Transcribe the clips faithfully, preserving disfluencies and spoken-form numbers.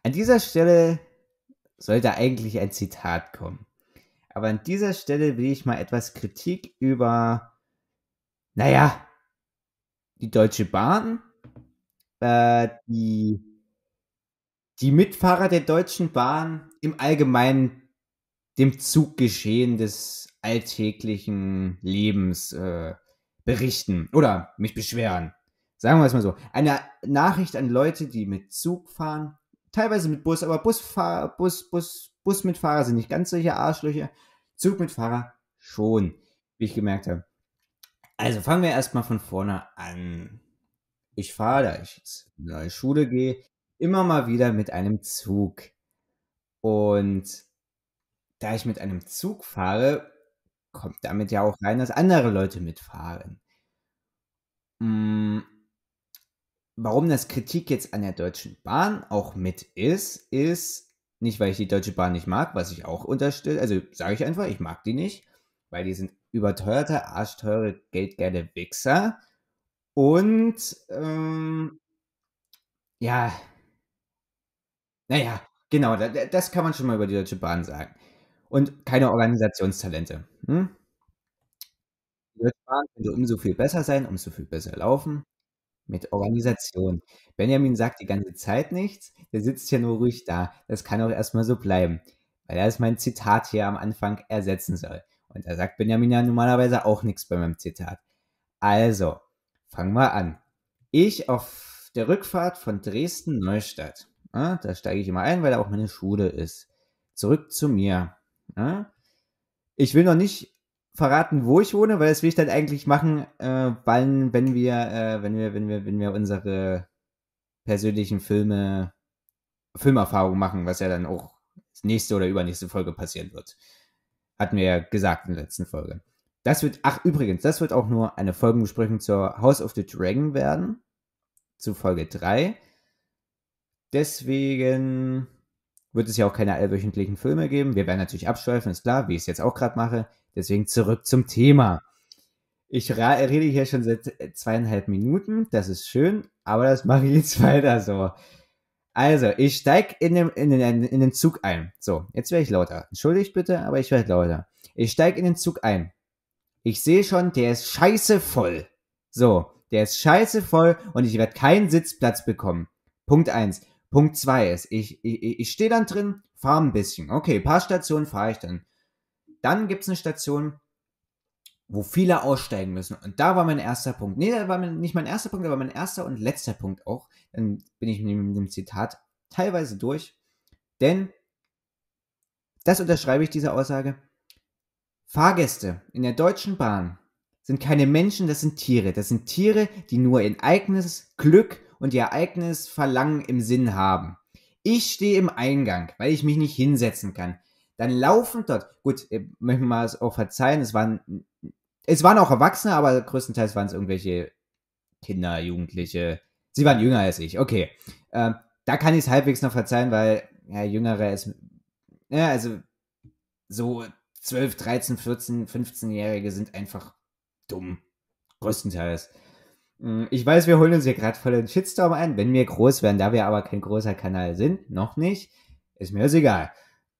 An dieser Stelle sollte eigentlich ein Zitat kommen. Aber an dieser Stelle will ich mal etwas Kritik über, naja, die Deutsche Bahn, äh, die, die Mitfahrer der Deutschen Bahn im Allgemeinen dem Zuggeschehen des alltäglichen Lebens äh, berichten oder mich beschweren. Sagen wir es mal so. Eine Nachricht an Leute, die mit Zug fahren, teilweise mit Bus, aber Busfahr Bus, Bus, Busmitfahrer sind nicht ganz solche Arschlöcher. Zugmitfahrer schon, wie ich gemerkt habe. Also fangen wir erstmal von vorne an. Ich fahre, da ich jetzt in die Schule gehe, immer mal wieder mit einem Zug. Und da ich mit einem Zug fahre, kommt damit ja auch rein, dass andere Leute mitfahren. Hm, warum das Kritik jetzt an der Deutschen Bahn auch mit ist, ist nicht, weil ich die Deutsche Bahn nicht mag, was ich auch unterstelle, also sage ich einfach, ich mag die nicht, weil die sind überteuerte, arschteure, geldgeile Wichser und ähm, ja, naja, genau, da, da- das kann man schon mal über die Deutsche Bahn sagen. Und keine Organisationstalente. Hm? Die Deutsche Bahn könnte umso viel besser sein, umso viel besser laufen. Mit Organisation. Benjamin sagt die ganze Zeit nichts, der sitzt ja nur ruhig da. Das kann auch erstmal so bleiben, weil er ist mein Zitat hier am Anfang ersetzen soll. Und da sagt Benjamin ja normalerweise auch nichts bei meinem Zitat. Also, fangen wir an. Ich auf der Rückfahrt von Dresden-Neustadt. Ja, da steige ich immer ein, weil da auch meine Schule ist. Zurück zu mir. Ja, ich will noch nicht verraten, wo ich wohne, weil das will ich dann eigentlich machen, äh, wann, wenn wir, äh, wenn wir, wenn wir, wenn wir unsere persönlichen Filme, Filmerfahrungen machen, was ja dann auch nächste oder übernächste Folge passieren wird. Hatten wir ja gesagt in der letzten Folge. Das wird, ach übrigens, das wird auch nur eine Folgenbesprechung zur House of the Dragon werden, zu Folge drei. Deswegen wird es ja auch keine allwöchentlichen Filme geben. Wir werden natürlich abschweifen, ist klar, wie ich es jetzt auch gerade mache. Deswegen zurück zum Thema. Ich rede hier schon seit zweieinhalb Minuten, das ist schön, aber das mache ich jetzt weiter so. Also, ich steige in, in, den, in den Zug ein. So, jetzt werde ich lauter. Entschuldigt bitte, aber ich werde lauter. Ich steige in den Zug ein. Ich sehe schon, der ist scheiße voll. So, der ist scheiße voll und ich werde keinen Sitzplatz bekommen. Punkt eins. Punkt zwei ist, ich, ich, ich stehe dann drin, fahre ein bisschen. Okay, ein paar Stationen fahre ich dann. Dann gibt es eine Station, wo viele aussteigen müssen. Und da war mein erster Punkt. Nee, da war nicht mein erster Punkt, aber mein erster und letzter Punkt auch. Dann bin ich mit dem Zitat teilweise durch. Denn, das unterschreibe ich, diese Aussage, Fahrgäste in der Deutschen Bahn sind keine Menschen, das sind Tiere. Das sind Tiere, die nur ihr eigenes Glück und ihr eigenes Verlangen im Sinn haben. Ich stehe im Eingang, weil ich mich nicht hinsetzen kann. Dann laufen dort, gut, möchten wir es auch verzeihen, es waren, es waren auch Erwachsene, aber größtenteils waren es irgendwelche Kinder, Jugendliche. Sie waren jünger als ich, okay. Ähm, da kann ich es halbwegs noch verzeihen, weil, ja, Jüngere ist, ja, also so zwölf, dreizehn, vierzehn, fünfzehn-Jährige sind einfach dumm. Größtenteils. Ich weiß, wir holen uns hier gerade voll den Shitstorm ein, wenn wir groß werden, da wir aber kein großer Kanal sind, noch nicht, ist mir das egal.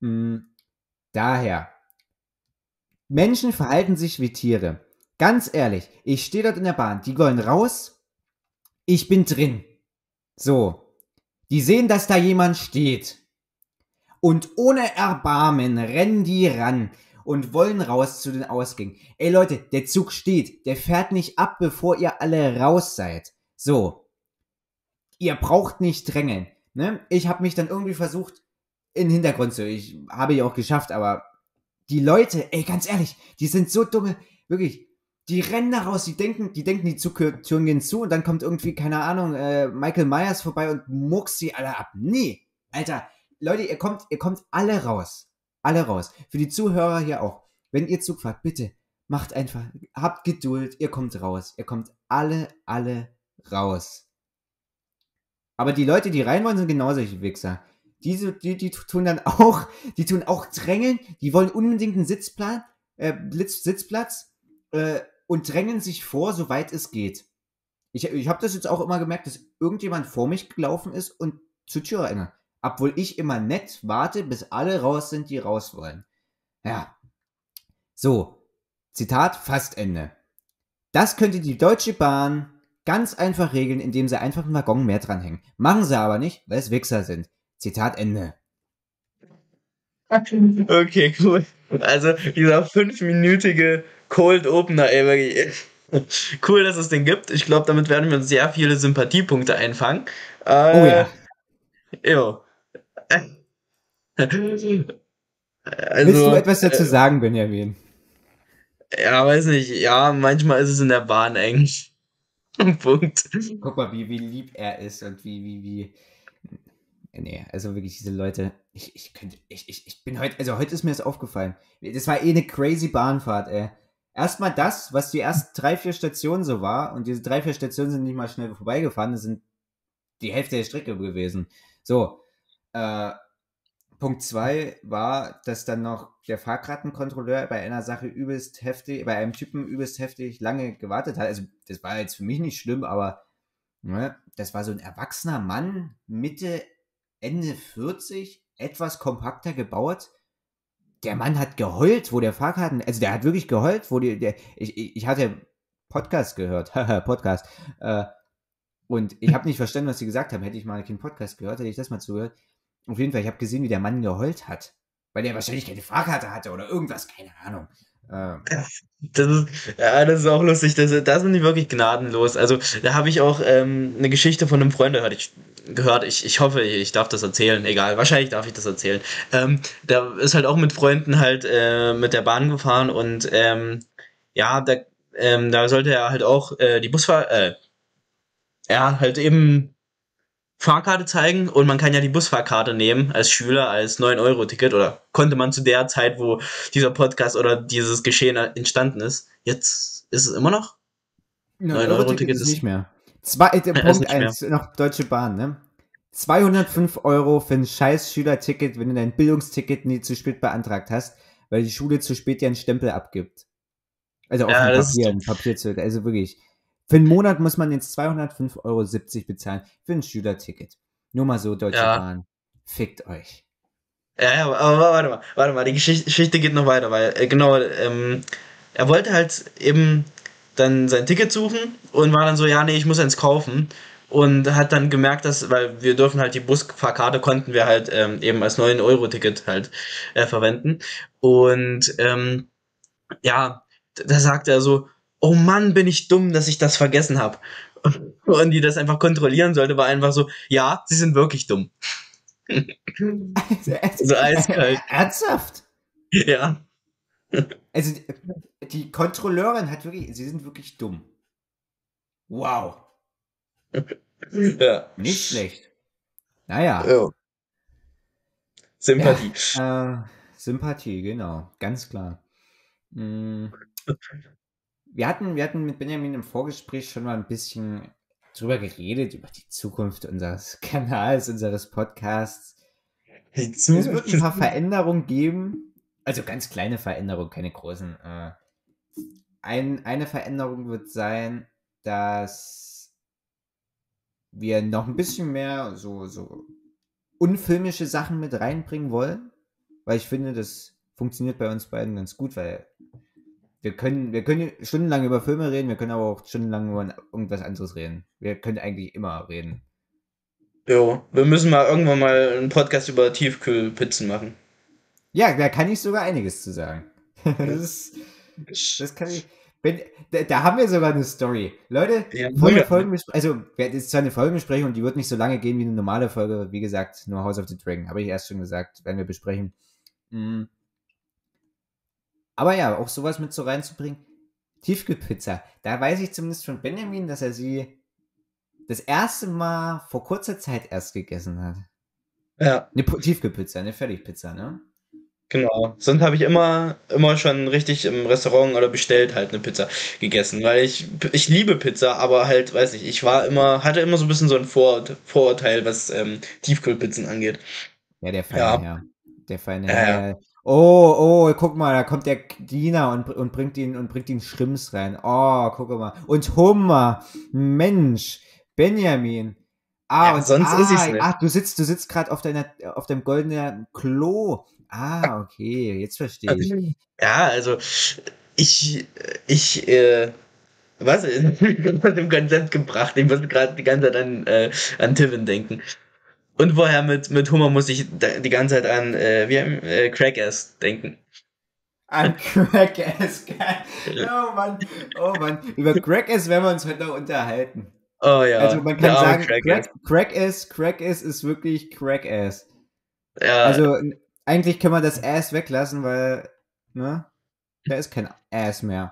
Daher, Menschen verhalten sich wie Tiere. Ganz ehrlich, ich stehe dort in der Bahn, die wollen raus, ich bin drin. So, die sehen, dass da jemand steht. Und ohne Erbarmen rennen die ran und wollen raus zu den Ausgängen. Ey Leute, der Zug steht, der fährt nicht ab, bevor ihr alle raus seid. So, ihr braucht nicht drängeln. Ne? Ich habe mich dann irgendwie versucht, in den Hintergrund zu, ich habe ja auch geschafft, aber die Leute, ey, ganz ehrlich, die sind so dumme, wirklich, die rennen da raus, die denken, die denken, die Zugtüren gehen zu und dann kommt irgendwie, keine Ahnung, äh, Michael Myers vorbei und muckst sie alle ab. Nee, Alter, Leute, ihr kommt, ihr kommt alle raus. Alle raus. Für die Zuhörer hier auch. Wenn ihr Zug fahrt, bitte, macht einfach, habt Geduld, ihr kommt raus. Ihr kommt alle, alle raus. Aber die Leute, die rein wollen, sind genau solche Wichser. Diese, die, die tun dann auch, die tun auch drängeln, die wollen unbedingt einen Sitzplatz, äh, Sitzplatz äh, und drängen sich vor, soweit es geht. Ich, ich habe das jetzt auch immer gemerkt, dass irgendjemand vor mich gelaufen ist und zur Tür rein. obwohl ich immer nett warte, bis alle raus sind, die raus wollen. Ja. So, Zitat, fast Ende. Das könnte die Deutsche Bahn ganz einfach regeln, indem sie einfach einen Waggon mehr dranhängen. Machen sie aber nicht, weil es Wichser sind. Zitat Ende. Okay, cool. Also dieser fünfminütige Cold Opener, ey, wirklich. Cool, dass es den gibt. Ich glaube, damit werden wir uns sehr viele Sympathiepunkte einfangen. Oh Äh, ja. jo. Willst du Also, etwas dazu äh, sagen, Benjamin? ja, weiß nicht. Ja, manchmal ist es in der Bahn eng. Punkt. Guck mal, wie, wie lieb er ist und wie, wie, wie. Nee, also wirklich diese Leute. Ich, ich könnte, ich, ich, ich bin heute, also heute ist mir das aufgefallen. Das war eh eine crazy Bahnfahrt, ey. Erstmal das, was die ersten drei, vier Stationen so war, und diese drei, vier Stationen sind nicht mal schnell vorbeigefahren, das sind die Hälfte der Strecke gewesen. So, äh, Punkt zwei war, dass dann noch der Fahrkartenkontrolleur bei einer Sache übelst heftig, bei einem Typen übelst heftig lange gewartet hat. Also, das war jetzt für mich nicht schlimm, aber ne, das war so ein erwachsener Mann, Mitte, Ende vierzig, etwas kompakter gebaut. Der Mann hat geheult, wo der Fahrkarten, also der hat wirklich geheult, wo die, der, ich, ich, ich hatte Podcast gehört, haha, Podcast, äh, und ich habe nicht verstanden, was sie gesagt haben. Hätte ich mal keinen Podcast gehört, hätte ich das mal zugehört. Auf jeden Fall, ich habe gesehen, wie der Mann geheult hat. Weil der wahrscheinlich keine Fahrkarte hatte oder irgendwas, keine Ahnung. Ähm, Das ist, ja, das ist auch lustig. Das, da sind die wirklich gnadenlos. Also, da habe ich auch ähm, eine Geschichte von einem Freund gehört. Ich, gehört. Ich, ich hoffe, ich darf das erzählen. Egal, wahrscheinlich darf ich das erzählen. Ähm, der ist halt auch mit Freunden halt äh, mit der Bahn gefahren und ähm, ja, da, ähm, da sollte er halt auch äh, die Busfahrt, äh, ja, halt eben Fahrkarte zeigen und man kann ja die Busfahrkarte nehmen als Schüler, als neun Euro Ticket oder konnte man zu der Zeit, wo dieser Podcast oder dieses Geschehen entstanden ist. Jetzt ist es immer noch? neun neun Euro Euro Ticket Ticket ist nicht ist, mehr. Zwei, äh, ist Punkt nicht mehr. eins noch Deutsche Bahn, ne? zweihundertfünf Euro für ein scheiß Schülerticket, wenn du dein Bildungsticket nie zu spät beantragt hast, weil die Schule zu spät dir einen Stempel abgibt. Also auf Ja, dem das ist Papier, dumm. ein Papierzirkel. Also wirklich. Für einen Monat muss man jetzt zweihundertfünf Euro siebzig bezahlen für ein Schülerticket. Nur mal so, Deutsche Ja. Bahn. Fickt euch. Ja, ja, aber warte mal, warte mal, die Geschichte, Geschichte geht noch weiter, weil äh, genau, ähm, er wollte halt eben dann sein Ticket suchen und war dann so, ja, nee, ich muss eins kaufen und hat dann gemerkt, dass, weil wir dürfen halt die Busfahrkarte konnten wir halt ähm, eben als neun Euro Ticket halt äh, verwenden und ähm, ja, da sagt er so, oh Mann, bin ich dumm, dass ich das vergessen habe. Und die das einfach kontrollieren sollte, war einfach so, ja, sie sind wirklich dumm. So eiskalt. Ernsthaft? Ja. Also die, die Kontrolleurin hat wirklich, sie sind wirklich dumm. Wow. Ja. Nicht schlecht. Naja. Ja. Sympathie. Ja, äh, Sympathie, genau. Ganz klar. Mm, Wir hatten, wir hatten mit Benjamin im Vorgespräch schon mal ein bisschen drüber geredet, über die Zukunft unseres Kanals, unseres Podcasts. Es Hinzu. wird ein paar Veränderungen geben. Also ganz kleine Veränderungen, keine großen. Äh, ein, eine Veränderung wird sein, dass wir noch ein bisschen mehr so, so unfilmische Sachen mit reinbringen wollen. Weil ich finde, das funktioniert bei uns beiden ganz gut, weil wir können, wir können stundenlang über Filme reden, wir können aber auch stundenlang über irgendwas anderes reden. Wir können eigentlich immer reden. Jo, wir müssen mal irgendwann mal einen Podcast über Tiefkühlpizzen machen. Ja, da kann ich sogar einiges zu sagen. Das ist, das kann ich. Wenn, da, da haben wir sogar eine Story. Leute, Ja, vor der mega. Folgenbesprechung, also, das ist zwar eine Folgenbesprechung, die wird nicht so lange gehen wie eine normale Folge. Wie gesagt, nur House of the Dragon, habe ich erst schon gesagt, werden wir besprechen. Mhm. Aber ja, auch sowas mit so reinzubringen. Tiefkühlpizza. Da weiß ich zumindest von Benjamin, dass er sie das erste Mal vor kurzer Zeit erst gegessen hat. Ja, Eine Tiefkühlpizza, eine Fertigpizza, ne? genau. Sonst habe ich immer, immer schon richtig im Restaurant oder bestellt halt eine Pizza gegessen, weil ich, ich liebe Pizza, aber halt, weiß nicht, ich war immer, hatte immer so ein bisschen so ein Vorurt Vorurteil, was ähm, Tiefkühlpizzen angeht. Ja, der feine Ja, Herr. Der feine ja, ja. Herr. Oh, oh, guck mal, da kommt der Diener und, und bringt ihn und bringt ihn Schrimps rein. Oh, guck mal. Und Hummer. Mensch, Benjamin. Ah, Ja, und sonst ist ich's ah, nicht. ach, du sitzt, du sitzt gerade auf deiner, auf deinem goldenen Klo. Ah, okay, jetzt verstehe ich. Ja, also ich, ich, äh, was ist aus dem Konzept gebracht? Ich muss gerade die ganze Zeit an, äh, an Tiffin denken. Und vorher mit, mit Hummer muss ich da- die ganze Zeit an, äh, wie, äh, Crackass denken. An Crack-Ass, geil. Oh Mann, oh Mann. Über Crack-Ass werden wir uns heute noch unterhalten. Oh Also ja, man der kann arme sagen, Crackass. Crack, Crack-Ass, Crack-Ass ist wirklich Crack-Ass. Ja, Also n- eigentlich kann man das Ass weglassen, weil, ne, da ist kein Ass mehr.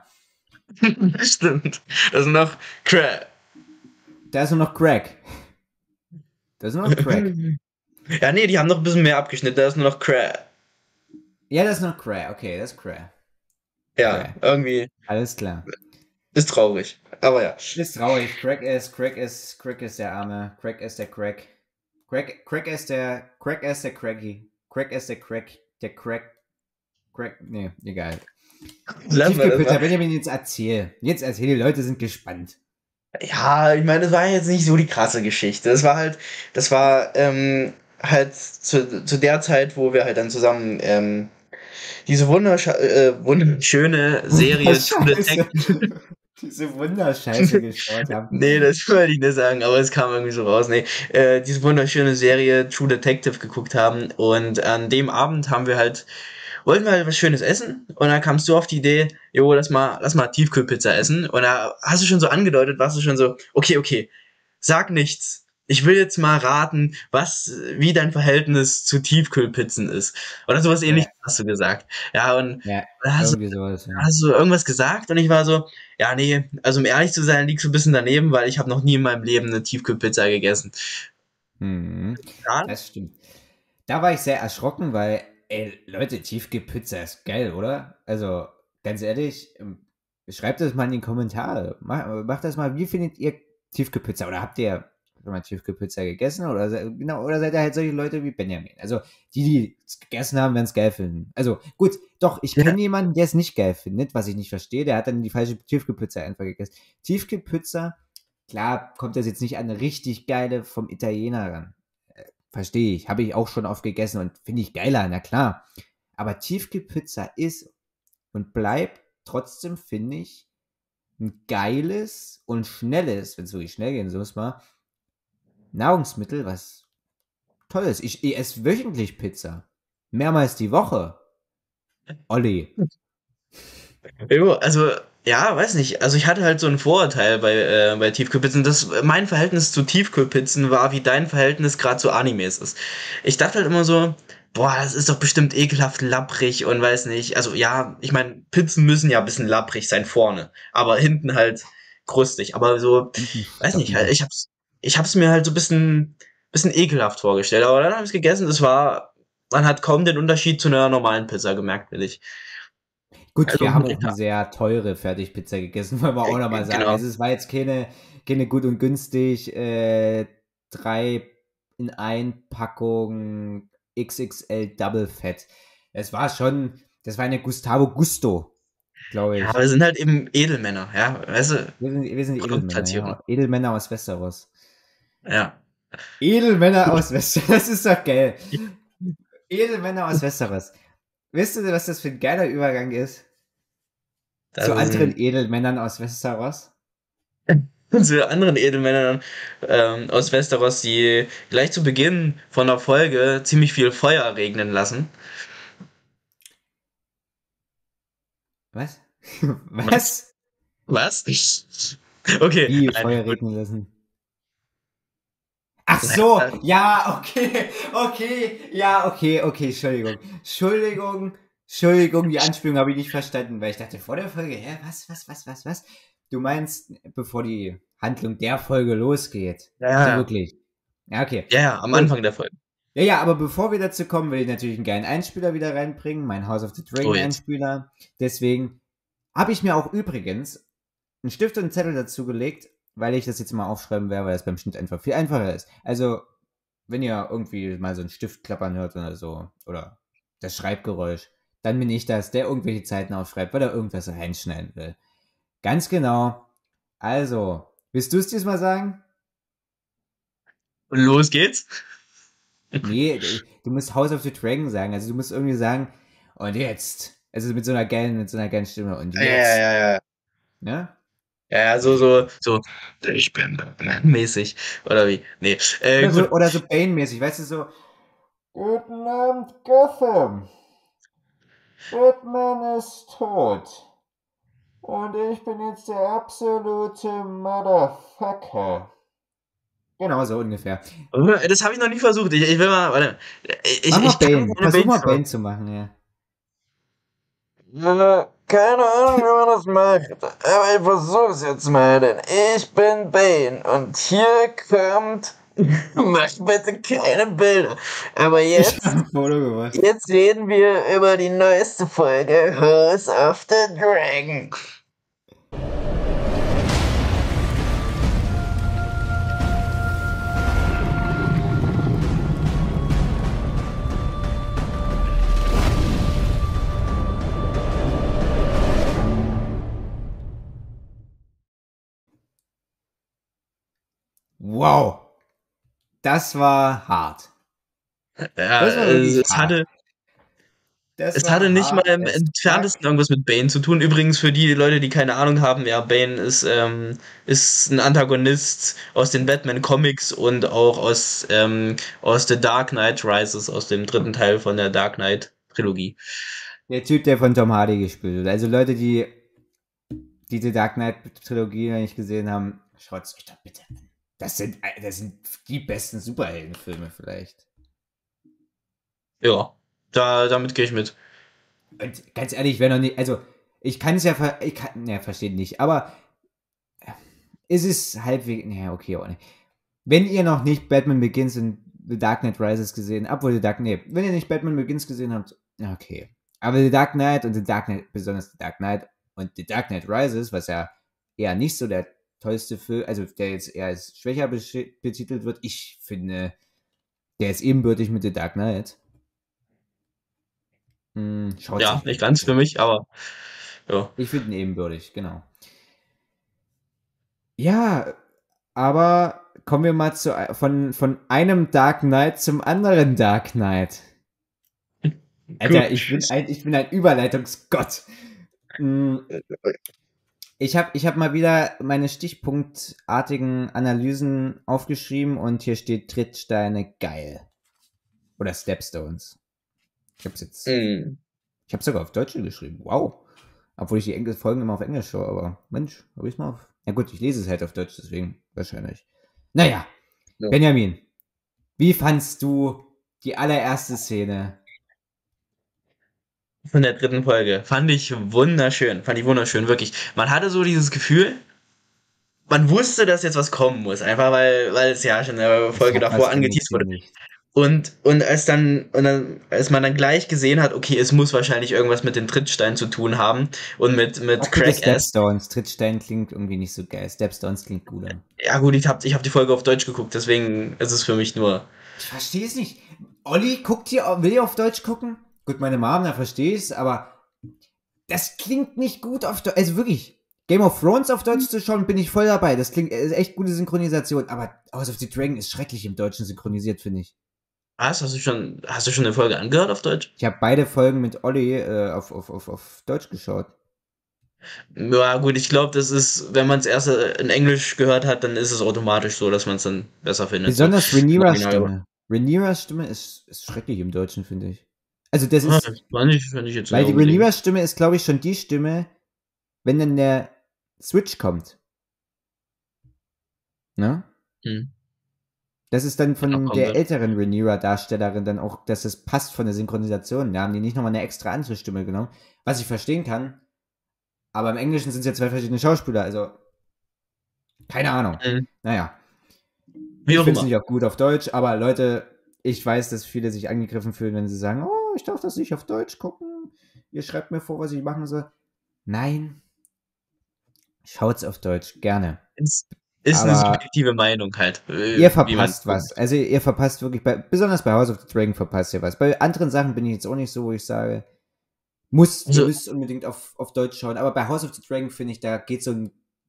stimmt. Das ist noch Crack. Da ist nur noch Crack. Da ist nur noch Crack. Ja, nee, die haben noch ein bisschen mehr abgeschnitten, da ist nur noch Crack. Ja, das ist noch Crack. Okay, das ist Crack. Ja, Crack. irgendwie Alles klar. ist traurig. Aber ja. Ist traurig. Crack ist, Crack ist, Crack ist der Arme. Crack ist der Crack. Crack, Crack ist der, Crack ist der Cracky. Crack ist der Crack, der Crack, Crack, nee, egal. Lassen wir das Tiefkühlpizza, mal. Benjamin, jetzt erzähl. Jetzt erzähl, die Leute sind gespannt. Ja, ich meine, das war jetzt nicht so die krasse Geschichte. Das war halt, das war ähm, halt zu, zu der Zeit, wo wir halt dann zusammen ähm, diese wundersch äh, wunderschöne Serie True Wunderscheiße. Detective. Diese Wunderscheiße geschaut haben. Nee, das wollte ich nicht sagen, aber es kam irgendwie so raus. Nee, äh, diese wunderschöne Serie True Detective geguckt haben und an dem Abend haben wir halt, wollten wir halt was Schönes essen und dann kamst du auf die Idee, jo, lass mal, lass mal Tiefkühlpizza essen und da hast du schon so angedeutet, warst du schon so, okay, okay, sag nichts. Ich will jetzt mal raten, was, wie dein Verhältnis zu Tiefkühlpizzen ist. Oder sowas Ja, ähnliches hast du gesagt. Ja, und ja, da hast du, irgendwie sowas, ja. hast du irgendwas gesagt und ich war so, ja, nee, also um ehrlich zu sein, liegst du ein bisschen daneben, weil ich habe noch nie in meinem Leben eine Tiefkühlpizza gegessen. Mhm. Ja, Das stimmt. Da war ich sehr erschrocken, weil, ey, Leute, Tiefkühlpizza ist geil, oder? Also, ganz ehrlich, ähm, schreibt das mal in die Kommentare. Mach, macht das mal, wie findet ihr Tiefkühlpizza? Oder habt ihr schon mal Tiefkühlpizza gegessen? Oder, se- genau, oder seid ihr halt solche Leute wie Benjamin? Also, die, die es gegessen haben, werden es geil finden. Also, gut, doch, ich ja, kenne jemanden, der es nicht geil findet, was ich nicht verstehe. Der hat dann die falsche Tiefkühlpizza einfach gegessen. Tiefkühlpizza, klar, kommt das jetzt nicht an eine richtig geile vom Italiener ran. Verstehe ich, habe ich auch schon oft gegessen und finde ich geiler, na klar. Aber Tiefkühlpizza ist und bleibt trotzdem, finde ich, ein geiles und schnelles, wenn es wirklich schnell gehen muss, mal Nahrungsmittel, was toll ist. Ich, ich esse wöchentlich Pizza. Mehrmals die Woche. Olli. jo, also, ja, weiß nicht. Also ich hatte halt so ein Vorurteil bei, äh, bei Tiefkühlpizzen. Das, mein Verhältnis zu Tiefkühlpizzen war, wie dein Verhältnis gerade zu Animes ist. Ich dachte halt immer so, boah, das ist doch bestimmt ekelhaft lapprig und weiß nicht. Also ja, ich meine, Pizzen müssen ja ein bisschen lapprig sein vorne, aber hinten halt krustig. Aber so, Hinten weiß nicht, halt, stockend. ich hab's, ich hab's mir halt so ein bisschen, bisschen ekelhaft vorgestellt. Aber dann habe ich gegessen, das war, man hat kaum den Unterschied zu einer normalen Pizza gemerkt, will ich. Gut, Also, wir haben auch eine ja, sehr teure Fertigpizza gegessen, wollen wir auch nochmal sagen. genau. Also es war jetzt keine, keine gut und günstig, äh, drei in ein Packung X X L Double Fett. Es war schon, das war eine Gustavo Gusto, glaube Ja, ich. wir sind halt eben Edelmänner, ja, weißt du, Wir sind, wir sind Edelmänner, Produktplatzierung. ja. Edelmänner aus Westeros. Ja. Edelmänner aus Westeros, das ist doch geil. Edelmänner aus Westeros. Wisst ihr, was das für ein geiler Übergang ist? Das Zu anderen sind Edelmännern aus Westeros? unsere anderen Edelmänner ähm, aus Westeros, die gleich zu Beginn von der Folge ziemlich viel Feuer regnen lassen. Was? Was? Was? Was? Okay, Wie nein, Feuer gut. regnen lassen? Ach so, Naja, ja, okay, okay, ja, okay, okay, Entschuldigung. Entschuldigung, Entschuldigung, die Anspielung habe ich nicht verstanden, weil ich dachte vor der Folge, hä, was, was, was, was, was? Du meinst, bevor die Handlung der Folge losgeht. ja, So ja, wirklich. Ja, okay. ja, ja, am Gut. Anfang der Folge. Ja, ja, aber bevor wir dazu kommen, will ich natürlich einen geilen Einspieler wieder reinbringen, mein House of the Oh, Dragon jetzt. Einspieler. Deswegen habe ich mir auch übrigens einen Stift und einen Zettel dazu gelegt, weil ich das jetzt mal aufschreiben werde, weil das beim Schnitt einfach viel einfacher ist. Also, wenn ihr irgendwie mal so einen Stift klappern hört oder so, oder das Schreibgeräusch, dann bin ich das, der irgendwelche Zeiten aufschreibt, weil er irgendwas reinschneiden will. Ganz genau. Also, willst du es diesmal sagen? Und los geht's. Nee, du musst House of the Dragon sagen. Also du musst irgendwie sagen, und jetzt. Also mit so einer geilen, mit so einer geilen Stimme. Und Ja, ja, jetzt. ja, ja. Ne? Ja, so, so, so, ich bin Batman mäßig. Oder wie? Nee. Äh, Oder so, gut. oder so Bane-mäßig, weißt du, so. Guten Abend, Gotham. Batman ist tot. Und ich bin jetzt der absolute Motherfucker. Genau, so ungefähr. Das habe ich noch nie versucht. Ich, ich will mal, warte. Ich, Mach mal ich kann Bane. keine Versuch mal Bane-Stimme. Bane zu machen, ja. Äh, Keine Ahnung, wie man das macht. Aber ich versuch's jetzt mal, denn ich bin Bane. Und hier kommt. Mach bitte keine Bilder. Aber Ich jetzt, habe ein Foto gemacht. jetzt reden wir über die neueste Folge House of the Dragon. Wow. Das war hart. Ja, Das war es, wirklich es hart. hatte, Das es hatte war nicht mal hart im as fuck. entferntesten irgendwas mit Bane zu tun. Übrigens für die Leute, die keine Ahnung haben, ja, Bane ist, ähm, ist ein Antagonist aus den Batman Comics und auch aus, ähm, aus The Dark Knight Rises, aus dem dritten Teil von der Dark Knight Trilogie. Der Typ, der von Tom Hardy gespielt wird. Also Leute, die die The Dark Knight Trilogie noch nicht gesehen haben, schaut's euch doch bitte an. Das sind, das sind die besten Superheldenfilme vielleicht. Ja, da, damit gehe ich mit. Und ganz ehrlich, wenn noch nicht, also ich kann es ja, ver ich kann, ne, versteht nicht, aber es ist halbwegs, naja, okay, auch nicht. Wenn ihr noch nicht Batman Begins und The Dark Knight Rises gesehen, obwohl The Dark, nee, wenn ihr nicht Batman Begins gesehen habt, okay. Aber The Dark Knight und The Dark Knight, besonders The Dark Knight und The Dark Knight Rises, was ja eher nicht so der tollste Film, also der jetzt eher als schwächer betitelt wird, ich finde, der ist ebenbürtig mit The Dark Knight. Hm, schaut Ja, sich nicht bitte ganz für an. mich, aber ja. Ich finde ihn ebenbürtig, genau. Ja, aber kommen wir mal zu, von, von einem Dark Knight zum anderen Dark Knight. Alter, ich bin Gut. ein, ich bin ein Überleitungsgott. Hm, Ich habe ich hab mal wieder meine stichpunktartigen Analysen aufgeschrieben und hier steht Trittsteine geil. Oder Stepstones. Ich hab's jetzt. Mm. Ich hab's sogar auf Deutsch geschrieben. Wow. Obwohl ich die Engl Folgen immer auf Englisch schaue, aber Mensch, hab ich's mal auf. Ja gut, ich lese es halt auf Deutsch, deswegen wahrscheinlich. Naja, Ja. Benjamin, wie fandst du die allererste Szene? Von der dritten Folge. Fand ich wunderschön. Fand ich wunderschön, wirklich. Man hatte so dieses Gefühl, man wusste, dass jetzt was kommen muss. Einfach weil, weil es ja schon in der Es Folge hat was davor angeteased wurde. angekündigt. Und, und als dann, und dann, als man dann gleich gesehen hat, okay, es muss wahrscheinlich irgendwas mit den Trittsteinen zu tun haben und mit, mit Sag bitte Crackass. Stepstones. Trittstein klingt irgendwie nicht so geil. Stepstones klingt cooler. Ja gut, ich hab, ich hab die Folge auf Deutsch geguckt, deswegen ist es für mich nur. Ich verstehe es nicht. Olli guckt hier, will hier auf Deutsch gucken? Gut, meine Mom, da verstehe ich es, aber das klingt nicht gut auf Deutsch. Also wirklich, Game of Thrones auf Deutsch zu schauen, bin ich voll dabei. Das klingt ist echt gute Synchronisation, aber House of the Dragon ist schrecklich im Deutschen synchronisiert, finde ich. Was? Hast du schon, hast du schon eine Folge angehört auf Deutsch? Ich habe beide Folgen mit Olli äh, auf, auf, auf, auf Deutsch geschaut. Ja, gut, ich glaube, das ist, wenn man es erst äh, in Englisch gehört hat, dann ist es automatisch so, dass man es dann besser findet. So. Besonders Im Rhaenyras Original. Stimme. Rhaenyras Stimme ist, ist schrecklich im Deutschen, finde ich. Also das Ah, ist, das fand ich, fand ich jetzt nicht weil die unbedingt. Rhaenyras Stimme ist, glaube ich, schon die Stimme, wenn dann der Switch kommt. Ne? Hm. Das ist dann Ja, von der komplett. älteren Rhaenyra-Darstellerin dann auch, dass es passt von der Synchronisation. Da haben die nicht nochmal eine extra andere Stimme genommen. Was ich verstehen kann. Aber im Englischen sind es ja zwei verschiedene Schauspieler, also keine Ahnung. Hm. Naja. Wie Ich auch finde es immer. nicht auch gut auf Deutsch, aber Leute, ich weiß, dass viele sich angegriffen fühlen, wenn sie sagen, oh, ich darf das nicht auf Deutsch gucken. Ihr schreibt mir vor, was ich machen soll. Nein. Schaut's auf Deutsch, gerne. Es ist eine Aber subjektive Meinung halt, äh, ihr wie man verpasst was. Also ihr verpasst wirklich, bei, besonders bei House of the Dragon verpasst ihr was. Bei anderen Sachen bin ich jetzt auch nicht so, wo ich sage, muss, ihr Also, müsst unbedingt auf, auf Deutsch schauen. Aber bei House of the Dragon finde ich, da geht so ein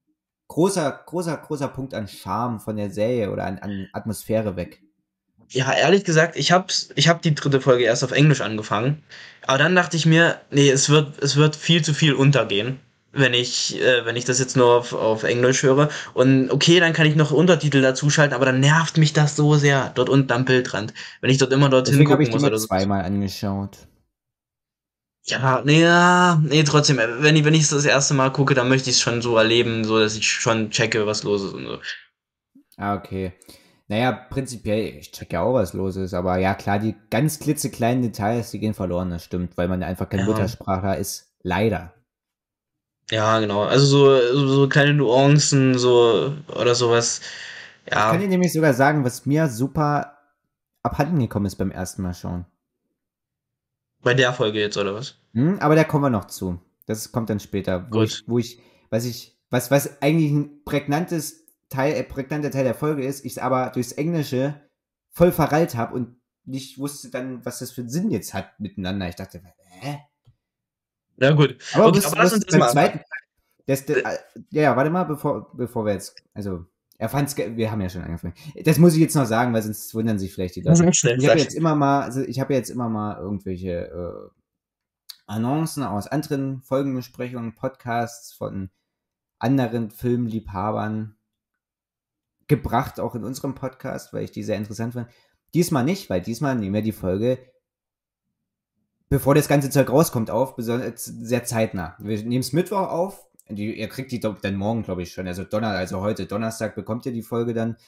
großer, großer, großer Punkt an Charme von der Serie oder an, an Atmosphäre weg. Ja, ehrlich gesagt, ich hab's, ich hab die dritte Folge erst auf Englisch angefangen. Aber dann dachte ich mir, nee, es wird, es wird viel zu viel untergehen, wenn ich, äh, wenn ich das jetzt nur auf, auf Englisch höre. Und okay, dann kann ich noch Untertitel dazuschalten, aber dann nervt mich das so sehr, dort unten am Bildrand, wenn ich dort immer dorthin Deswegen habe ich gucken die muss mir oder so. zweimal angeschaut. Ja, nee, ja, nee, trotzdem, äh, wenn ich, wenn ich das erste Mal gucke, dann möchte ich es schon so erleben, so dass ich schon checke, was los ist und so. Ah, okay. Naja, prinzipiell, ich check ja auch, was los ist, aber ja, klar, die ganz klitzekleinen Details, die gehen verloren, das stimmt, weil man einfach kein Ja. Muttersprachler ist. Leider. Ja, genau. Also so, so, so kleine Nuancen, so oder sowas. Ich kann Ja, dir nämlich sogar sagen, was mir super abhanden gekommen ist beim ersten Mal schauen. bei der Folge jetzt, oder was? Hm, aber da kommen wir noch zu. Das kommt dann später, wo Gut. ich, wo ich, was ich, was, was eigentlich ein prägnantes Teil, äh, prägnanter Teil der Folge ist, ich es aber durchs Englische voll verrallt habe und nicht wusste dann, was das für einen Sinn jetzt hat miteinander. Ich dachte, hä? Ja, gut. Aber Okay, was, aber lass uns was das beim mal anfangen. zweiten, das, das, äh, ja, ja, warte mal, bevor, bevor wir jetzt, also, er fand's, ge- wir haben ja schon angefangen. Das muss ich jetzt noch sagen, weil sonst wundern sich vielleicht die Lass Leute. uns schnell, Ich habe sag. jetzt immer mal, also ich habe jetzt immer mal irgendwelche äh, Annoncen aus anderen Folgenbesprechungen, Podcasts von anderen Filmliebhabern gebracht, auch in unserem Podcast, weil ich die sehr interessant fand. Diesmal nicht, weil diesmal nehmen wir die Folge, bevor das ganze Zeug rauskommt, auf, besonders sehr zeitnah. Wir nehmen es Mittwoch auf. Die, ihr kriegt die dann morgen, glaube ich, schon. Also Donner, also heute Donnerstag bekommt ihr die Folge dann.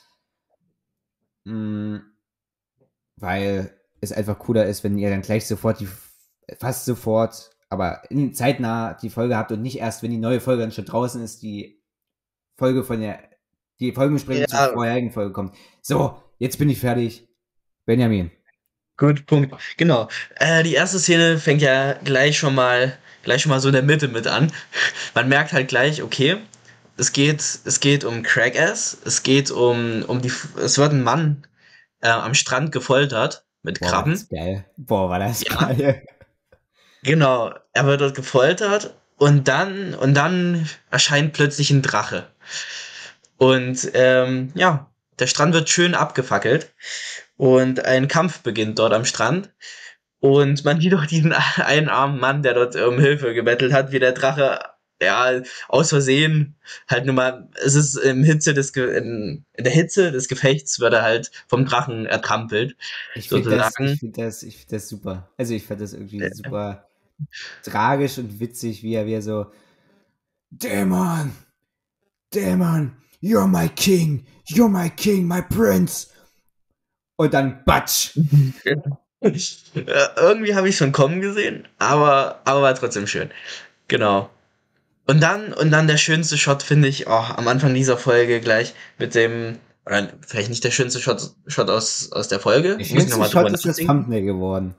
Mh, weil es einfach cooler ist, wenn ihr dann gleich sofort die, fast sofort, aber in, zeitnah die Folge habt und nicht erst, wenn die neue Folge dann schon draußen ist, die Folge von der, die Folgenbesprechung zur Ja, vorherigen Folge kommt. So, jetzt bin ich fertig. Benjamin. gut, Punkt. Genau. Äh, die erste Szene fängt ja gleich schon mal, gleich schon mal so in der Mitte mit an. Man merkt halt gleich, okay, es geht, es geht um Crackass, es geht um, um die, es wird ein Mann äh, am Strand gefoltert mit Boah, war das Krabben. geil. Boah, war das Ja, geil. genau. Er wird dort gefoltert und dann, und dann erscheint plötzlich ein Drache. Und ähm, ja, der Strand wird schön abgefackelt und ein Kampf beginnt dort am Strand. Und man sieht auch diesen einen armen Mann, der dort um Hilfe gebettelt hat, wie der Drache, ja, aus Versehen, halt nur mal, es ist im Hitze des, Ge in, in der Hitze des Gefechts wird er halt vom Drachen ertrampelt, Ich finde das, ich sozusagen. finde das, ich finde das super. Also ich fand das irgendwie super tragisch und witzig, wie er, wie er so, Dämon, Dämon, you're my king, you're my king, my prince. Und dann Batsch. Äh, irgendwie habe ich schon kommen gesehen, aber, aber war trotzdem schön. Genau. Und dann, und dann der schönste Shot, finde ich, oh, am Anfang dieser Folge gleich mit dem, oder vielleicht nicht der schönste Shot, Shot aus, aus der Folge, Der muss ich schönste nochmal drüber Shot ist das nachdenken. Thumbnail geworden.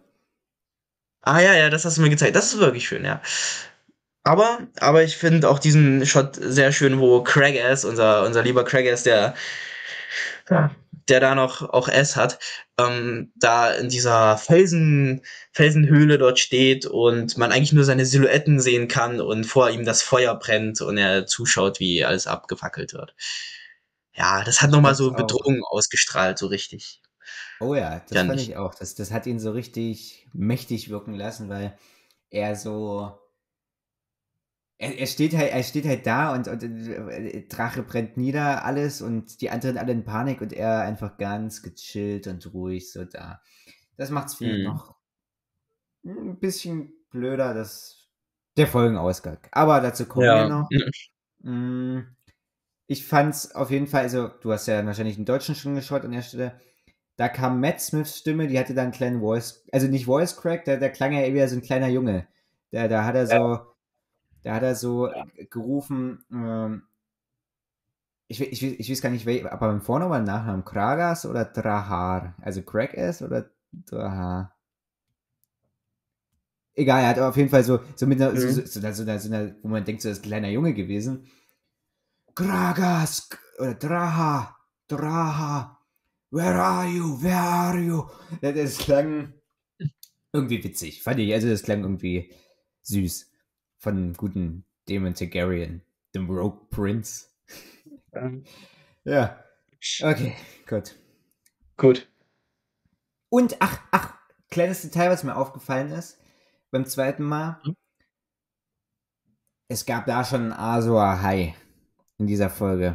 Ah ja, ja, das hast du mir gezeigt. Das ist wirklich schön, ja. Aber, aber ich finde auch diesen Shot sehr schön, wo Craggass, unser, unser lieber Craggass, der, ja, der da noch auch S hat, ähm, da in dieser Felsen, Felsenhöhle dort steht und man eigentlich nur seine Silhouetten sehen kann und vor ihm das Feuer brennt und er zuschaut, wie alles abgefackelt wird. Ja, das hat Ich nochmal fand so auch, Bedrohung ausgestrahlt, so richtig. oh ja, das Fand fand ich. ich auch. Das, das hat ihn so richtig mächtig wirken lassen, weil er so, er, er steht halt, er steht halt da und, und äh, Drache brennt nieder, alles und die anderen alle in Panik und er einfach ganz gechillt und ruhig so da. Das macht's, finde ich, Mhm. noch ein bisschen blöder, das, der Folgenausgang. Aber dazu kommen wir Ja. noch. Mm, Ich fand's auf jeden Fall, also du hast ja wahrscheinlich den Deutschen schon geschaut an der Stelle. Da kam Matt Smiths Stimme, die hatte dann einen kleinen Voice, also nicht Voice Crack, da, da klang er eher wie so ein kleiner Junge. Da, da hat er so, da hat er so gerufen, ähm, ich, ich, ich weiß gar nicht, wel, aber beim Vornamen oder Nachnamen, Kragas oder Drahar? Also Crack S oder Drahar? Egal, er hat auf jeden Fall so, so mit einer, so, so, Mhm. so, so, einer, so einer, wo man denkt, so das ist ein kleiner Junge gewesen. Kragas oder Draha, Draha, where are you, where are you? Das, das klang irgendwie witzig, fand ich. Also das klang irgendwie süß. Von dem guten Daemon Targaryen, dem Rogue Prince. Ähm, Ja, okay, gut. gut. Und, ach, ach, kleines Detail, was mir aufgefallen ist, beim zweiten Mal, es gab da schon einen Azor Ahai in dieser Folge.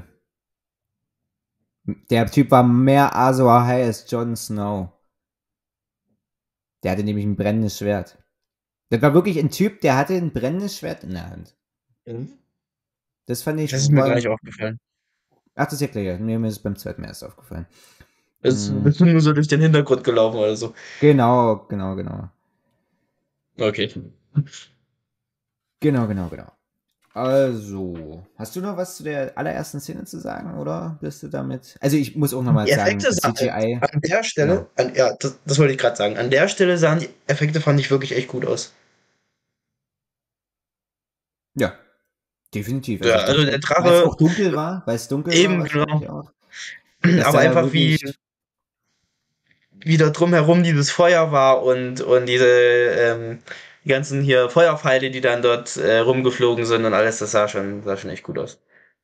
Der Typ war mehr Azor Ahai als Jon Snow. Der hatte nämlich ein brennendes Schwert. Das war wirklich ein Typ, der hatte ein brennendes Schwert in der Hand. Mhm. Das fand ich, Das ist mir gar war, nicht aufgefallen. ach, das ist ja klar, mir ist es beim zweiten Mal erst aufgefallen. Es Mhm. bist du nur so durch den Hintergrund gelaufen oder so. Genau, genau, genau. Okay. Genau, genau, genau. Also, hast du noch was zu der allerersten Szene zu sagen, oder bist du damit? Also, ich muss auch nochmal Die sagen, Effekte C sahen G I, an der genau. Stelle, an, ja, das, das wollte ich gerade sagen. An der Stelle sahen die Effekte, fand ich wirklich echt gut aus. Ja, definitiv. Also, Ja, ich also dachte, der weil es Drache, auch dunkel war, weil es dunkel war eben genau. wahrscheinlich auch. Das Aber sah ja einfach wie, wirklich, wie da drumherum dieses Feuer war und, und diese ähm, die ganzen hier Feuerpfeile, die dann dort äh, rumgeflogen sind und alles, das sah schon, sah schon echt gut aus.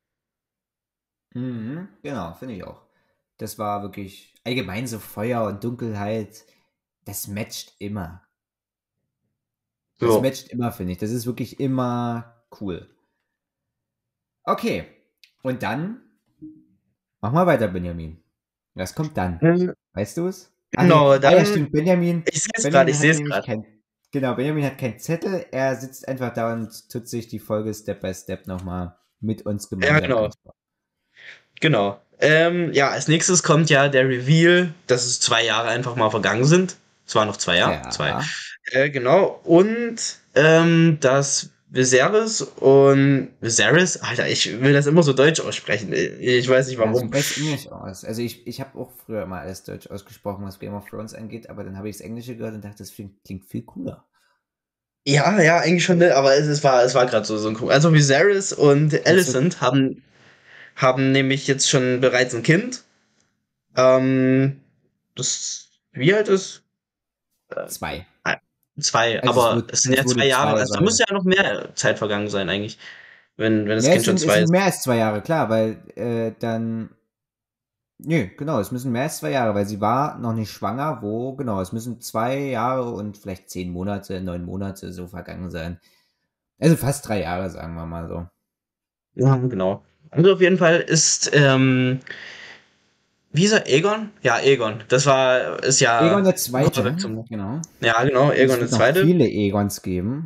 mhm, genau, finde ich auch. Das war wirklich allgemein so Feuer und Dunkelheit, das matcht immer. Das So. matcht immer, finde ich. Das ist wirklich immer cool. Okay, und dann mach mal weiter, Benjamin. Was kommt dann? Ähm, Weißt du es? Ach nee. Genau, Ah ja, dann, stimmt. Benjamin, ich sehe es gerade, ich Benjamin sehe hat es nämlich gerade. kein, genau, Benjamin hat keinen Zettel. Er sitzt einfach da und tut sich die Folge Step by Step nochmal mit uns Ja, gemeinsam genau. anschauen. Genau. Ähm, ja, als nächstes kommt ja der Reveal, dass es zwei Jahre einfach mal vergangen sind. Es waren noch zwei Jahre, zwei. Ja. Äh, genau. Und ähm, dass Viserys und Viserys, Alter, ich will das immer so deutsch aussprechen. Ich weiß nicht Ja, warum. sprech Englisch aus. Also ich, ich habe auch früher immer alles Deutsch ausgesprochen, was Game of Thrones angeht, aber dann habe ich das Englische gehört und dachte, das klingt, klingt viel cooler. Ja, ja, eigentlich schon, ne, aber es, es war, es war gerade so synchron. Also Viserys und Kannst du Alicent haben, haben nämlich jetzt schon bereits ein Kind. Ähm, das, wie alt ist? zwei. Ah, zwei, Also es aber wurde, es sind es ja wurde zwei Jahre, zwei, also da weil müsste ja noch mehr Zeit vergangen sein eigentlich, wenn, wenn das ja, Kind es schon sind, es zwei sind ist. mehr als zwei Jahre, klar, weil äh, dann. Nö, genau, es müssen mehr als zwei Jahre, weil sie war noch nicht schwanger, wo, genau, es müssen zwei Jahre und vielleicht zehn Monate, neun Monate so vergangen sein. Also fast drei Jahre, sagen wir mal so. Ja, genau. Also auf jeden Fall ist, ähm, wie ist er, Aegon? Ja, Aegon. Das war, ist Egon ja der ein Callback Zweite, zum, genau. ja, genau, Und Aegon es der wird noch Zweite. viele Egons geben.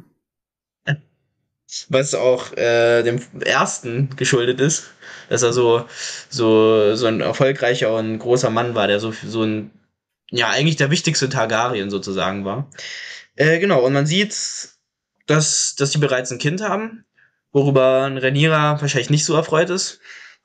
Was auch äh, dem ersten geschuldet ist, dass er so, so, so ein erfolgreicher und großer Mann war, der so, so ein, ja, eigentlich der wichtigste Targaryen sozusagen war. Äh, genau, und man sieht, dass, dass sie bereits ein Kind haben, worüber ein Rhaenyra wahrscheinlich nicht so erfreut ist.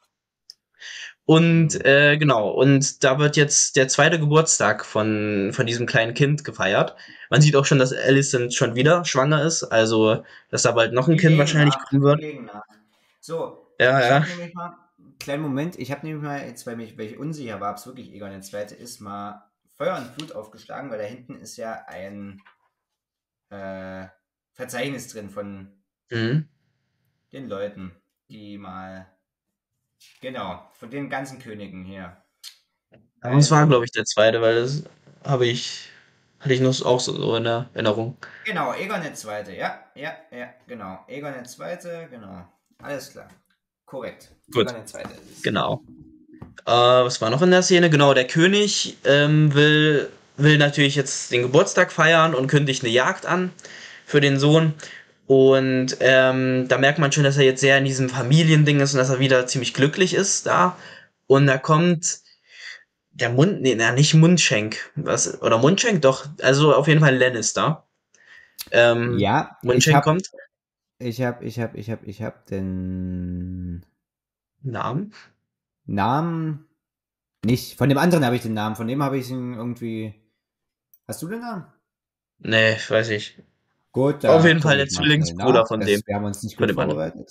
Und Hm. äh, genau, und da wird jetzt der zweite Geburtstag von, von diesem kleinen Kind gefeiert. Man sieht auch schon, dass Alicent schon wieder schwanger ist, also dass da bald noch ein Wir Kind legen wahrscheinlich nach, kommen wir wird. legen nach. So, Ja, ich ja. habe nämlich mal, kleinen Moment, ich habe nämlich mal, jetzt weil, mich, weil ich unsicher war, ob es wirklich Egon der Zweite ist, mal Feuer und Flut aufgeschlagen, weil da hinten ist ja ein äh, Verzeichnis drin von Mhm. den Leuten, die mal, genau, von den ganzen Königen hier. Aber es war, glaube Also, ich, der zweite, weil das habe ich, hatte ich noch auch so, so in der Erinnerung. genau, Egon der Zweite, ja, ja, ja, genau. Egon der Zweite, genau. Alles klar. Korrekt. Gut, Egon der Zweite ist es. genau. Äh, was war noch in der Szene? Genau, der König ähm, will, will natürlich jetzt den Geburtstag feiern und kündigt eine Jagd an für den Sohn. Und ähm, da merkt man schon, dass er jetzt sehr in diesem Familiending ist und dass er wieder ziemlich glücklich ist da. Und da kommt der Mund, nee, na, nicht Mundschenk. Was, oder Mundschenk? Doch, also auf jeden Fall Lannister. Ähm, Ja, ich Mundschenk habe, kommt. ich habe, ich habe, ich habe, ich habe den Namen? Namen nicht. Von dem anderen habe ich den Namen, von dem habe ich ihn irgendwie. Hast du den Namen? Nee, weiß ich. Gut, Auf da jeden Fall gucke der ich mal schnell Zwillingsbruder nach. von dem, Das, wir haben uns nicht von gut dem anderen. vorbereitet.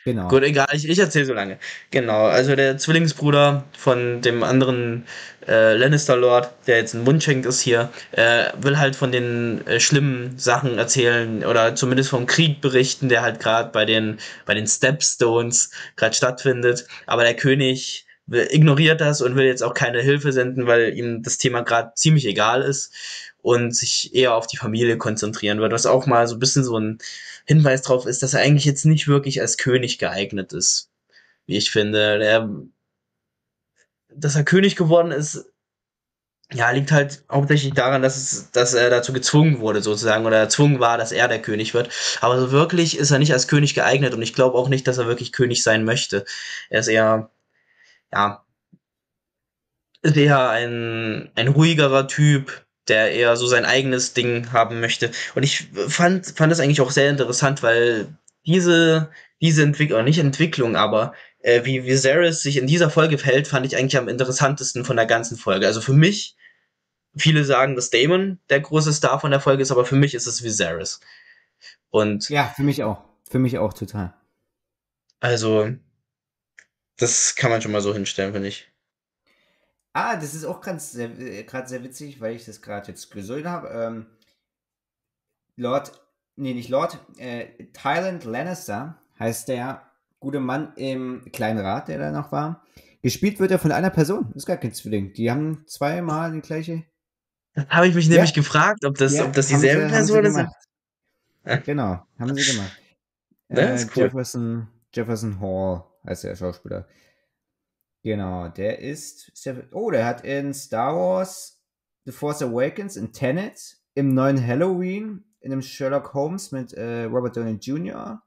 Genau. Gut, egal, ich, ich erzähle so lange. Genau, also der Zwillingsbruder von dem anderen äh, Lannister-Lord, der jetzt ein Mundschenk ist hier, äh, will halt von den äh, schlimmen Sachen erzählen oder zumindest vom Krieg berichten, der halt gerade bei den, bei den Stepstones gerade stattfindet. Aber der König will, ignoriert das und will jetzt auch keine Hilfe senden, weil ihm das Thema gerade ziemlich egal ist und sich eher auf die Familie konzentrieren wird, was auch mal so ein bisschen so ein Hinweis drauf ist, dass er eigentlich jetzt nicht wirklich als König geeignet ist, wie ich finde. Er, dass er König geworden ist, ja, liegt halt hauptsächlich daran, dass es, dass er dazu gezwungen wurde, sozusagen, oder erzwungen war, dass er der König wird. Aber so wirklich ist er nicht als König geeignet und ich glaube auch nicht, dass er wirklich König sein möchte. Er ist eher, ja, ist eher ein, ein ruhigerer Typ, der eher so sein eigenes Ding haben möchte. Und ich fand, fand das eigentlich auch sehr interessant, weil diese, diese Entwicklung, oder nicht Entwicklung, aber äh, wie Viserys sich in dieser Folge verhält, fand ich eigentlich am interessantesten von der ganzen Folge. Also für mich, viele sagen, dass Daemon der große Star von der Folge ist, aber für mich ist es Viserys. Und Ja, für mich auch. Für mich auch total. also, das kann man schon mal so hinstellen, finde ich. Ah, das ist auch ganz sehr, äh, gerade sehr witzig, weil ich das gerade jetzt gesehen habe. Ähm, Lord, nee, nicht Lord, äh, Tywin Lannister heißt der gute Mann im kleinen Rat, der da noch war. Gespielt wird er von einer Person. Ist gar kein Zwilling. Die haben zweimal die gleiche. Habe ich mich nämlich Ja, gefragt, ob das, ob ja, das haben dieselbe sie, haben sie Person ist. gemacht. Genau, haben sie gemacht. Das Äh, ist cool. Jefferson, Jefferson Hall heißt der Schauspieler. Genau, der ist, ist der, oh, der hat in Star Wars The Force Awakens, in Tenet, im neuen Halloween, in dem Sherlock Holmes mit äh, Robert Downey Junior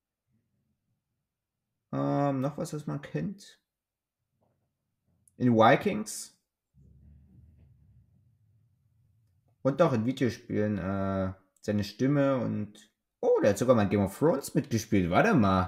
Ähm, noch was, was man kennt? In Vikings und auch in Videospielen äh, seine Stimme und oh, der hat sogar mal in Game of Thrones mitgespielt. Warte mal.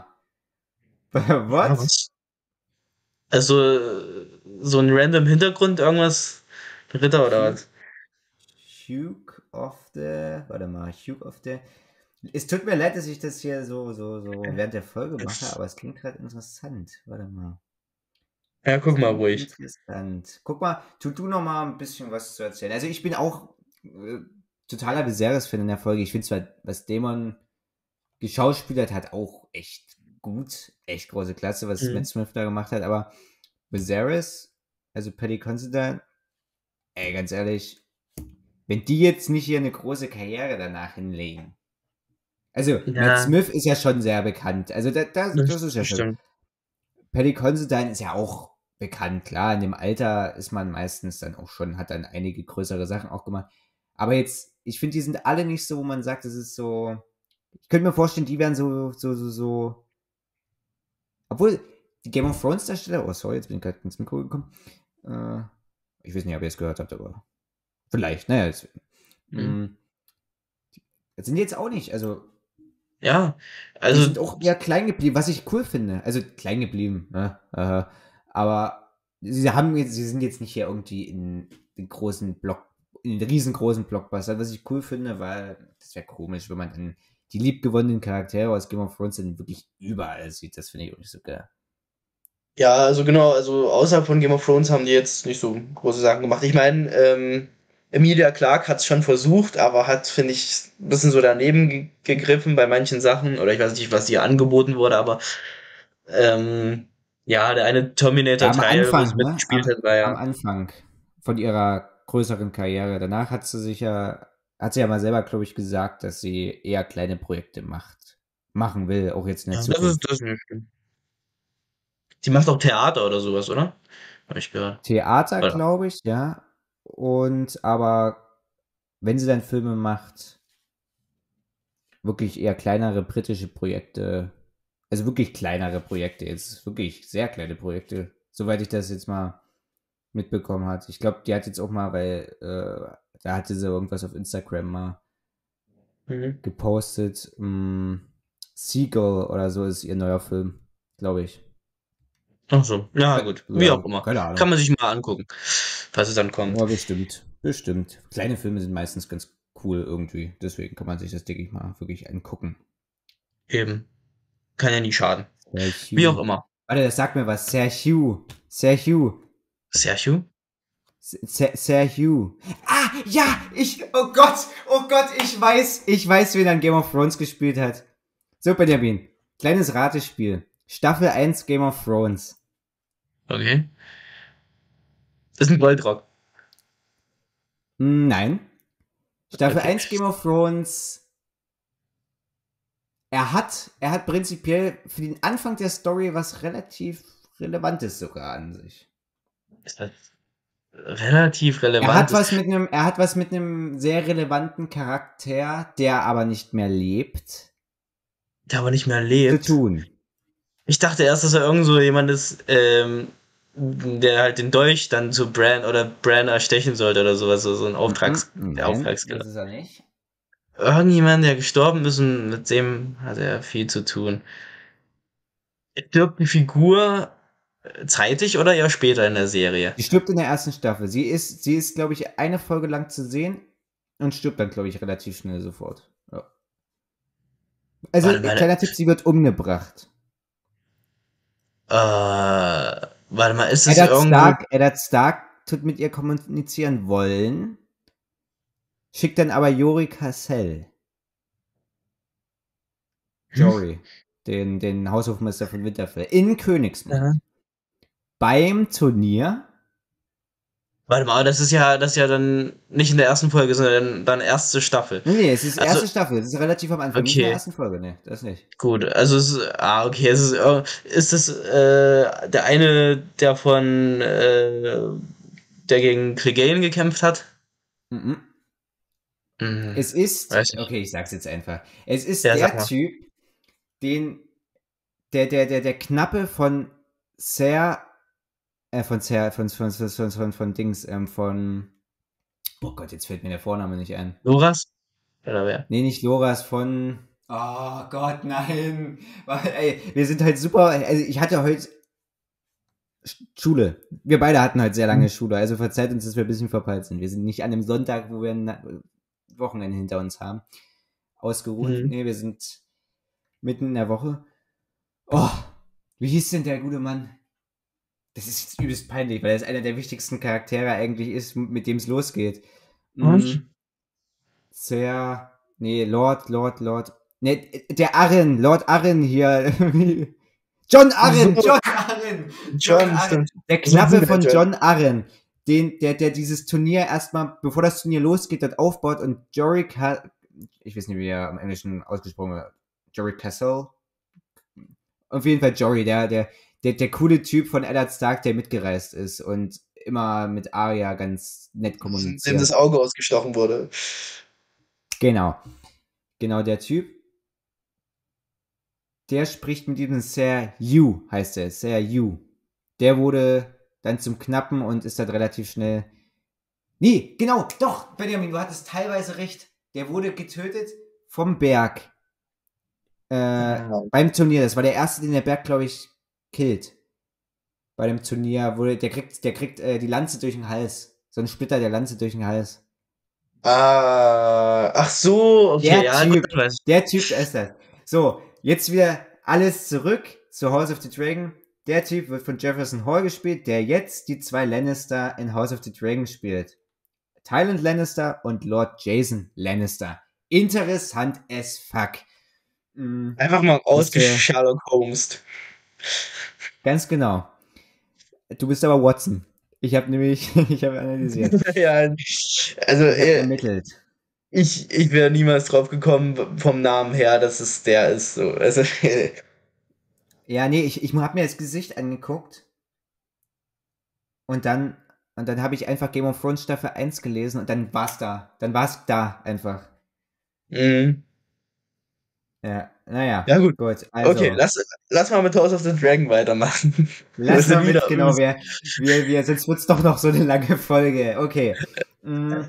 Ja, Was? was? Also, äh, so ein random Hintergrund, irgendwas? Ritter oder Hugh, was? Hugh of the. Warte mal, Hugh of the. Es tut mir leid, dass ich das hier so, so, so während der Folge mache, aber es klingt gerade interessant. Warte mal. Ja, guck Es mal klingt ruhig. interessant. Guck mal, tu du noch mal ein bisschen was zu erzählen. Also ich bin auch äh, totaler Viserys-Fan in der Folge. Ich finde zwar, was Dämon geschauspielert hat, auch echt gut, echt große Klasse, was Matt Mhm. Smith da gemacht hat, aber Viserys, also Paddy Considine, ey, ganz ehrlich, wenn die jetzt nicht hier eine große Karriere danach hinlegen. Also, Matt Ja, Smith ist ja schon sehr bekannt. Also, da, da, das, das ist ja das schon. stimmt. Paddy Considine ist ja auch bekannt. Klar, in dem Alter ist man meistens dann auch schon, hat dann einige größere Sachen auch gemacht. Aber jetzt, ich finde, die sind alle nicht so, wo man sagt, das ist so. Ich könnte mir vorstellen, die wären so, so, so, so. Obwohl, die Game of Thrones Darsteller, oh sorry, jetzt bin ich gerade ins Mikro gekommen. Äh, ich weiß nicht, ob ihr es gehört habt, aber vielleicht, naja, das, Mhm. mh, das sind jetzt auch nicht, also Ja, die also, sind auch eher klein geblieben, was ich cool finde. Also klein geblieben, ne? Äh, aber sie haben jetzt, sie sind jetzt nicht hier irgendwie in den großen Block, in den riesengroßen Blockbuster, was ich cool finde, weil das wäre komisch, wenn man dann die liebgewonnenen Charaktere aus Game of Thrones dann wirklich überall sieht. Das finde ich auch nicht so geil. ja, also genau, also außerhalb von Game of Thrones haben die jetzt nicht so große Sachen gemacht. Ich meine, ähm, Emilia Clarke hat es schon versucht, aber hat, finde ich, ein bisschen so daneben ge gegriffen bei manchen Sachen. Oder ich weiß nicht, was ihr angeboten wurde, aber ähm, ja, der eine Ja, am Terminator-Teil, wo sie Anfang, ne? mitgespielt Am, hat, war am ja. Anfang von ihrer größeren Karriere. Danach hat sie sich ja, hat sie ja mal selber, glaube ich, gesagt, dass sie eher kleine Projekte macht, machen will, auch jetzt in der Ja, das ist Zukunft. das nicht. Sie macht auch Theater oder sowas, oder? Habe ich gehört. Theater, Oder? glaube ich, ja. Und aber wenn sie dann Filme macht, wirklich eher kleinere britische Projekte, also wirklich kleinere Projekte, jetzt wirklich sehr kleine Projekte, soweit ich das jetzt mal mitbekommen hat. Ich glaube, die hat jetzt auch mal, weil äh, da hatte sie irgendwas auf Instagram mal Mhm. gepostet. Mh, Seagull oder so ist ihr neuer Film, glaube ich. Ach so, ja Äh, gut, wie auch Ja, immer. keine Kann Ahnung. man sich mal angucken, falls es dann kommt. Ja, bestimmt. Bestimmt. Kleine Filme sind meistens ganz cool irgendwie. Deswegen kann man sich das, denke ich mal, wirklich angucken. Eben. Kann ja nie schaden. Wie auch Sergio. immer. Warte, das sagt mir was. Sergio. Sergio. Sergio? Ser- Sergio. Ah, ja, ich, oh Gott, oh Gott, ich weiß, ich weiß, wen er in Game of Thrones gespielt hat. So, Benjamin, kleines Ratespiel. Staffel eins Game of Thrones. Okay. Das ist ein Goldrock. Hm, Nein. Staffel Okay. eins Game of Thrones. Er hat, er hat prinzipiell für den Anfang der Story was relativ Relevantes sogar an sich. Ist das relativ Er hat relevant? was mit einem, er hat was mit einem sehr relevanten Charakter, der aber nicht mehr lebt, Der aber nicht mehr zu lebt. tun. Ich dachte erst, dass er irgend so jemand ist, ähm, der halt den Dolch dann zu Bran oder Bran erstechen sollte oder sowas, so, so ein Auftrags, Mhm, der Nein, Auftragskiller. das ist er nicht. Irgendjemand, der gestorben ist und mit dem hat er viel zu tun. Stirbt die Figur zeitig oder eher später in der Serie? Sie stirbt in der ersten Staffel. Sie ist, sie ist, glaube ich, eine Folge lang zu sehen und stirbt dann, glaube ich, relativ schnell sofort. Ja. Also, Warte mal, kleiner Tipp, sie wird umgebracht. äh, warte mal, ist es Eddard irgendwo... Stark, Eddard Stark tut mit ihr kommunizieren wollen, schickt dann aber Jori Cassell, Jory, den, den Haushofmeister von Winterfell, in Königsmund. Aha. Beim Turnier. Warte mal, das ist ja, das ist ja dann nicht in der ersten Folge, sondern dann erste Staffel. Nee, nee, es ist Also, erste Staffel, es ist relativ am Anfang, nicht in der okay, ersten Folge, nee, das nicht. gut. Also, es ist, ah, okay, es ist, ir- ist das äh, der eine, der von, äh, der gegen Clegane gekämpft hat? Mhm. Hm, Es ist, weiß nicht. okay, ich sag's jetzt einfach. Es ist Ja, sag der mal. Typ, den, der, der, der, der Knappe von Ser, äh, von Ser, von, von, von, von, von, von Dings, ähm, von, oh Gott, jetzt fällt mir der Vorname nicht ein. Loras? Oder wer? Nee, nicht Loras, von, oh Gott, nein. Ey, wir sind halt super, also ich hatte heute Schule. Wir beide hatten halt sehr lange Schule, also verzeiht uns, dass wir ein bisschen verpeilt sind. Wir sind nicht an dem Sonntag, wo wir ein Wochenende hinter uns haben, ausgeruht. Mhm. Nee, wir sind mitten in der Woche. Oh, wie hieß denn der gute Mann? Das ist jetzt übelst peinlich, weil er ist einer der wichtigsten Charaktere eigentlich ist, mit dem es losgeht. Und? Mm, sehr, nee, Lord, Lord, Lord. Nee, der Arryn, Lord Arryn hier. John Ach so, Arryn, John Arryn, John John, Arryn. stimmt. Der So Knappe der von John. John Arryn. Den, der, der dieses Turnier erstmal, bevor das Turnier losgeht, dort aufbaut und Jory, Ca- ich weiß nicht, wie er im Englischen ausgesprochen wird, Jory Cassell. Auf jeden Fall Jory, der, der, der, der coole Typ von Eddard Stark, der mitgereist ist und immer mit Arya ganz nett Dem das kommuniziert. Auge ausgestochen wurde. Genau. Genau der Typ. Der spricht mit diesem Ser Yu, heißt er, Ser Yu. Der wurde dann zum Knappen und ist dann relativ schnell. Nee, genau, doch, Benjamin, du hattest teilweise recht. Der wurde getötet vom Berg. Äh, Ah. beim Turnier. Das war der erste, den der Berg, glaube ich, killt. Bei dem Turnier, wurde, der kriegt, der kriegt äh, die Lanze durch den Hals. So ein Splitter der Lanze durch den Hals. Ah, ach so, okay, Der ja, gut, Typ, dann weiß ich. der Typ ist das. So, jetzt wieder alles zurück zu House of the Dragon. Der Typ wird von Jefferson Hall gespielt, der jetzt die zwei Lannister in House of the Dragon spielt. Tywin Lannister und Lord Jason Lannister. Interessant as fuck. Mhm. Einfach mal Müsste- rausgesherlock Holmes. Ganz genau. Du bist aber Watson. Ich habe nämlich, ich habe analysiert. ja, also Ich habe äh, ermittelt. ich, ich wäre niemals drauf gekommen vom Namen her, dass es der ist. So. Also, Ja, nee, ich, ich habe mir das Gesicht angeguckt und dann, und dann habe ich einfach Game of Thrones Staffel eins gelesen und dann war's da. Dann war's da einfach. mhm. Ja, naja. Ja, gut. Gut, also. Okay, lass, lass mal mit House of the Dragon weitermachen. Lass Wir mal sind mit, wieder genau, uns- wir, wir, wir, sonst wird's doch noch so eine lange Folge. Okay. Mm,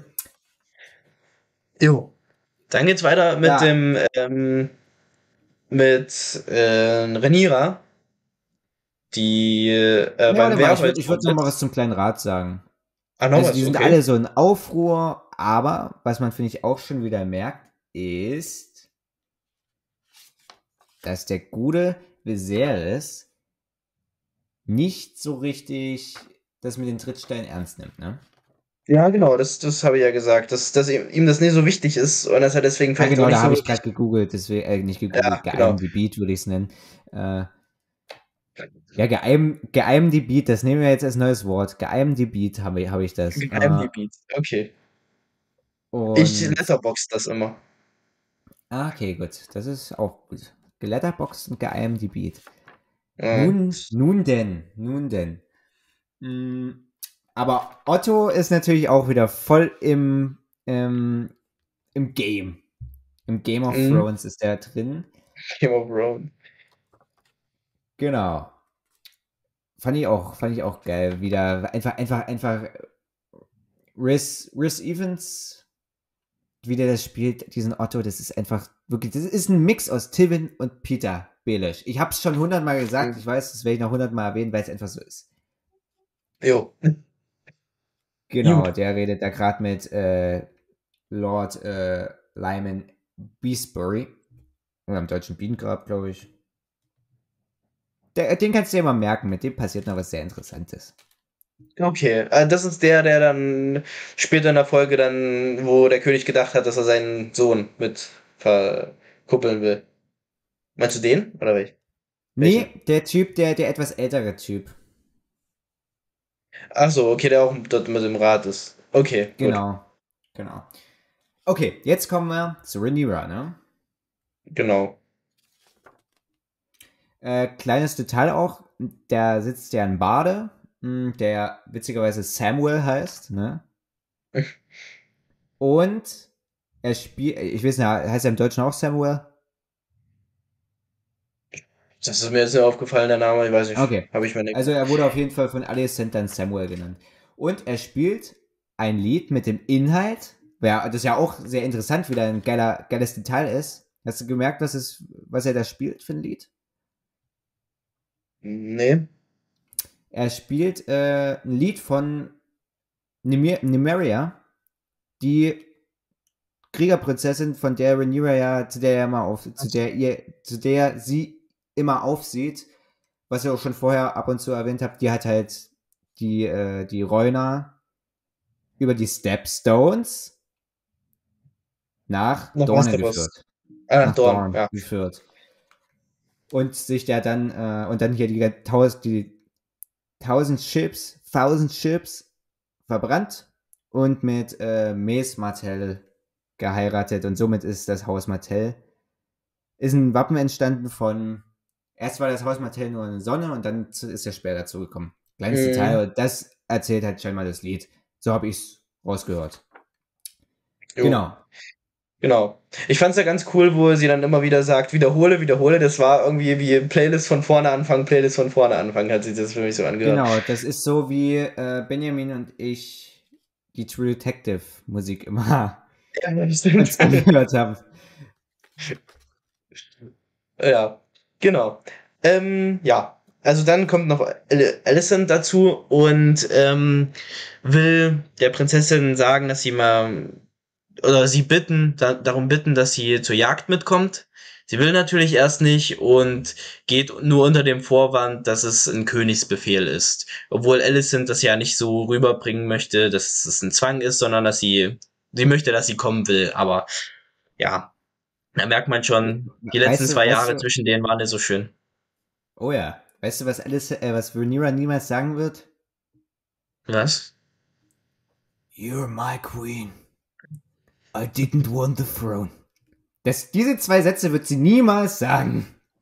Jo. Dann geht's weiter mit Ja. dem ähm, mit äh, Rhaenyra, die äh, nee, beim warte mal, ich Werwolf würde ich würd noch mal was zum kleinen Rat sagen. Ah, noch Also was, die sind okay. alle so in Aufruhr, aber was man, finde ich, auch schon wieder merkt, ist, dass der gute Viserys nicht so richtig das mit den Trittsteinen ernst nimmt, ne? Ja, genau, das, das habe ich ja gesagt, dass, dass ihm, ihm das nicht so wichtig ist und dass er deswegen Ah, vielleicht genau, auch nicht da so habe ich wirklich. gerade gegoogelt, deswegen, äh, nicht Ja, gegoogelt, genau. geimdb würde ich es nennen. Äh, ja, geim, geimdb, das nehmen wir jetzt als neues Wort. Geimdb habe ich, hab ich das. Äh, Geheimgebiet. Okay. Ich und, letterbox das immer. ah, okay, gut, das ist auch gut. Geletterboxd und geimdb. Ja. Nun, nun denn, nun denn. Mm, aber Otto ist natürlich auch wieder voll im, im, im Game. Im Game of Mhm. Thrones ist der drin. Game of Thrones. Genau. Fand ich auch, fand ich auch geil. Wieder einfach, einfach, einfach Rhys, Rhys Evans, wie der das spielt, diesen Otto, das ist einfach wirklich, das ist ein Mix aus Tywin und Peter Baelish. Ich hab's schon hundertmal gesagt, Mhm. ich weiß, das werde ich noch hundertmal erwähnen, weil es einfach so ist. Jo. Genau, Gut. der redet da gerade mit äh, Lord äh, Lyman Beesbury. Oder am deutschen Bienengrab, glaube ich. Der, den kannst du dir mal merken, mit dem passiert noch was sehr Interessantes. Okay, äh, das ist der, der dann später in der Folge dann, wo der König gedacht hat, dass er seinen Sohn mit verkuppeln will. Meinst du den? Oder welch? Welchen? Nee, der Typ, der, der etwas ältere Typ. Ach so, okay, der auch dort mit dem Rad ist. Okay, gut. Genau, genau. Okay, jetzt kommen wir zu Rhaenyra, ne? Genau. Äh, kleines Detail auch, da sitzt ja ein Bade, der witzigerweise Samuel heißt, ne? Und er spielt, ich weiß nicht, heißt er im Deutschen auch Samuel? Das ist mir jetzt nicht aufgefallen, der Name, ich weiß nicht. Okay, Habe ich mir nicht. also er wurde auf jeden Fall von Alicent dann Samuel genannt. Und er spielt ein Lied mit dem Inhalt, ja, das ja auch sehr interessant wieder ein geiler, geiles Detail ist. Hast du gemerkt, was, es, was er da spielt für ein Lied? Nee. Er spielt äh, ein Lied von Nymer- Nymeria, die Kriegerprinzessin, von der Rhaenyra ja, zu der er immer auf, zu der ihr, zu der sie immer aufsieht, was ihr auch schon vorher ab und zu erwähnt habt, die hat halt die, äh, die Reuner über die Stepstones nach Nach Dorne Westeros. geführt. Ah, nach Nach Dorn, Dorne ja. geführt. Und sich der dann, äh, und dann hier die tausend, die tausend Ships, tausend Ships verbrannt und mit äh, Mace Martell geheiratet. Und somit ist das Haus Martell, ist ein Wappen entstanden von, erst war das Haus Martell nur eine Sonne und dann ist der Speer dazugekommen. Kleines Mhm. Detail, und das erzählt halt scheinbar das Lied. So habe ich es rausgehört. Jo. Genau. Genau. Ich fand's ja ganz cool, wo sie dann immer wieder sagt, wiederhole, wiederhole. Das war irgendwie wie Playlist von vorne anfangen, Playlist von vorne anfangen, hat sich das für mich so angehört. Genau, das ist so wie äh, Benjamin und ich die True Detective Musik immer Ja, stimmt. uns angehört haben. Ja, genau. Ähm, ja, also dann kommt noch Al- Alicent dazu und ähm, will der Prinzessin sagen, dass sie mal oder sie bitten, da, darum bitten, dass sie zur Jagd mitkommt. Sie will natürlich erst nicht und geht nur unter dem Vorwand, dass es ein Königsbefehl ist. Obwohl Alicent das ja nicht so rüberbringen möchte, dass es ein Zwang ist, sondern dass sie, sie möchte, dass sie kommen will. Aber ja, da merkt man schon, die letzten Weißt du, zwei weißt Jahre du, zwischen denen waren nicht so schön. oh ja, weißt du, was Alice, äh, was Rhaenyra niemals sagen wird? Was? You're my queen. I didn't want the throne. Das, diese zwei Sätze wird sie niemals sagen.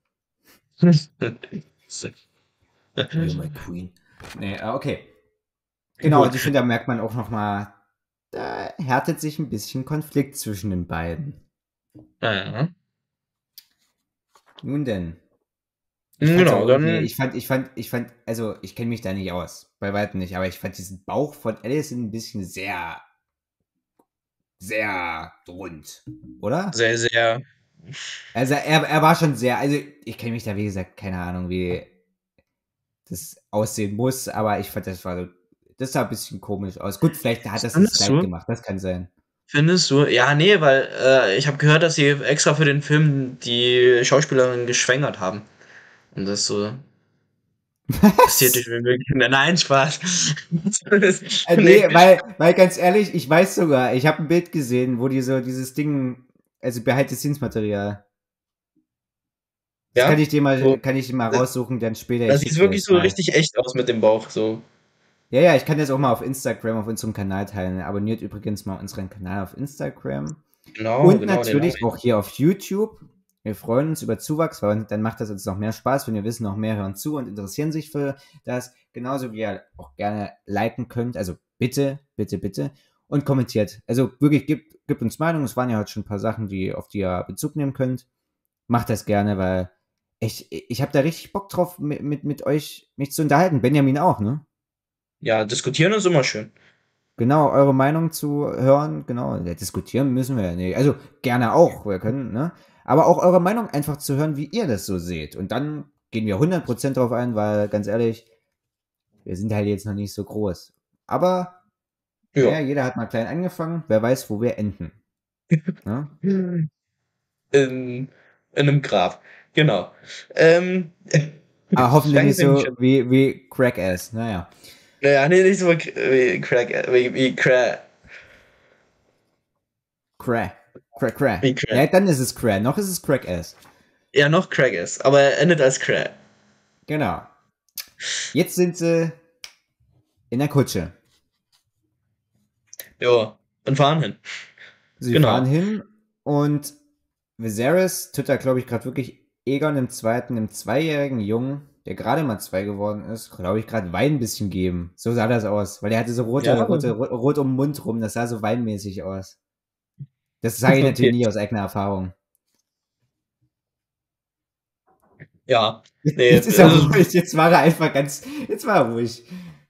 You're my queen. Nee, äh, okay. Genau, Gut. und ich finde, da merkt man auch nochmal, da härtet sich ein bisschen Konflikt zwischen den beiden. Ja. Nun denn. Ich fand's auch Genau, irgendwie, dann. ich fand, ich fand, ich fand, also ich kenne mich da nicht aus, bei weitem nicht, aber ich fand diesen Bauch von Alison ein bisschen sehr, sehr rund, oder? Sehr, sehr. Also er, er war schon sehr, also ich kenne mich da, wie gesagt, keine Ahnung, wie das aussehen muss, aber ich fand, das war so, das sah ein bisschen komisch aus. Gut, vielleicht hat das das Findest Kleid du? gemacht, das kann sein. Findest du? Ja, nee, weil äh, ich habe gehört, dass sie extra für den Film die Schauspielerin geschwängert haben. Und das so Was? ästhetisch wie möglich. Nein, Spaß. Äh, Nee. nee, weil, weil ganz ehrlich, ich weiß sogar, ich habe ein Bild gesehen, wo die so dieses Ding, also Behind-the-Scenes-Material. Das kann Ja? ich dir Wo? mal, kann ich dir mal raussuchen, dann später, Da ich sieht's schick dir wirklich das so mal. richtig echt aus mit dem Bauch, so. Ja, ja, ich kann das auch mal auf Instagram, auf unserem Kanal teilen. Abonniert übrigens mal unseren Kanal auf Instagram. Genau, Und genau, den habe natürlich ich. auch hier auf YouTube. Wir freuen uns über Zuwachs, weil dann macht das uns noch mehr Spaß, wenn wir wissen, noch mehr hören zu und interessieren sich für das. Genauso wie ihr auch gerne liken könnt. Also bitte, bitte, bitte. Und kommentiert. Also wirklich, gibt, gibt uns Meinung. Es waren ja heute schon ein paar Sachen, die, auf die ihr Bezug nehmen könnt. Macht das gerne, weil ich, ich habe da richtig Bock drauf, mit, mit, mit euch mich zu unterhalten. Benjamin auch, ne? Ja, diskutieren ist immer schön. Genau, eure Meinung zu hören, genau, ja, diskutieren müssen wir ja nicht. Also gerne auch, wir können, ne? Aber auch eure Meinung einfach zu hören, wie ihr das so seht. Und dann gehen wir hundert Prozent drauf ein, weil ganz ehrlich, wir sind halt jetzt noch nicht so groß. Aber, naja, Ja. jeder hat mal klein angefangen, wer weiß, wo wir enden. Ne? In, in einem Grab. Genau. Ähm, Aber hoffentlich danke nicht für den so Chat. wie, wie Crack-Ass, naja. Naja, nee, nicht so wie Crack, wie, wie Crack, Crack, Crack, Crack. wie Crack. Ja, dann ist es Crack, noch ist es Crack-Ass. Ja, noch Crack ist, aber er endet als Crack. Genau. Jetzt sind sie in der Kutsche. Ja, und fahren hin. Sie fahren Genau. hin und Viserys tut da, glaube ich, gerade wirklich Aegon im Zweiten, einem zweijährigen Jungen, der gerade mal zwei geworden ist, glaube ich, gerade Wein ein bisschen geben. So sah das aus, weil er hatte so Ja, rote, rote, ro- rot um den Mund rum, das sah so weinmäßig aus. Das sage ich natürlich okay. nie aus eigener Erfahrung. Ja, nee, Jetzt ist er also, ruhig, jetzt war er einfach ganz, jetzt war er ruhig.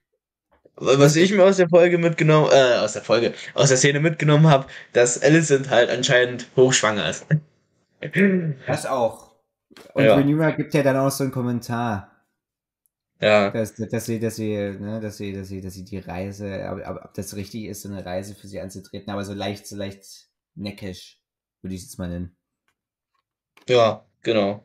was Was, ich mir aus der Folge mitgenommen, äh, aus der Folge, aus der Szene mitgenommen habe, dass Alicent halt anscheinend hochschwanger ist. das auch. Und Ja, Rhaenyra gibt ja dann auch so einen Kommentar. ja, Dass, dass sie, dass sie, ne, dass sie, dass sie, dass sie die Reise, aber, aber ob das richtig ist, so eine Reise für sie anzutreten, aber so leicht, so leicht neckisch, würde ich es jetzt mal nennen. ja, genau.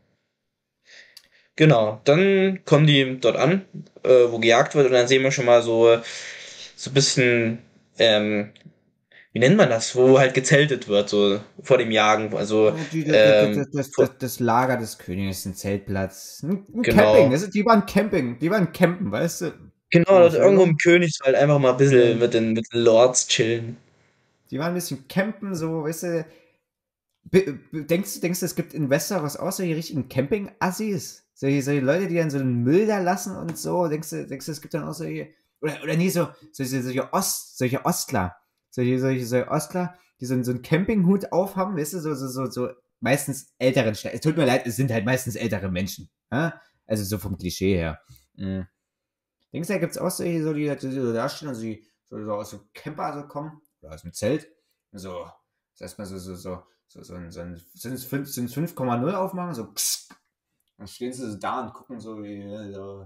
Genau, dann kommen die dort an, äh, wo gejagt wird, und dann sehen wir schon mal so, so ein bisschen, ähm, wie nennt man das, wo halt gezeltet wird, so vor dem Jagen, also, Ja, die, das, ähm, das, das, vor, das, das Lager des Königs, ein Zeltplatz, ein, ein Camping, genau, das ist, die waren Camping, die waren campen, weißt du? genau, So, dort irgendwo Entschuldigung. im Königswald einfach mal ein bisschen Ja. mit den, mit den Lords chillen. Die waren ein bisschen campen, so, weißt du, Be- be- denkst du, denkst du, es gibt in Westeros auch solche richtigen Camping-Assis? Solche, solche Leute, die dann so einen Müll da lassen und so? Denkst du, denkst du, es gibt dann auch solche, oder, oder nee, so, solche, solche Ost, solche Ostler, solche, solche, solche Ostler, die so, einen- so einen Campinghut aufhaben, weißt du, so, so, so, so, meistens älteren, Sta- es tut mir leid, es sind halt meistens ältere Menschen, ja? Also so vom Klischee her. Mhm. Denkst du, da gibt's auch solche, so, die, die so da stehen und so, die, so, so aus dem Camper so kommen, oder aus dem Zelt, und so, das heißt mal so, so, so, so, so ein, so ein, sind es fünf, sind es fünf Komma null aufmachen, so, pss, dann stehen sie so da und gucken so wie, so,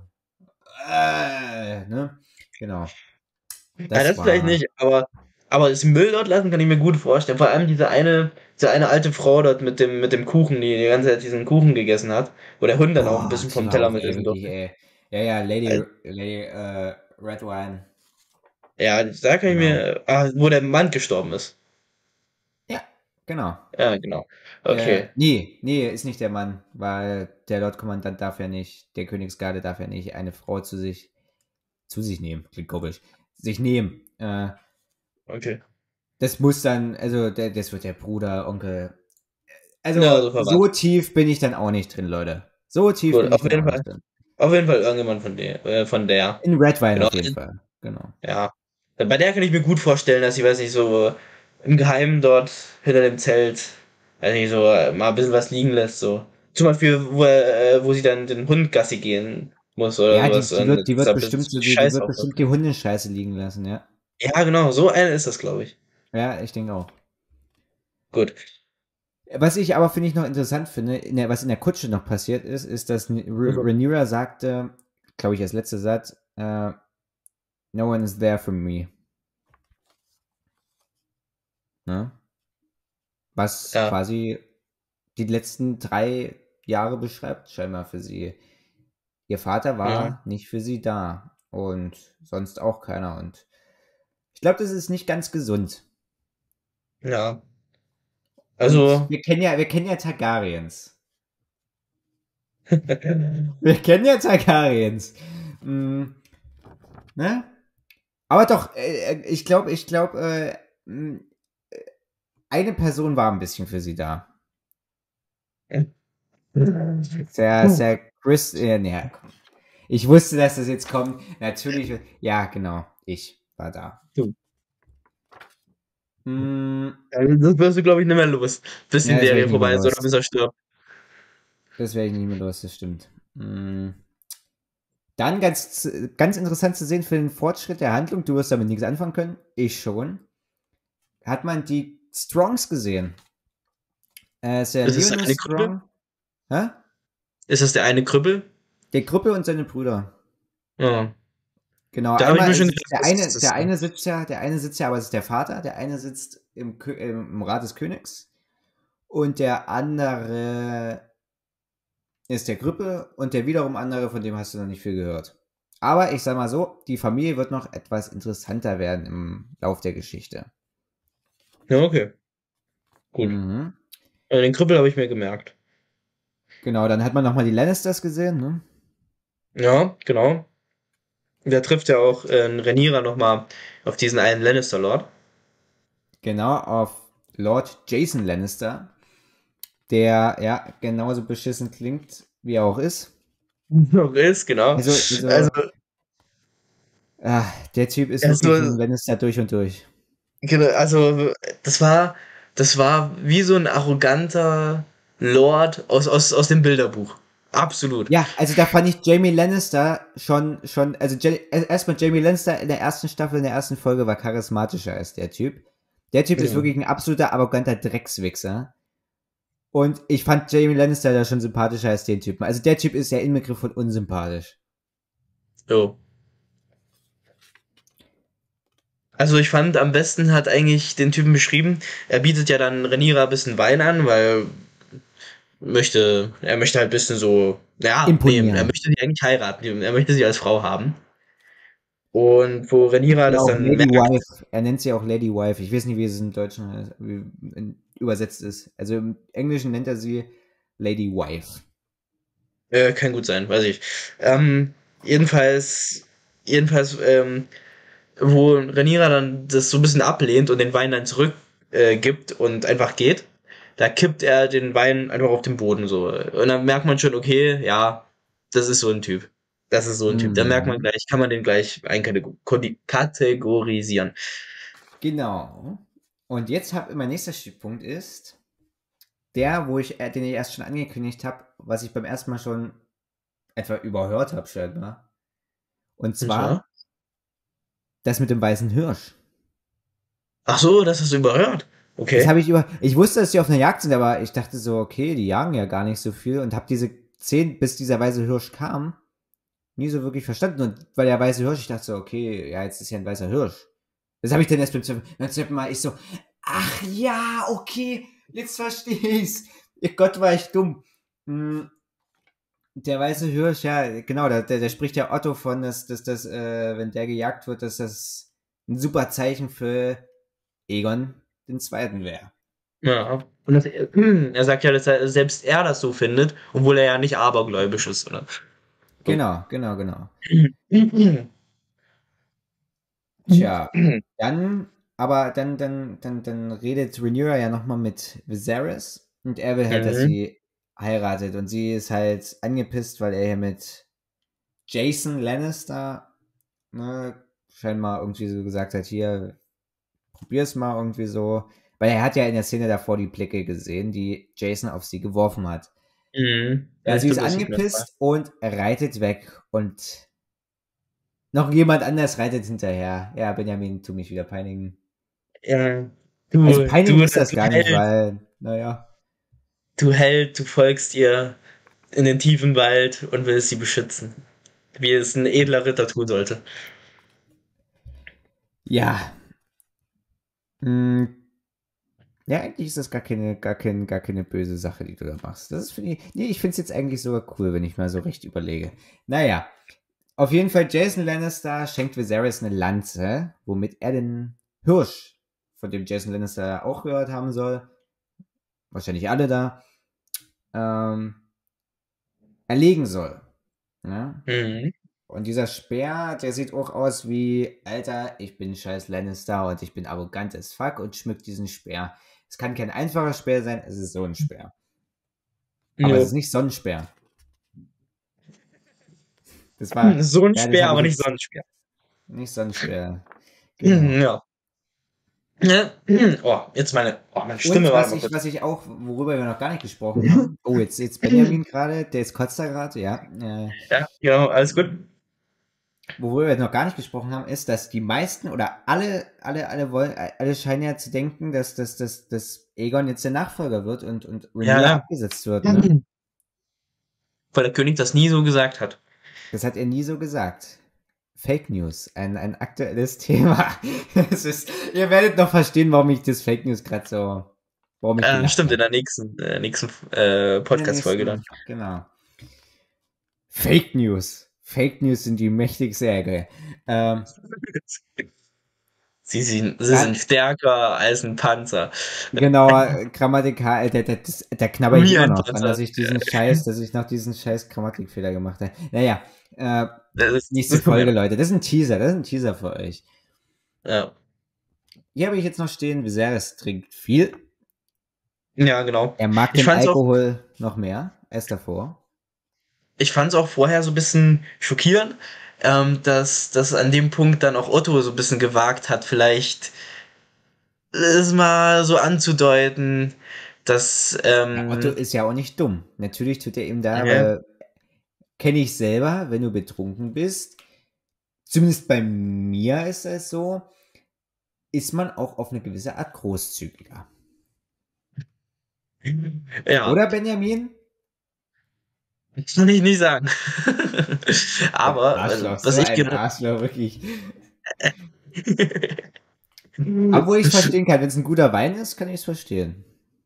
äh, ne? Genau. Ja, Das das vielleicht war, nicht, aber, aber das Müll dort lassen kann ich mir gut vorstellen. Vor allem diese eine, diese eine alte Frau dort mit dem, mit dem Kuchen, die die ganze Zeit diesen Kuchen gegessen hat, wo der Hund dann auch ein boah, bisschen die vom war Teller auch, ey, mitessen wirklich, durfte. ey. Ja, ja, Lady, Äh, Lady, äh, Red Wine, Ja, da kann ich genau. mir, ah, wo der Mann gestorben ist. Ja, genau. Ja, genau. Der, Okay. nee, nee, ist nicht der Mann, weil der Lord-Kommandant darf ja nicht, der Königsgarde darf ja nicht eine Frau zu sich, zu sich nehmen, klingt komisch, sich nehmen. Äh, Okay. das muss dann, also der, das wird der Bruder, Onkel. Ja, Also so verwandt. so tief bin ich dann auch nicht drin, Leute. So tief Gut, bin ich auf dann jeden auch Fall. nicht drin. Auf jeden Fall irgendjemand von der, äh, von der. In Red Wine Genau. auf jeden Fall, genau. Ja. Bei der kann ich mir gut vorstellen, dass sie, weiß nicht, so im Geheimen dort hinter dem Zelt, weiß nicht, so äh, mal ein bisschen was liegen lässt, so. Zum Beispiel, wo, äh, wo sie dann den Hund Gassi gehen muss oder Ja, die, sowas. die Und wird, die das da wird ein bisschen bestimmt so, die, die Scheiß wird aufhört. bestimmt die Hundescheiße liegen lassen, ja. Ja, genau, so eine ist das, glaube ich. Ja, ich denke auch. Gut. Was ich aber, finde ich, noch interessant finde, in der, was in der Kutsche noch passiert ist, ist, dass N- R- Also, Rhaenyra sagte, glaube ich, als letzter Satz, äh, no one is there for me. Ne? Was ja. quasi die letzten drei Jahre beschreibt, scheinbar für sie. Ihr Vater Ja, war nicht für sie da und sonst auch keiner. Und ich glaube, das ist nicht ganz gesund. ja. Und Also, wir kennen ja, wir kennen ja Targaryens. Wir kennen ja Targaryens. Mm, ne? Aber doch, äh, äh, ich glaube, ich glaube, äh, mm, eine Person war ein bisschen für sie da. Sehr, sehr Chris, äh, nee, komm. Ich wusste, dass das jetzt kommt. Natürlich, ja, genau, ich war da. du. Mm, Also, das wirst du, glaube ich, nicht mehr los, bis die ja, das werde ich Serie nie mehr vorbei ist oder los. bis er stirbt. Das werde ich nie mehr los, das stimmt. Mm. Dann ganz, ganz interessant zu sehen für den Fortschritt der Handlung. Du wirst damit nichts anfangen können. Ich schon. Hat man die Strongs gesehen? Äh, ist der Ist es der Lionel eine Krüppel? Strong? Hä? Ist es der eine Krüppel? Der Gruppe und seine Brüder. Ja. Genau, Da habe ich mir einmal schon ist gedacht, der was ist eine, das der denn? eine sitzt ja, der eine sitzt ja, aber es ist der Vater, der eine sitzt im, Kö- im Rat des Königs und der andere ist der Gruppe und der wiederum andere, von dem hast du noch nicht viel gehört. Aber ich sag mal so, die Familie wird noch etwas interessanter werden im Lauf der Geschichte. Ja, okay. Gut. Mhm. Also den Krüppel habe ich mir gemerkt. Genau, dann hat man nochmal die Lannisters gesehen, ne? Ja, genau. Da trifft ja auch äh, Rhaenyra nochmal auf diesen einen Lannister-Lord. Genau, auf Lord Jason Lannister, der ja genauso beschissen klingt, wie er auch ist. Noch ist, genau. Also, Also, also, ah, der Typ ist er ist wirklich so, ein Lannister durch und durch. genau, also, das war, das war wie so ein arroganter Lord aus, aus, aus dem Bilderbuch. Absolut. Ja, also da fand ich Jamie Lannister schon, schon, also Ja- erstmal Jamie Lannister in der ersten Staffel, in der ersten Folge war charismatischer als der Typ. Der Typ ist Ja. wirklich ein absoluter arroganter Dreckswichser. Und ich fand Jamie Lannister da schon sympathischer als den Typen. Also der Typ ist ja Inbegriff von unsympathisch. So. Also ich fand, am besten hat eigentlich den Typen beschrieben, er bietet ja dann Rhaenyra ein bisschen Wein an, weil möchte, er möchte halt ein bisschen so, ja, nee, er Imponieren. möchte sie eigentlich heiraten, er möchte sie als Frau haben. Und wo Rhaenyra Ja, das auch dann Lady merkt, Wife. Er nennt sie auch Lady Wife. Ich weiß nicht, wie es im Deutschen heißt, wie, in, übersetzt ist. Also im Englischen nennt er sie Lady Wife. äh, kann gut sein, weiß ich. Ähm, jedenfalls, jedenfalls, ähm, wo Rhaenyra dann das so ein bisschen ablehnt und den Wein dann zurück äh, gibt und einfach geht, da kippt er den Wein einfach auf den Boden so. Und dann merkt man schon, okay, ja, das ist so ein Typ. Das ist so ein Typ. Da merkt man Mhm. gleich, kann man den gleich einkategorisieren. Genau. Und jetzt hab, mein nächster Punkt ist der, wo ich, äh, den ich erst schon angekündigt habe, was ich beim ersten Mal schon etwa überhört habe, scheinbar. Und Und zwar? zwar das mit dem weißen Hirsch. Ach so, das hast du überhört. Das Okay. habe ich über. Ich wusste, dass die auf einer Jagd sind, aber ich dachte so, okay, die jagen ja gar nicht so viel und habe diese zehn, bis dieser weiße Hirsch kam, nie so wirklich verstanden. Und weil der weiße Hirsch, ich dachte so, okay, ja, jetzt ist ja ein weißer Hirsch. Das habe ich dann erst beim zweiten, beim zweiten Mal, ich so, ach ja, okay, jetzt verstehe ich's. Ihr Gott, war ich dumm. Hm, der weiße Hirsch, ja, genau, der, der, der spricht ja Otto von, dass, dass das, äh, wenn der gejagt wird, dass das ein super Zeichen für Egon den Zweiten wäre. Ja. Und das, er sagt ja, dass er, selbst er das so findet, obwohl er ja nicht abergläubisch ist, oder? Genau, genau, genau. Tja, dann, aber dann, dann, dann, dann redet Rhaenyra ja nochmal mit Viserys und er will halt, dass Mhm. sie heiratet und sie ist halt angepisst, weil er hier mit Jason Lannister, ne, scheinbar irgendwie so gesagt hat, hier, probier's mal irgendwie so, weil er hat ja in der Szene davor die Blicke gesehen, die Jason auf sie geworfen hat. Mhm. Ja, Ja, ich sie ist glaube, das sieht man mal. angepisst und reitet weg und noch jemand anders reitet hinterher. Ja, Benjamin, tu mich wieder peinigen. Ja, Also du, peinigen du, ist das du gar nicht, Held, weil, naja. du Held, du folgst ihr in den tiefen Wald und willst sie beschützen. Wie es ein edler Ritter tun sollte. Ja. Mh, Ja, eigentlich ist das gar keine, gar keine, gar keine böse Sache, die du da machst. Das ist für die, nee, ich finde es jetzt eigentlich sogar cool, wenn ich mal so recht überlege. Naja, auf jeden Fall Jason Lannister schenkt Viserys eine Lanze, womit er den Hirsch, von dem Jason Lannister auch gehört haben soll, wahrscheinlich alle da, ähm, erlegen soll. Ja? Mhm. Und dieser Speer, der sieht auch aus wie, Alter, ich bin scheiß Lannister und ich bin arrogant as fuck und schmückt diesen Speer. Es kann kein einfacher Speer sein, es ist so ein Speer. Aber es ist Jo. nicht Sonnenspeer. Das war, So ein ja, das Speer, habe ich aber nicht jetzt, so ein Speer. nicht Sonnenspeer. Genau. Ja. Oh, jetzt meine, oh, meine Und Stimme war was immer ich, kurz. was ich auch, worüber wir noch gar nicht gesprochen haben, oh, jetzt, jetzt Benjamin gerade, der ist kotzt da gerade, ja, äh, Ja, genau, alles gut. worüber wir noch gar nicht gesprochen haben, ist, dass die meisten oder alle, alle, alle wollen, alle scheinen ja zu denken, dass, dass, dass, dass Aegon jetzt der Nachfolger wird und, und Ja, Rhaenyra ja. abgesetzt wird, ne? Weil der König das nie so gesagt hat. Das hat er nie so gesagt. Fake News, ein, ein aktuelles Thema. Es ist, ihr werdet noch verstehen, warum ich das Fake News gerade so, warum ich Äh, gelacht stimmt, in habe. der nächsten, äh, nächsten äh, In der Podcast-Folge dann. nächsten, genau. Fake News. Fake News sind die mächtigste Ärger. Ähm, Sie sind, sie dann, sind stärker als ein Panzer. genauer, Grammatikal, da, da, das- da knabber ich Wie immer ein noch dran, dass Panzer. ich diesen Scheiß, dass ich noch diesen Scheiß Grammatikfehler gemacht habe. Naja, äh, Das ist, nächste Folge, Leute. Das ist ein Teaser, das ist ein Teaser für euch. ja. Hier habe ich jetzt noch stehen, Viserys trinkt viel. Ja, genau. Er mag Ich den fand's auch, Alkohol noch mehr als davor. ich fand's auch vorher so ein bisschen schockierend, ähm, dass, dass an dem Punkt dann auch Otto so ein bisschen gewagt hat, vielleicht es mal so anzudeuten, dass, Ja, Otto ähm, ist ja auch nicht dumm. Natürlich tut er ihm da, ja, weil kenne ich selber, wenn du betrunken bist, zumindest bei mir ist es so, ist man auch auf eine gewisse Art großzügiger. ja, Oder Benjamin? das kann ich nicht sagen. Ein Aber, also, Arschloch, so was ich ein gehört Arschloch, wirklich. Obwohl ich es verstehen kann, wenn es ein guter Wein ist, kann ich es verstehen.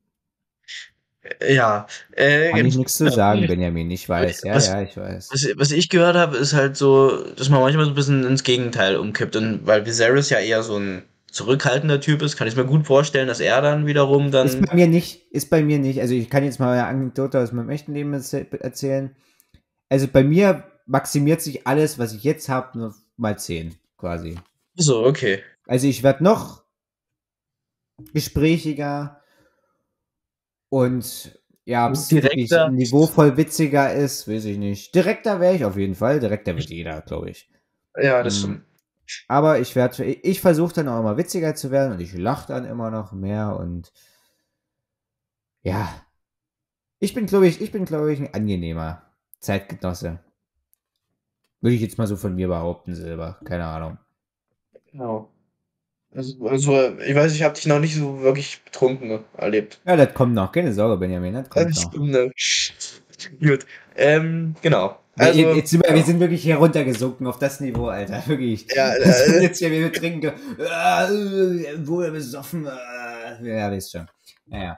ja, äh, Kann ich nichts zu genau. sagen, Benjamin, ich weiß, ja, Was, ja, ich weiß. was, was ich gehört habe, ist halt so, dass man manchmal so ein bisschen ins Gegenteil umkippt. Und weil Viserys ja eher so ein zurückhaltender Typ ist, kann ich mir gut vorstellen, dass er dann wiederum Ist dann bei mir nicht, ist bei mir nicht. Also ich kann jetzt mal eine Anekdote aus meinem echten Leben erzählen. Also bei mir maximiert sich alles, was ich jetzt habe, nur mal zehn quasi. so, okay. Also ich werde noch gesprächiger und ja, ob es wirklich Direkter. niveauvoll witziger ist, weiß ich nicht. Direkter wäre ich auf jeden Fall. Direkter wird jeder, glaube ich. Ja, das Mm, stimmt. Aber ich werde, ich versuche dann auch immer witziger zu werden und ich lache dann immer noch mehr und ja, ich bin, glaube ich, ich bin, glaube ich, ein angenehmer Zeitgenosse. Würde ich jetzt mal so von mir behaupten, selber. Keine Ahnung. Genau. Also, also ich weiß, ich habe dich noch nicht so wirklich betrunken erlebt. Ja, das kommt noch. Keine Sorge, Benjamin, das kommt Das noch. stimmt, ne? Gut. Ähm, genau. Wir, Also, jetzt sind wir, wir ja, sind wirklich hier runtergesunken auf das Niveau, Alter. Wirklich. ja, Wir sind äh, jetzt hier, wir trinken. Äh, wohl besoffen. Äh, ja, wisst schon. Naja.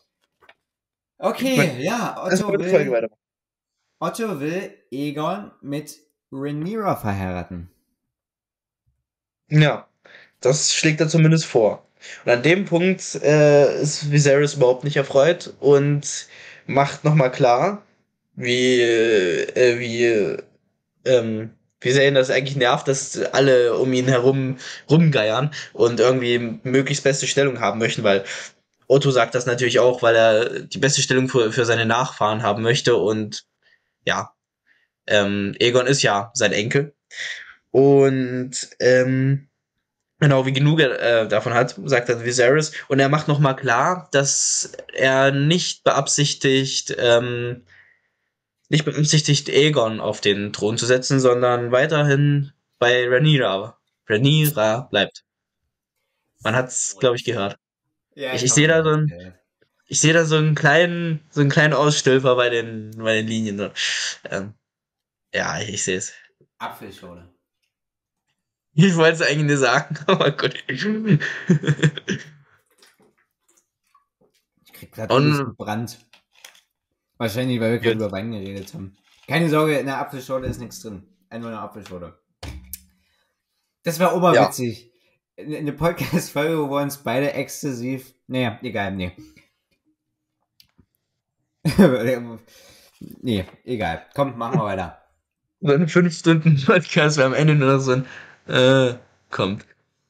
gut. Okay, ja, Also, Otto gute Folge will, weiter. Otto will Egon mit Rhaenyra verheiraten. Ja, das schlägt er zumindest vor. Und an dem Punkt äh, ist Viserys überhaupt nicht erfreut und macht nochmal klar, wie, äh, wie, ähm, wie sehr ihn das eigentlich nervt, dass alle um ihn herum rumgeiern und irgendwie möglichst beste Stellung haben möchten, weil Otto sagt das natürlich auch, weil er die beste Stellung für, für seine Nachfahren haben möchte und ja, ähm, Aegon ist ja sein Enkel und ähm, genau, wie genug er äh, davon hat, sagt dann Viserys. Und er macht nochmal klar, dass er nicht beabsichtigt, ähm, nicht beabsichtigt, Aegon auf den Thron zu setzen, sondern weiterhin bei Rhaenyra. Rhaenyra bleibt. Man Sehr hat's, gut. glaube ich, gehört. Ja, Ich, ich ich sehe hoffe, da man so hat's ein, gehört. ich sehe da so einen kleinen, so einen kleinen Ausstülper bei den, bei den Linien. Ähm, ja, ich, ich sehe es. Apfelschorle. Ich wollte es eigentlich nicht sagen, aber gut. krieg gerade ein bisschen Brand. Wahrscheinlich, weil wir gerade über Wein geredet haben. Keine Sorge, in der Apfelschorle ist nichts drin. Einfach eine Apfelschorle. Das war oberwitzig. Ja. Eine Podcast-Folge, wo wir uns beide exzessiv... Naja, egal, nee. nee, egal. Komm, machen wir weiter. So ein fünf Stunden Podcast, wir am Ende nur noch so ein... Äh, kommt.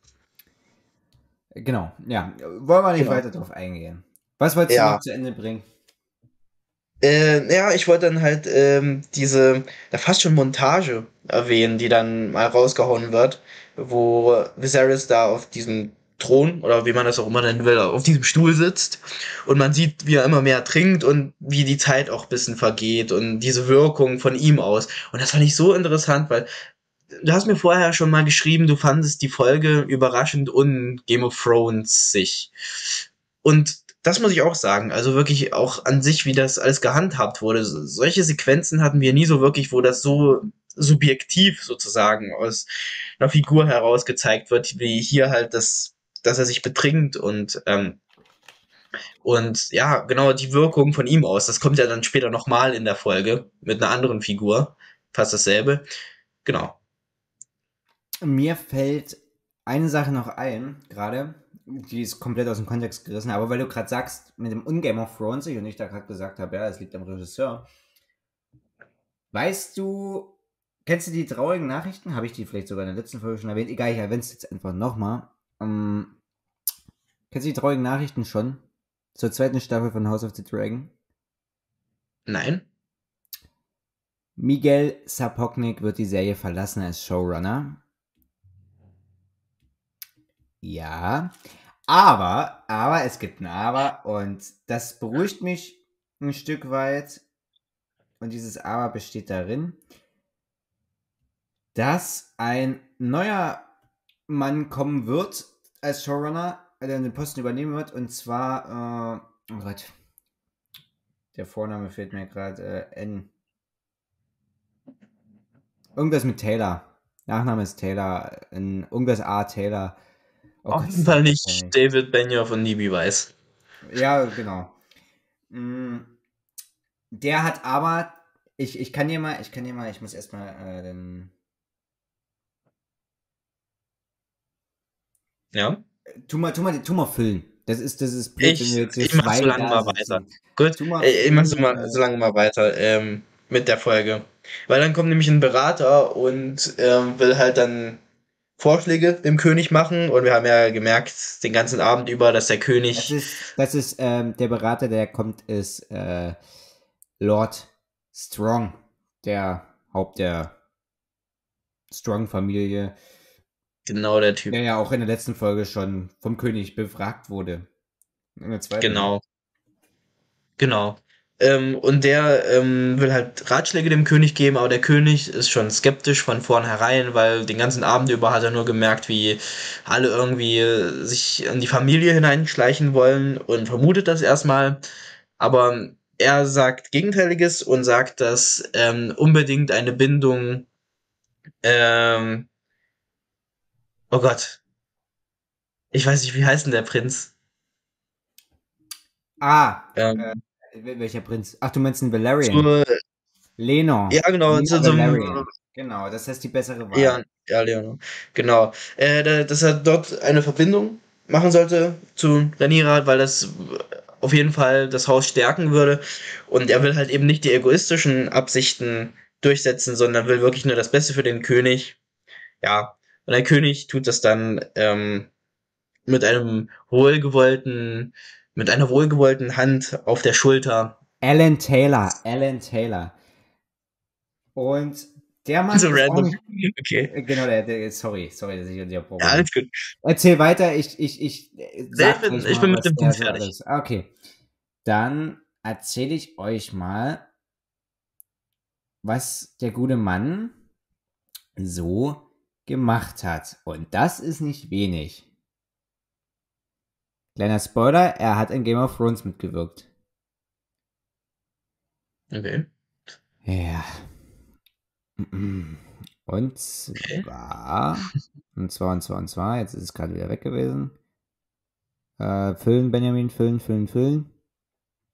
Genau, ja. Wollen wir nicht genau. weiter drauf eingehen. Was wolltest ja. du noch zu Ende bringen? Äh, ja, ich wollte dann halt ähm, diese, da fast schon Montage erwähnen, die dann mal rausgehauen wird, wo Viserys da auf diesem Thron, oder wie man das auch immer nennen will, auf diesem Stuhl sitzt und man sieht, wie er immer mehr trinkt und wie die Zeit auch ein bisschen vergeht und diese Wirkung von ihm aus. Und das fand ich so interessant, weil du hast mir vorher schon mal geschrieben, du fandest die Folge überraschend un Game of Thrones sich. Und das muss ich auch sagen, also wirklich auch an sich, wie das alles gehandhabt wurde. Solche Sequenzen hatten wir nie so wirklich, wo das so subjektiv sozusagen aus einer Figur heraus gezeigt wird, wie hier halt das, dass er sich betrinkt und ähm, und ja, genau die Wirkung von ihm aus. Das kommt ja dann später nochmal in der Folge mit einer anderen Figur, fast dasselbe. Genau. Mir fällt eine Sache noch ein, gerade, die ist komplett aus dem Kontext gerissen, aber weil du gerade sagst, mit dem Un-Game of Thrones und ich da gerade gesagt habe, ja, es liegt am Regisseur. Weißt du, kennst du die traurigen Nachrichten? Habe ich die vielleicht sogar in der letzten Folge schon erwähnt? Egal, ich erwähne es jetzt einfach nochmal. Ähm, kennst du die traurigen Nachrichten schon? Zur zweiten Staffel von House of the Dragon? Nein. Miguel Sapochnik wird die Serie verlassen als Showrunner. Ja, aber, aber, es gibt ein Aber und das beruhigt mich ein Stück weit und dieses Aber besteht darin, dass ein neuer Mann kommen wird als Showrunner, der den Posten übernehmen wird und zwar, äh, oh Gott, der Vorname fehlt mir gerade, äh, N. Irgendwas mit Taylor. Nachname ist Taylor, in, irgendwas A. Taylor. Oh Auf jeden Fall nicht, nicht David Benioff von Nibi Weiß. Ja, genau. Der hat aber, ich, ich kann dir mal, ich kann dir mal, ich muss erstmal äh, den. Ja. Tu mal, tu mal, tu mal füllen. Das ist, das ist blöd, ich, wenn wir jetzt ich mach so lange mal weiter. Gut, ich mach so, mal, so lange mal weiter ähm, mit der Folge. Weil dann kommt nämlich ein Berater und ähm, will halt dann Vorschläge dem König machen und wir haben ja gemerkt den ganzen Abend über, dass der König... Das ist, das ist ähm, der Berater, der kommt, ist äh, Lord Strong, der Haupt der Strong-Familie. Genau der Typ. Der ja auch in der letzten Folge schon vom König befragt wurde. In der zweiten. Genau. Genau. Ähm, und der ähm, will halt Ratschläge dem König geben, aber der König ist schon skeptisch von vornherein, weil den ganzen Abend über hat er nur gemerkt, wie alle irgendwie äh, sich in die Familie hineinschleichen wollen und vermutet das erstmal. Aber er sagt Gegenteiliges und sagt, dass ähm, unbedingt eine Bindung ähm, oh Gott. Ich weiß nicht, wie heißt denn der Prinz? Ah, ähm, äh, welcher Prinz? Ach, du meinst den Valerian? Zur, Lenor. Ja, genau. Lenor zu, zum, genau, das heißt die bessere Wahl. Ja, ja, Lenor. Genau. Äh, dass er dort eine Verbindung machen sollte zu Rhaenyra, weil das auf jeden Fall das Haus stärken würde. Und er will halt eben nicht die egoistischen Absichten durchsetzen, sondern will wirklich nur das Beste für den König. Ja. Und der König tut das dann ähm, mit einem wohlgewollten, mit einer wohlgewollten Hand auf der Schulter. Alan Taylor, Alan Taylor. Und der Mann so ist random. Auch nicht, okay. Genau, der, der, sorry, sorry, dass ich unterbrochen habe. Ja, alles gut. Erzähl weiter, ich, ich, ich, sag ich bin, ich bin mit dem Punkt fertig. Ist. Okay, dann erzähle ich euch mal, was der gute Mann so gemacht hat. Und das ist nicht wenig. Kleiner Spoiler, er hat in Game of Thrones mitgewirkt. Okay. Ja. Und zwar, und zwar, und zwar, und zwar, jetzt ist es gerade wieder weg gewesen. Äh, füllen, Benjamin, füllen, füllen, füllen.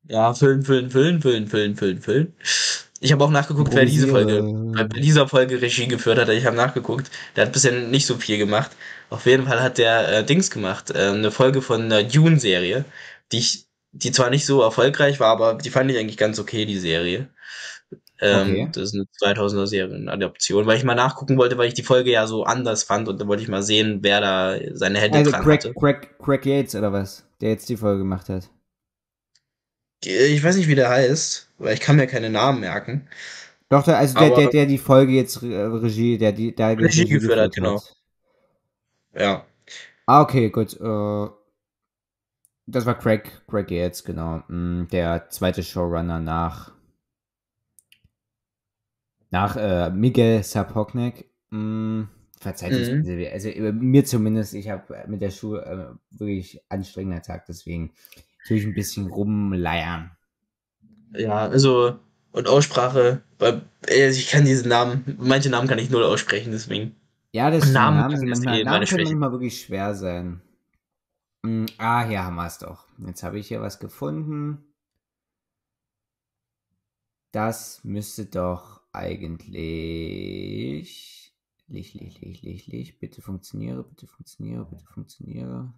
Ja, füllen, füllen, füllen, füllen, füllen, füllen, füllen. Ich habe auch nachgeguckt, wer diese Folge, wer bei dieser Folge Regie geführt hat. Ich habe nachgeguckt. Der hat bisher nicht so viel gemacht. Auf jeden Fall hat der äh, Dings gemacht. Äh, eine Folge von einer Dune-Serie, die ich, die zwar nicht so erfolgreich war, aber die fand ich eigentlich ganz okay, die Serie. Ähm, Okay. das ist eine zweitausender Serienadaption, weil ich mal nachgucken wollte, weil ich die Folge ja so anders fand und dann wollte ich mal sehen, wer da seine Hände Also dran hatte. Craig, Craig, Craig Yates oder was? Der jetzt die Folge gemacht hat. Ich weiß nicht, wie der heißt, weil ich kann mir keine Namen merken. Doch, der, also der, Aber der, der die Folge jetzt äh, Regie, der die, der die Regie Regie geführt hat, geführt genau. hat. Ja. Ah, okay, gut. Äh, das war Craig, Craig Yates, genau. Mm, der zweite Showrunner nach, nach äh, Miguel Sapochnik. Mm, verzeiht uns Mhm. bitte. Also äh, mir zumindest, ich habe mit der Schule äh, wirklich anstrengender Tag, deswegen tue ich ein bisschen rumleiern. Ja, also, und Aussprache, weil, äh, ich kann diesen Namen, manche Namen kann ich null aussprechen, deswegen. Ja, das Und stimmt. Namen Namen sind ist manchmal, eh meine Namen können Schwäche. manchmal wirklich schwer sein. Mm, ah, hier haben wir es doch. Jetzt habe ich hier was gefunden. Das müsste doch eigentlich. Licht, Licht, Licht, Licht, Licht. Bitte funktioniere, bitte funktioniere, bitte funktioniere.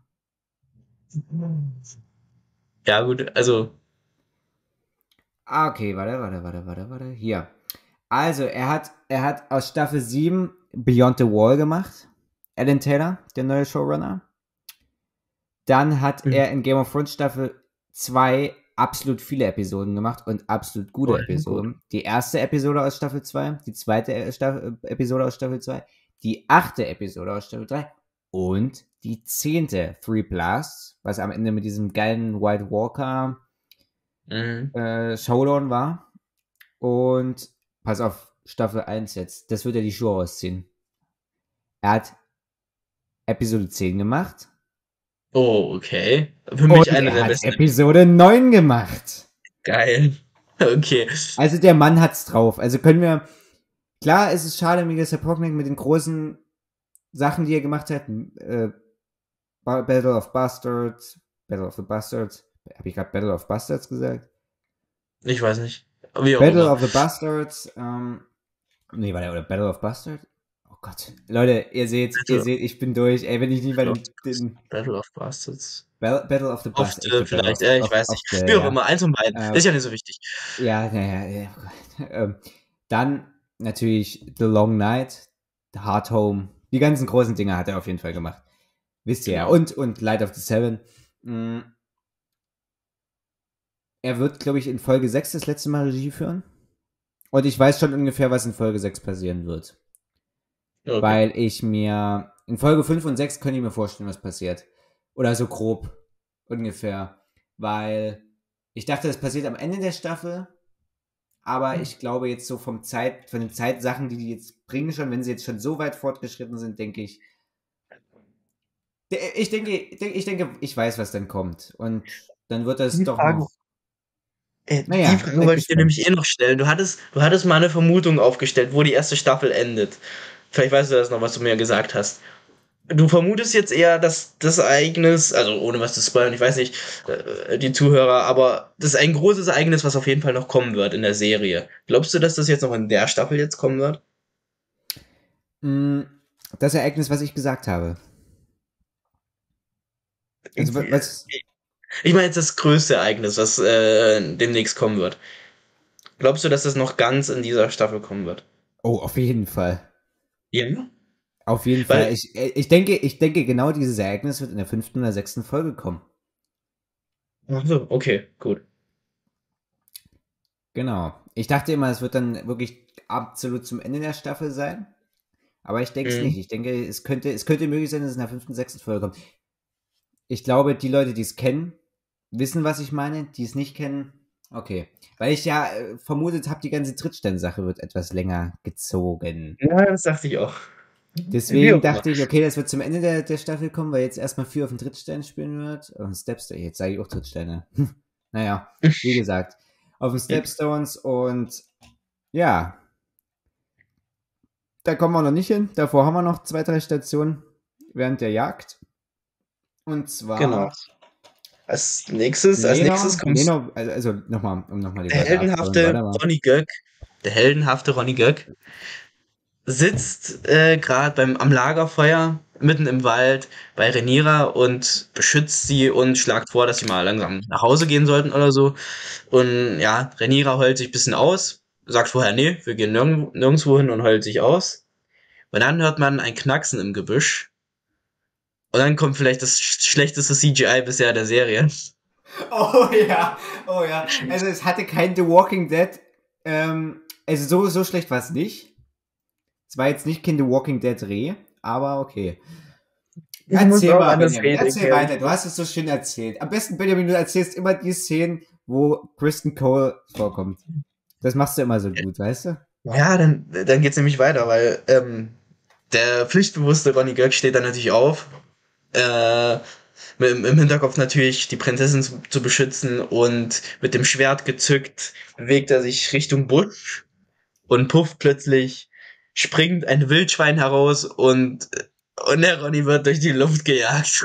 Ja, gut, also, Ah, okay, warte, warte, warte, warte, warte. Hier. Also, er hat, er hat aus Staffel sieben Beyond the Wall gemacht. Alan Taylor, der neue Showrunner. Dann hat hm, er in Game of Thrones Staffel zwei absolut viele Episoden gemacht und absolut gute voll gut. Episoden. Die erste Episode aus Staffel zwei, die zweite äh, Staffel, äh, Episode aus Staffel zwei, die achte Episode aus Staffel drei und die zehnte Three Blasts, was am Ende mit diesem geilen White Walker Mhm. äh, Showdown war. Und pass auf, Staffel eins jetzt, das wird ja die Schuhe ausziehen. Er hat Episode zehn gemacht Oh, okay. Für mich und eine er der hat besten. Episode neun gemacht. Geil. Okay. Also der Mann hat's drauf. Also können wir. Klar, es ist schade, Miguel Sapochnik mit den großen Sachen, die er gemacht hat. Äh, Battle of Bastards, Battle of the Bastards. Habe ich gerade Battle of Bastards gesagt? Ich weiß nicht. Wie auch Battle immer. of the Bastards. Ähm, nee, warte, oder Battle of Bastards? Oh Gott. Leute, ihr seht, ihr Battle, seht, ich bin durch. Ey, wenn ich nie bei Battle of, den, den Battle of Bastards. Battle, Battle of the Oft, Bastards, ich äh, glaube Battle vielleicht. of, Äh, ich of, weiß of nicht. the, Wie auch ja. immer. Eins und beiden. Äh, Ist ja nicht so wichtig. ja, naja, ja. Ähm, dann natürlich The Long Night, The Hard Home. Die ganzen großen Dinge hat er auf jeden Fall gemacht. Wisst ihr ja. Genau. Und, und Light of the Seven. Mm, Er wird, glaube ich, in Folge sechs das letzte Mal Regie führen. Und ich weiß schon ungefähr, was in Folge sechs passieren wird. Okay. Weil ich mir. In Folge fünf und sechs könnte ich mir vorstellen, was passiert. Oder so grob. Ungefähr. Weil ich dachte, das passiert am Ende der Staffel. Aber ich glaube jetzt so vom Zeit, von den Zeitsachen, die die jetzt bringen schon, wenn sie jetzt schon so weit fortgeschritten sind, denke ich, ich denke, ich denke, ich weiß, was dann kommt. Und dann wird das Die doch Frage, noch, äh, die naja, Frage seid wollte ich dir gespannt. nämlich eh noch stellen. Du hattest, du hattest mal eine Vermutung aufgestellt, wo die erste Staffel endet. Vielleicht weißt du das noch, was du mir gesagt hast. Du vermutest jetzt eher, dass das Ereignis, also ohne was zu spoilern, ich weiß nicht, äh, die Zuhörer, aber das ist ein großes Ereignis, was auf jeden Fall noch kommen wird in der Serie. Glaubst du, dass das jetzt noch in der Staffel jetzt kommen wird? Mm, Das Ereignis, was ich gesagt habe. Also, Ich, wa- was, ich meine jetzt das größte Ereignis, was äh, demnächst kommen wird. Glaubst du, dass das noch ganz in dieser Staffel kommen wird? oh, auf jeden Fall. Ja. Auf jeden Weil, Fall. Ich, äh, ich denke, ich denke, genau dieses Ereignis wird in der fünften oder sechsten Folge kommen. ach so, okay, gut. Genau. Ich dachte immer, es wird dann wirklich absolut zum Ende der Staffel sein. Aber ich denke es Mhm. nicht. Ich denke, es könnte, es könnte möglich sein, dass es in der fünften, sechsten Folge kommt. Ich glaube, die Leute, die es kennen, wissen, was ich meine. Die es nicht kennen, okay. Weil ich ja äh, vermutet habe, die ganze Trittstern-Sache wird etwas länger gezogen. Ja, das dachte ich auch. Wie Deswegen auch immer. dachte ich, okay, das wird zum Ende der, der Staffel kommen, weil jetzt erstmal vier auf den Trittstein spielen wird. Auf den Stepstone, jetzt sage ich auch Trittsteine. Naja, wie gesagt, auf den Stepstones und ja, da kommen wir noch nicht hin. Davor haben wir noch zwei, drei Stationen während der Jagd. Und Genau. zwar Als nächstes, als nächstes Leno, kommt Leno, also, also nochmal, um nochmal die der Wörter abzuholen, heldenhafte warte mal. Ronny Göck. Der heldenhafte Ronny Göck sitzt äh, gerade beim am Lagerfeuer mitten im Wald bei Rhaenyra und beschützt sie und schlagt vor, dass sie mal langsam nach Hause gehen sollten oder so. Und ja, Rhaenyra heult sich ein bisschen aus, sagt vorher, nee, wir gehen nirgend, nirgendwo hin und heult sich aus. Und dann hört man ein Knacksen im Gebüsch. Und dann kommt vielleicht das sch- schlechteste C G I bisher der Serie. Oh ja, oh ja. Also es hatte kein The Walking Dead. Ähm, also so, so schlecht war es nicht. Es war jetzt nicht kein The Walking Dead Reh, aber okay. Ich muss Erzähl auch mal, an das Benjamin, Reh erzähl denken. weiter. Du hast es so schön erzählt. Am besten, Benjamin, du erzählst immer die Szenen, wo Kristen Cole vorkommt. Das machst du immer so gut, weißt du? Ja, dann, dann geht's nämlich weiter, weil ähm, der pflichtbewusste Ronny Göck steht dann natürlich auf. Äh, mit, im Hinterkopf natürlich die Prinzessin zu, zu beschützen und mit dem Schwert gezückt bewegt er sich Richtung Busch und puff plötzlich springt ein Wildschwein heraus und, und der Ronny wird durch die Luft gejagt.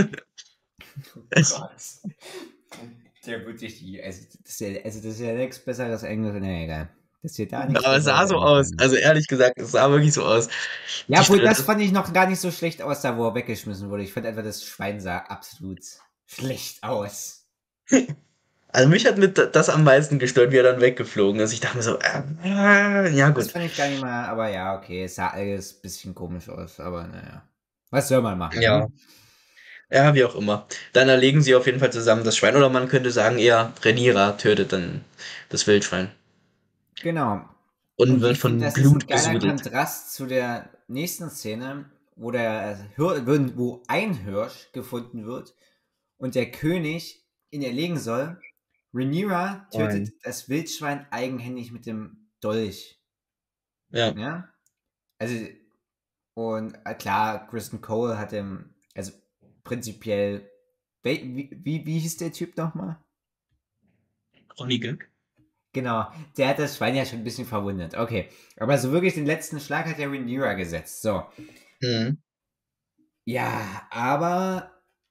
Gott. Der wird sich die, also das ist ja, also das ist ja nichts besseres Englisch, ne, egal. Das ist ja da nichts Aber es sah besseres so Englisch. aus. Also ehrlich gesagt, es sah wirklich so aus. Ja, Die obwohl Stelle, das das, fand ich noch gar nicht so schlecht aus, da wo er weggeschmissen wurde. Ich fand einfach, das Schwein sah absolut schlecht aus. also mich hat mit das am meisten gestört, wie er dann weggeflogen ist. Ich dachte mir so, äh, ja Das gut. fand ich gar nicht mal, aber ja, okay, es sah alles ein bisschen komisch aus, aber naja. Was soll man machen, Ja, ne? ja, wie auch immer. Dann erlegen sie auf jeden Fall zusammen das Schwein. Oder man könnte sagen, eher Rhaenyra tötet dann das Wildschwein. Genau. Und Und wird ich finde, von das ist ein Blut geiler besudelt. Kontrast zu der nächsten Szene, wo der Hir wo ein Hirsch gefunden wird und der König ihn erlegen soll. Rhaenyra tötet Nein. das Wildschwein eigenhändig mit dem Dolch. Ja. Ja? Also, und äh, klar, Kristen Cole hat im, also prinzipiell, wie, wie, wie hieß der Typ nochmal? Ronny Göck. Genau, der hat das Schwein ja schon ein bisschen verwundet. Okay, aber so wirklich den letzten Schlag hat der Rhaenyra gesetzt. So. Mhm. Ja, aber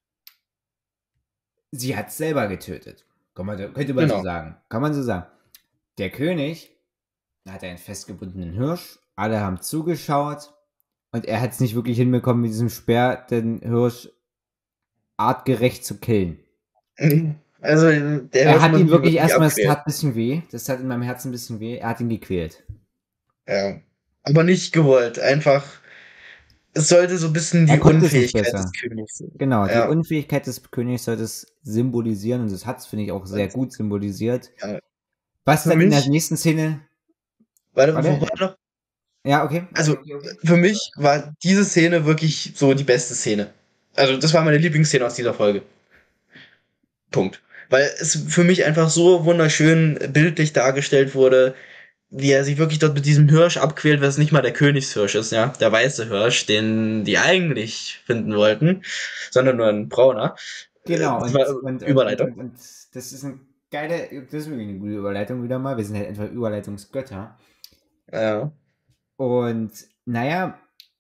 sie hat es selber getötet. Kann man, könnte man so Genau. sagen. Kann man so sagen. Der König hat einen festgebundenen Hirsch. Alle haben zugeschaut. Und er hat es nicht wirklich hinbekommen, mit diesem Speer den Hirsch artgerecht zu killen. Also der Er Hirsch hat muss ihn mich wirklich wirklich erstmal, es abquälen. tat ein bisschen weh. Das tat in meinem Herzen ein bisschen weh. Er hat ihn gequält. Ja. Aber nicht gewollt. Einfach, es sollte so ein bisschen Er die konnte es nicht Unfähigkeit des besser. Königs sein. Genau, die Ja. Unfähigkeit des Königs sollte es symbolisieren und das hat es, finde ich, auch sehr Und, gut symbolisiert. ja. Was Für dann in der mich, nächsten Szene. warte, Warte, wobei äh, noch, ja, okay, okay, also okay, okay. für mich war diese Szene wirklich so die beste Szene. Also das war meine Lieblingsszene aus dieser Folge. Punkt. Weil es für mich einfach so wunderschön bildlich dargestellt wurde, wie er sich wirklich dort mit diesem Hirsch abquält, was nicht mal der Königshirsch ist, ja, der weiße Hirsch, den die eigentlich finden wollten, sondern nur ein brauner. Äh, Genau, Das und, war und, und, und, Überleitung. und, und das ist eine geile, das ist wirklich eine gute Überleitung wieder mal. Wir sind halt einfach Überleitungsgötter. Ja. Und naja,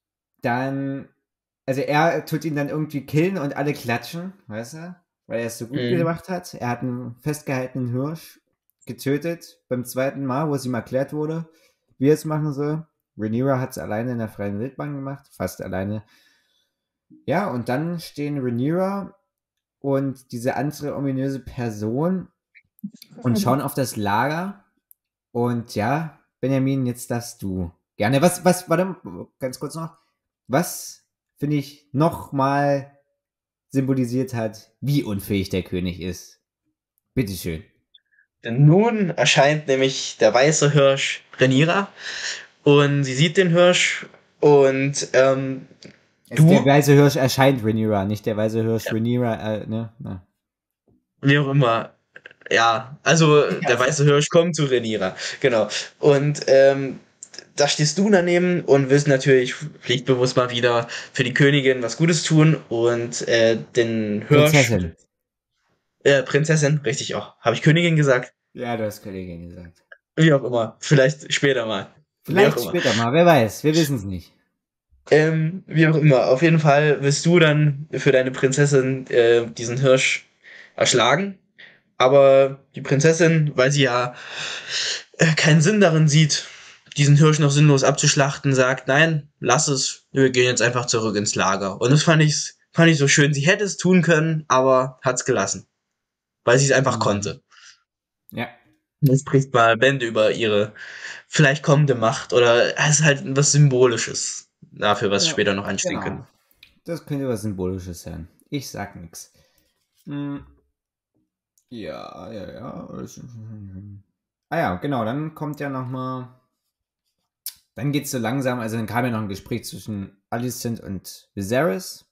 dann, also er tut ihn dann irgendwie killen und alle klatschen, weißt du? Weil er es so gut Mhm. gemacht hat. Er hat einen festgehaltenen Hirsch getötet beim zweiten Mal, wo es ihm erklärt wurde, wie er es machen soll. Rhaenyra hat es alleine in der freien Wildbahn gemacht, fast alleine. Ja, und dann stehen Rhaenyra und diese andere ominöse Person und schauen auf das Lager. Und ja, Benjamin, jetzt darfst du. Gerne. Was, was, warte, ganz kurz noch. Was, finde ich, nochmal symbolisiert hat, wie unfähig der König ist. Bitteschön. Denn nun erscheint nämlich der weiße Hirsch Rhaenyra und sie sieht den Hirsch und ähm, Also der du, weiße Hirsch erscheint Rhaenyra, nicht der weiße Hirsch ja, Rhaenyra, äh, ne? Na. wie auch immer, ja, also Ja, der weiße Hirsch kommt zu Rhaenyra, genau. Und ähm, da stehst du daneben und willst natürlich pflichtbewusst mal wieder für die Königin was Gutes tun und äh, den Hirsch, Prinzessin. äh, Prinzessin, richtig auch, habe ich Königin gesagt? Ja, du hast Kollegin gesagt. Wie auch immer, vielleicht später mal, wie auch Vielleicht immer. später mal, wer weiß, wir wissen es nicht. Ähm, wie auch immer, auf jeden Fall willst du dann für deine Prinzessin äh, diesen Hirsch erschlagen. Aber die Prinzessin, weil sie ja äh, keinen Sinn darin sieht, diesen Hirsch noch sinnlos abzuschlachten, sagt, nein, lass es, wir gehen jetzt einfach zurück ins Lager. Und das fand ich, fand ich so schön. Sie hätte es tun können, aber hat's gelassen, weil sie es einfach Mhm. konnte. Ja, Das spricht mal Bände über ihre vielleicht kommende Macht oder es ist halt was Symbolisches dafür, was ja, später noch anstehen genau. könnte. Das könnte was Symbolisches sein. Ich sag nix. Hm, ja, ja, ja. Ah ja, genau, dann kommt ja nochmal. Dann geht's so langsam, also dann kam ja noch ein Gespräch zwischen Alicent und Viserys,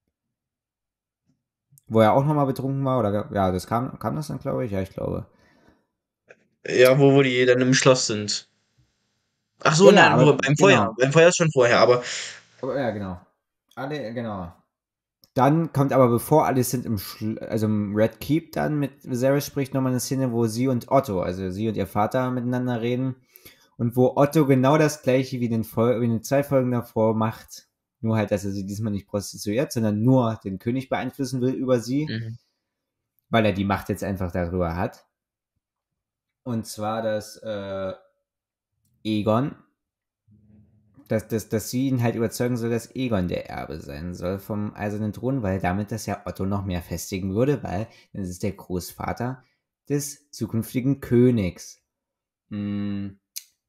wo er auch nochmal betrunken war, oder ja, das kam, kam das dann, glaube ich? Ja, ich glaube. Ja, wo, wo die dann im Schloss sind. Ach so, Genau, nein, aber wo, beim Feuer. genau. Beim Feuer ist schon vorher, aber Aber, ja, genau. Alle, genau. Dann kommt aber, bevor Alicent im, Schl also im Red Keep dann mit Viserys spricht, nochmal eine Szene, wo sie und Otto, also sie und ihr Vater miteinander reden. Und wo Otto genau das gleiche wie in den, Fol wie in den zwei Folgen davor macht. Nur halt, dass er sie diesmal nicht prostituiert, sondern nur den König beeinflussen will über sie, mhm. weil er die Macht jetzt einfach darüber hat. Und zwar, dass äh, Egon, dass, dass, dass sie ihn halt überzeugen soll, dass Egon der Erbe sein soll vom Eisernen Thron, weil damit das ja Otto noch mehr festigen würde, weil dann ist es der Großvater des zukünftigen Königs. Hm,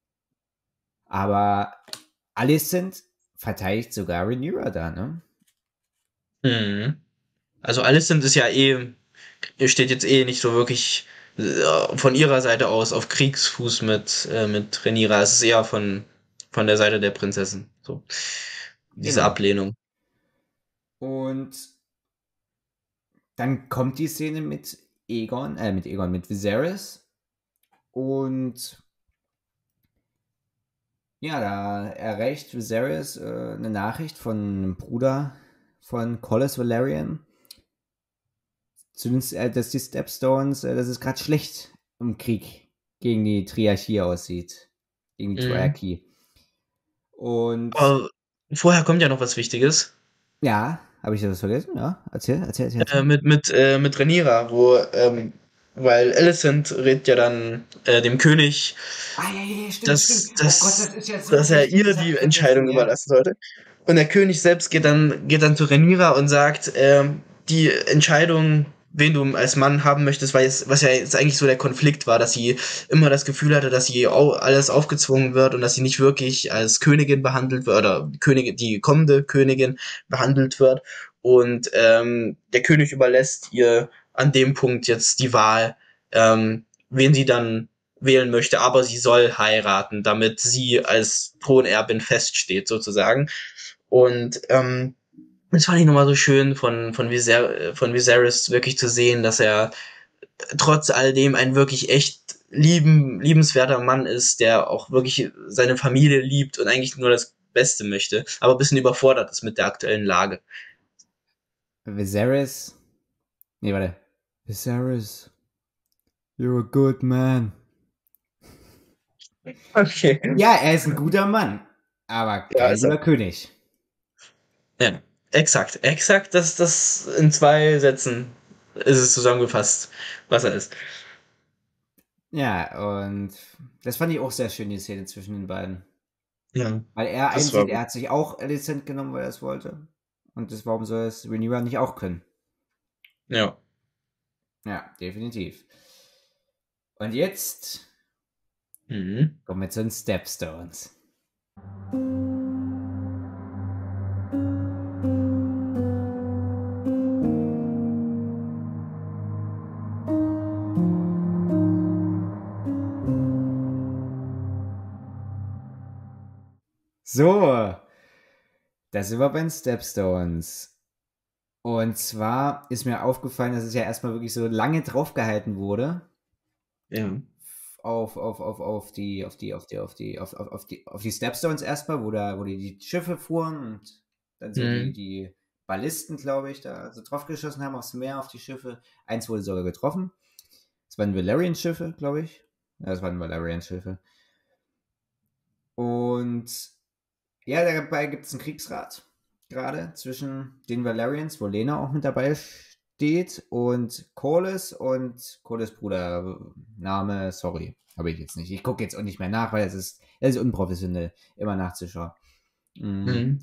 aber Alicent verteidigt sogar Rhaenyra da, ne? Mhm. Also Alicent ist ja eh, steht jetzt eh nicht so wirklich äh, von ihrer Seite aus auf Kriegsfuß mit, äh, mit Rhaenyra. Es ist eher von, von der Seite der Prinzessin. So. Diese Genau. Ablehnung. Und dann kommt die Szene mit Egon, äh, mit Egon, mit Viserys. Und ja, da erreicht Viserys äh, eine Nachricht von einem Bruder von Corlys Valerian, zu den, äh, dass die Stepstones, äh, dass es gerade schlecht im Krieg gegen die Triarchie aussieht. Gegen die Mhm. Triarchie. Und Aber vorher kommt ja noch was Wichtiges. ja, habe ich das vergessen? Ja, erzähl, erzähl, erzähl, Äh, erzähl. mit, mit, äh, mit Rhaenyra, wo, ähm, weil Alicent redet ja dann äh, dem König, Ah, ja, ja, ja, stimmt, stimmt. dass, Oh Gott, das dass, ist ja so dass er wichtig, ihr das habe die ich vergessen, Entscheidung ja. überlassen sollte. Und der König selbst geht dann, geht dann zu Rhaenyra und sagt, ähm, die Entscheidung, wen du als Mann haben möchtest, weil es, was ja jetzt eigentlich so der Konflikt war, dass sie immer das Gefühl hatte, dass sie au- alles aufgezwungen wird und dass sie nicht wirklich als Königin behandelt wird oder Königin, die kommende Königin behandelt wird. Und ähm, der König überlässt ihr an dem Punkt jetzt die Wahl, ähm, wen sie dann wählen möchte, aber sie soll heiraten, damit sie als Thronerbin feststeht, sozusagen. Und ähm, das fand ich nochmal so schön von, von, Viser von Viserys wirklich zu sehen, dass er trotz all dem ein wirklich echt lieben, liebenswerter Mann ist, der auch wirklich seine Familie liebt und eigentlich nur das Beste möchte, aber ein bisschen überfordert ist mit der aktuellen Lage. Viserys. Nee, warte. Viserys, you're a good man. Okay. Ja, er ist ein guter Mann, aber Ja, kein ist er. guter König. Ja, exakt. Exakt, das, das in zwei Sätzen ist es zusammengefasst, was er ist. Ja, und das fand ich auch sehr schön, die Szene zwischen den beiden. Ja, Weil er das war einsieht, gut. er hat sich auch Alicent genommen, weil er es wollte. Und das, warum soll es Rhaenyra nicht auch können? Ja. Ja, definitiv. Und jetzt Mhm. kommen wir zu den Stepstones. So, da sind wir bei den Stepstones. Und zwar ist mir aufgefallen, dass es ja erstmal wirklich so lange draufgehalten wurde. Ja. Auf, auf, auf, auf die, auf die, auf die, auf die, auf, auf, auf die, auf die Stepstones erstmal, wo da, wo die, die Schiffe fuhren und dann so die, Mhm. die Ballisten, glaube ich, da so draufgeschossen haben aufs Meer, auf die Schiffe. Eins wurde sogar getroffen. Das waren Valerian-Schiffe, glaube ich. Ja, das waren Valerian-Schiffe. Und ja, dabei gibt es einen Kriegsrat, gerade zwischen den Valerians, wo Lena auch mit dabei steht und Corlys und Corlys Bruder, Name, sorry, habe ich jetzt nicht. Ich gucke jetzt auch nicht mehr nach, weil es ist, es ist unprofessionell, immer nachzuschauen. Mhm. Mhm.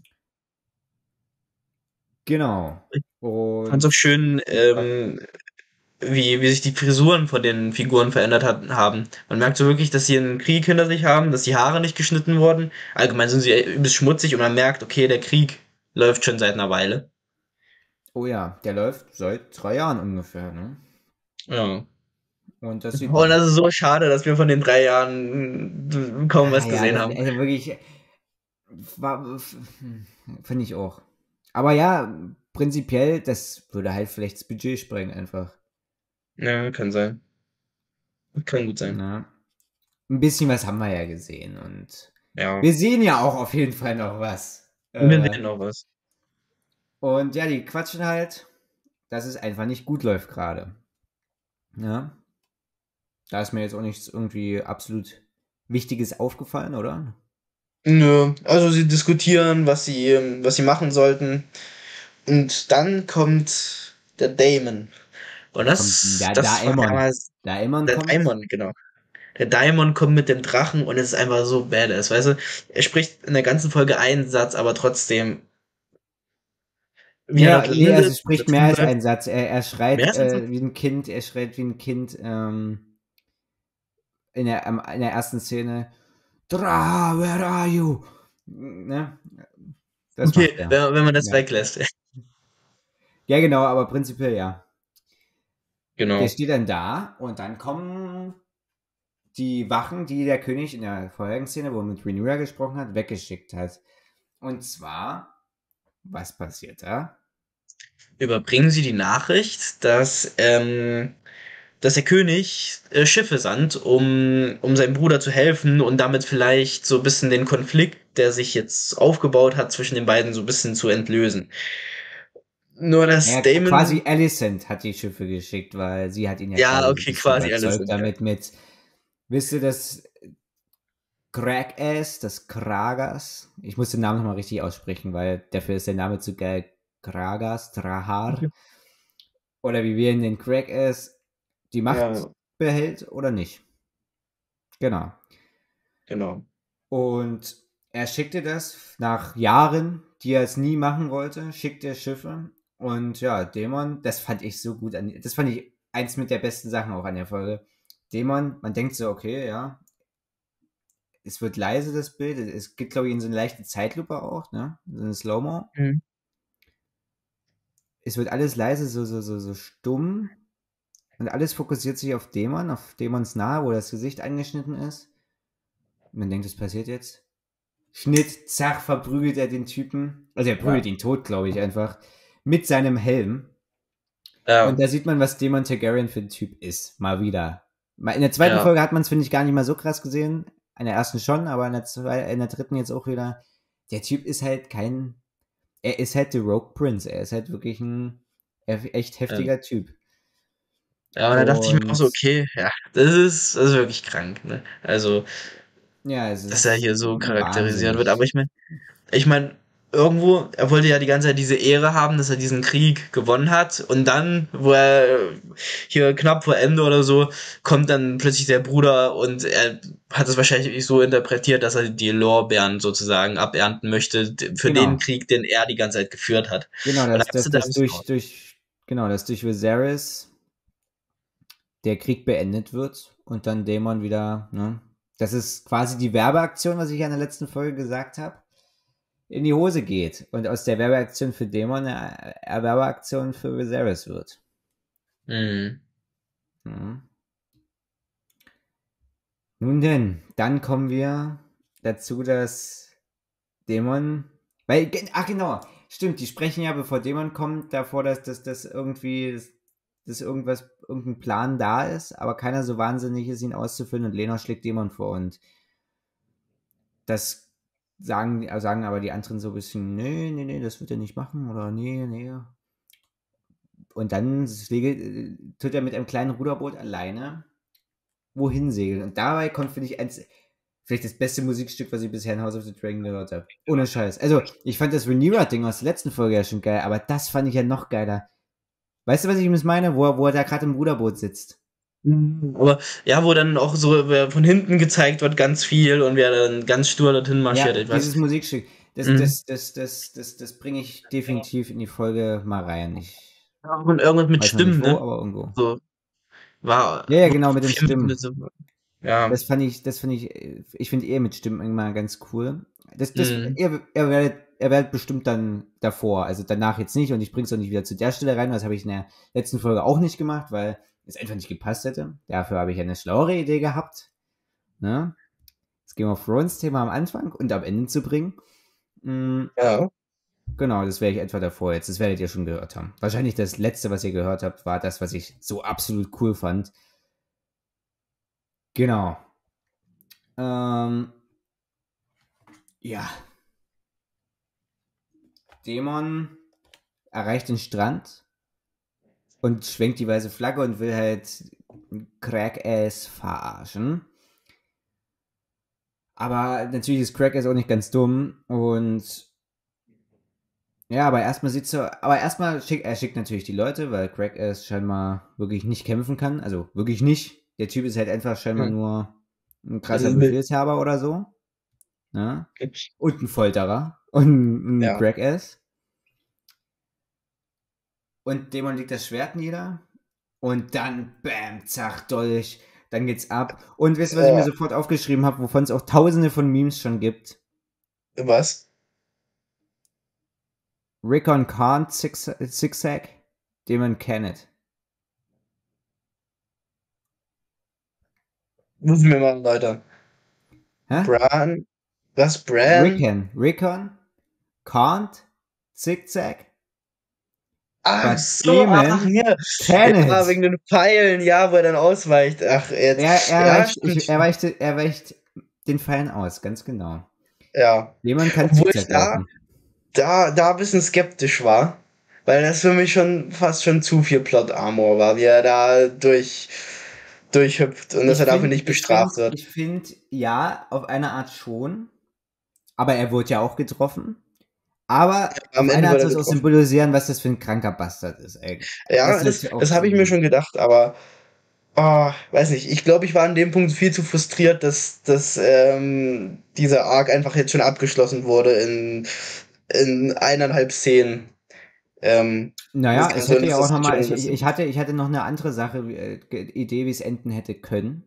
Genau. Ich fand es auch Und schön, ähm, wie, wie sich die Frisuren von den Figuren verändert hat, haben. Man merkt so wirklich, dass sie einen Krieg hinter sich haben, dass die Haare nicht geschnitten wurden. Allgemein sind sie übelst schmutzig und man merkt, okay, der Krieg läuft schon seit einer Weile. oh ja, der läuft seit drei Jahren ungefähr, ne? Ja. Und das sieht Und man. das ist so schade, dass wir von den drei Jahren mm, kaum Ah was ja, gesehen das, haben. also wirklich, war, finde ich auch. Aber ja, prinzipiell, das würde halt vielleicht das Budget sprengen einfach. Ja, kann sein. Kann gut sein. Na, ein bisschen was haben wir ja gesehen und Ja. wir sehen ja auch auf jeden Fall noch was. Wir Äh, sehen noch was. und ja, die quatschen halt, dass es einfach nicht gut läuft gerade. Ja, da ist mir jetzt auch nichts irgendwie absolut Wichtiges aufgefallen, oder? Nö, also sie diskutieren, was sie, ähm, was sie machen sollten. Und dann kommt der Damon. Und Da kommt das, der das war Daemon. damals Daemon der kommt. Daimon, genau. Der Daimon kommt mit dem Drachen und es ist einfach so badass, weißt du? Er spricht in der ganzen Folge einen Satz, aber trotzdem, wie er Ja, dort nee, also landet, es spricht dort mehr als hinläuft. einen Satz. Er, er Mehr schreit als ein Satz? äh, wie ein Kind, er schreit wie ein Kind ähm, in, der, am- in der ersten Szene. Dra, where are you? Ne? Das macht Okay, er. wenn, wenn man das Ja. weglässt. Ja, genau, aber prinzipiell ja. Der Genau. steht dann da und dann kommen die Wachen, die der König in der vorherigen Szene, wo er mit Rhaenyra gesprochen hat, weggeschickt hat. Und zwar, was passiert da? Überbringen Sie die Nachricht, dass, ähm, dass der König äh, Schiffe sandt, um, um seinem Bruder zu helfen und damit vielleicht so ein bisschen den Konflikt, der sich jetzt aufgebaut hat zwischen den beiden, so ein bisschen zu entlösen. Nur dass Ja, quasi Damon, Alicent hat die Schiffe geschickt, weil sie hat ihn ja ja, quasi so ein okay, bisschen quasi alles überzeugt sind, ja. damit mit, wisst ihr, das Crag-Ass, das Kragas, ich muss den Namen nochmal richtig aussprechen, weil dafür ist der Name zu geil, Kragas, Trahar, oder wie wir ihn den Crag-Ass, die Macht Ja, behält oder nicht. Genau. genau. Und er schickte das nach Jahren, die er es nie machen wollte, schickt er Schiffe. Und ja, Dämon, das fand ich so gut an, das fand ich eins mit der besten Sachen auch an der Folge. Dämon, man denkt so, okay, ja, es wird leise, das Bild. Es geht, glaube ich, in so eine leichte Zeitlupe auch, ne? So eine Slow-Mo. Mhm. Es wird alles leise, so, so, so, so stumm. Und alles fokussiert sich auf Dämon, auf Dämons nahe, wo das Gesicht angeschnitten ist. Und man denkt, das passiert jetzt. Schnitt, zack, verprügelt er den Typen. Also er prügelt Ja. ihn tot, glaube ich, einfach. Mit seinem Helm. Und Ja, da sieht man, was Daemon Targaryen für ein Typ ist. Mal wieder. Mal in der zweiten ja, Folge hat man es, finde ich, gar nicht mal so krass gesehen. In der ersten schon, aber in der, zwei, in der dritten jetzt auch wieder. Der Typ ist halt kein. Er ist halt der Rogue Prince. Er ist halt wirklich ein echt ja. heftiger Typ. Ja, und da dachte ich mir auch Und so, okay, ja, das ist, das ist wirklich krank, ne? Also, ja, es dass er ist hier so charakterisiert wird. Aber wahnsinnig. ich meine, ich meine, irgendwo, er wollte ja die ganze Zeit diese Ehre haben, dass er diesen Krieg gewonnen hat. Und dann, wo er äh, hier knapp vor Ende oder so, kommt dann plötzlich der Bruder und er hat es wahrscheinlich so interpretiert, dass er die Lorbeeren sozusagen abernten möchte d- für den Genau. Krieg, den er die ganze Zeit geführt hat. Genau, Und da dass hast du das, da ein das bisschen durch, durch, genau, dass durch Viserys der Krieg beendet wird und dann Dämon wieder, ne? Das ist quasi die Werbeaktion, was ich ja in der letzten Folge gesagt habe, in die Hose geht und aus der Werbeaktion für Dämon eine Werbeaktion für Viserys wird. Mhm. Mhm. Nun denn, dann kommen wir dazu, dass Dämon, weil, ach genau, stimmt, die sprechen ja, bevor Dämon kommt, davor, dass das dass irgendwie, dass, dass irgendwas, irgendein Plan da ist, aber keiner so wahnsinnig ist, ihn auszufüllen und Lena schlägt Dämon vor und das sagen, sagen aber die anderen so ein bisschen, nee, nee, nee, das wird er nicht machen oder nee, nee. Und dann segelt, tut er mit einem kleinen Ruderboot alleine wohin segeln. Und dabei kommt, finde ich, eins, vielleicht das beste Musikstück, was ich bisher in House of the Dragon gehört habe. Ohne Scheiß. Also, ich fand das Rhaenyra-Ding aus der letzten Folge ja schon geil, aber das fand ich ja noch geiler. Weißt du, was ich meine? Wo, er- wo er da gerade im Ruderboot sitzt. Mhm. Aber ja, wo dann auch so wer von hinten gezeigt wird, ganz viel und wer dann ganz stur dorthin marschiert. Ja, Ich weiß. dieses Musikstück, das, Mhm. das, das, das, das, das bringe ich definitiv in die Folge mal rein. Ich Ja, und irgendwas mit weiß noch nicht Stimmen, wo, ne? aber irgendwo. So, war, Ja, ja, wurde genau, mit den viel mit, mit Stimmen. so, ja. Das fand ich, das finde ich, ich finde eher mit Stimmen immer ganz cool. Das, das, Mhm. er, er werdet, er werdet bestimmt dann davor, also danach jetzt nicht und ich bring's auch nicht wieder zu der Stelle rein, das habe ich in der letzten Folge auch nicht gemacht, weil es einfach nicht gepasst hätte. Dafür habe ich eine schlauere Idee gehabt, ne? Das Game of Thrones Thema am Anfang und am Ende zu bringen. Mm, Ja. genau, das wäre ich etwa davor jetzt. Das werdet ihr schon gehört haben. Wahrscheinlich das letzte, was ihr gehört habt, war das, was ich so absolut cool fand. Genau. Ähm, ja, Dämon erreicht den Strand und schwenkt die weiße Flagge und will halt Crackass verarschen. Aber natürlich ist Crackass auch nicht ganz dumm und ja, aber erstmal sieht so, aber erstmal schickt er schickt natürlich die Leute, weil Crackass scheinbar wirklich nicht kämpfen kann, also wirklich nicht. Der Typ ist halt einfach scheinbar Hm. nur ein Das krasser ist wild. Befehlshaber oder so, ne? Und ein Folterer und ein Ja. Crackass. Und Dämon legt das Schwert nieder. Und dann, bam, zack, Dolch. Dann geht's ab. Und wisst ihr, was ich mir Äh, sofort aufgeschrieben habe, wovon es auch tausende von Memes schon gibt? was? Rickon can't zigzag, Demon can it. Muss mir mal erläutern. Hä? Bran? Was? Bran? Rickon, Rickon can't zigzag, Ach but so, ach Demon ja. can Ja, it. wegen den Pfeilen, ja, wo er dann ausweicht. Ach, Er, jetzt. er, Ja, weicht, stimmt, ich, er, stimmt. weicht, er weicht den Pfeilen aus, ganz genau. Ja. Demon kann Obwohl ich Zigzag da, laufen. da, da ein bisschen skeptisch war. Weil das für mich schon fast schon zu viel Plot-Armor war, wie er da durch, durchhüpft und dass Ich er dafür finde, nicht ich finde, bestraft wird. ich finde, ja, auf eine Art schon. Aber er wurde ja auch getroffen. Aber Am auf eine Ende Art wird soll er es auch getroffen. symbolisieren, was das für ein kranker Bastard ist, ey. Ja, Das ist das, ja auch das so habe ich mir ein. schon gedacht, aber oh, weiß nicht. Ich glaube, ich war an dem Punkt viel zu frustriert, dass, dass ähm, dieser Arc einfach jetzt schon abgeschlossen wurde in, in eineinhalb Szenen. Ähm, Naja, es also, hätte das ja auch ist schon nochmal, ein ich, ich, ich, bisschen. hatte, ich hatte noch eine andere Sache, äh, ge- Idee, wie es enden hätte können.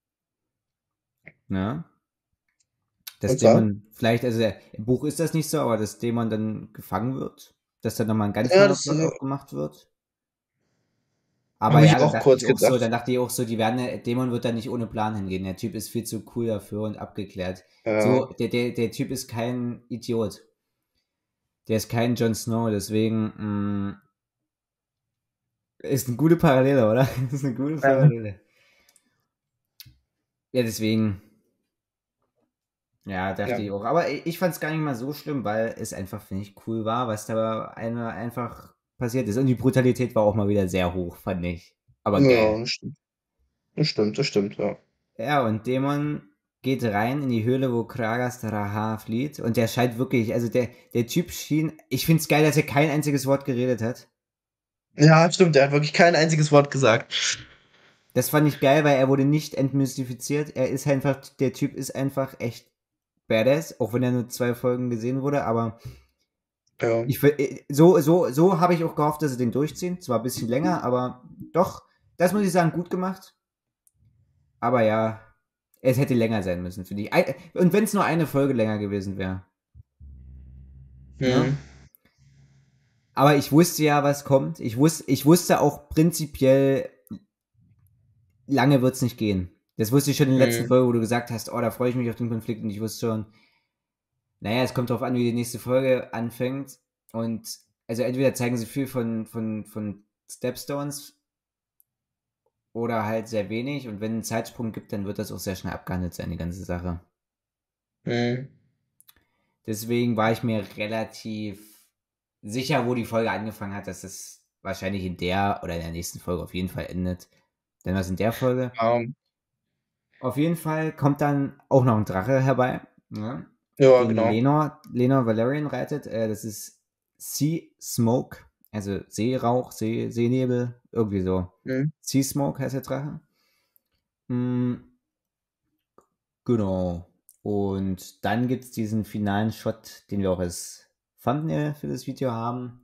Ne? Dass Und zwar? Dämon, vielleicht, also der, im Buch ist das nicht so, aber dass Dämon dann gefangen wird. Dass dann nochmal ein ganz Ja, neuer das Plot äh, aufgemacht wird. Aber habe ja, ich dann auch dachte kurz ich auch so, gedacht. dann dachte ich auch so, die werden, Dämon wird da nicht ohne Plan hingehen. Der Typ ist viel zu cool dafür und abgeklärt. Ja. So, der, der, der Typ ist kein Idiot. Der ist kein Jon Snow, deswegen mh, ist eine gute Parallele, oder? ist eine gute Ja. Parallele. Ja, deswegen, ja, dachte Ja. ich auch. Aber ich, ich fand es gar nicht mal so schlimm, weil es einfach, finde ich, cool war, was da eine, einfach passiert ist. Und die Brutalität war auch mal wieder sehr hoch, fand ich. Aber Ja, geil. das stimmt. Das stimmt, das stimmt, ja. Ja, und Dämon geht rein in die Höhle, wo Kragas Raha flieht. Und der scheint wirklich, also der, der Typ schien, ich finde es geil, dass er kein einziges Wort geredet hat. Ja, stimmt, er hat wirklich kein einziges Wort gesagt. Das fand ich geil, weil er wurde nicht entmystifiziert. Er ist einfach, der Typ ist einfach echt badass, auch wenn er nur zwei Folgen gesehen wurde, aber Ja. ich fi- so, so, so habe ich auch gehofft, dass sie den durchziehen. Zwar ein bisschen länger, aber doch, das muss ich sagen, gut gemacht. Aber ja, es hätte länger sein müssen, finde ich. Ein- Und wenn es nur eine Folge länger gewesen wäre. Ne? Hm. Aber ich wusste ja, was kommt. Ich wusste, ich wusste auch prinzipiell, lange wird es nicht gehen. Das wusste ich schon in der letzten Hm. Folge, wo du gesagt hast, oh, da freue ich mich auf den Konflikt und ich wusste schon, naja, es kommt darauf an, wie die nächste Folge anfängt. Und also entweder zeigen sie viel von, von, von Stepstones oder halt sehr wenig. Und wenn es einen Zeitsprung gibt, dann wird das auch sehr schnell abgehandelt sein, die ganze Sache. Hm. Deswegen war ich mir relativ sicher, wo die Folge angefangen hat, dass es wahrscheinlich in der oder in der nächsten Folge auf jeden Fall endet. Denn was in der Folge? Ähm, Auf jeden Fall kommt dann auch noch ein Drache herbei, ja, ja, den genau. Lenor, Lenor Valerian reitet. Äh, das ist Sea Smoke. Also Seerauch, See, Seenebel, irgendwie so. Mhm. Sea Smoke heißt der Drache. Mm, genau. Und dann gibt es diesen finalen Shot, den wir auch als Thumbnail für das Video haben,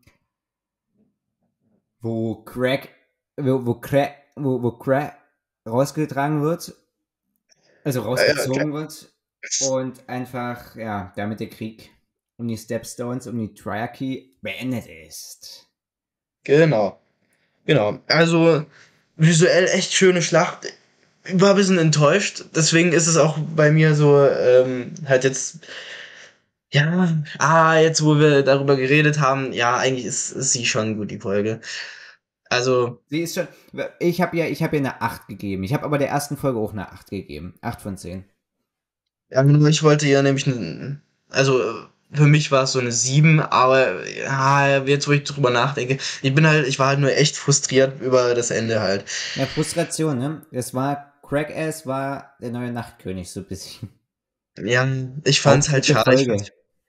wo Craig, wo, wo Craig, wo, wo Craig rausgetragen wird, also Ja, ja, klar. rausgezogen wird und einfach, ja, damit der Krieg um die Stepstones, um die Triarchy beendet ist. Genau. Genau. Also visuell echt schöne Schlacht. Ich war ein bisschen enttäuscht. Deswegen ist es auch bei mir so, ähm, halt jetzt, ja, ah, jetzt wo wir darüber geredet haben, ja, eigentlich ist, ist sie schon gut, die Folge. Also, Sie ist schon, ich habe ja, ich habe ihr eine acht gegeben. Ich habe aber der ersten Folge auch eine acht gegeben. acht von zehn. ja, nur ich wollte ja nämlich, n- also äh, für mich war es so eine sieben, aber ja, jetzt wo ich drüber nachdenke, ich bin halt, ich war halt nur echt frustriert über das Ende halt. Ja, Frustration, ne? Es war, Crackass war der neue Nachtkönig, so ein bisschen. Ja, ich Auch fand's halt dritte schade. Ich fand's, Folge.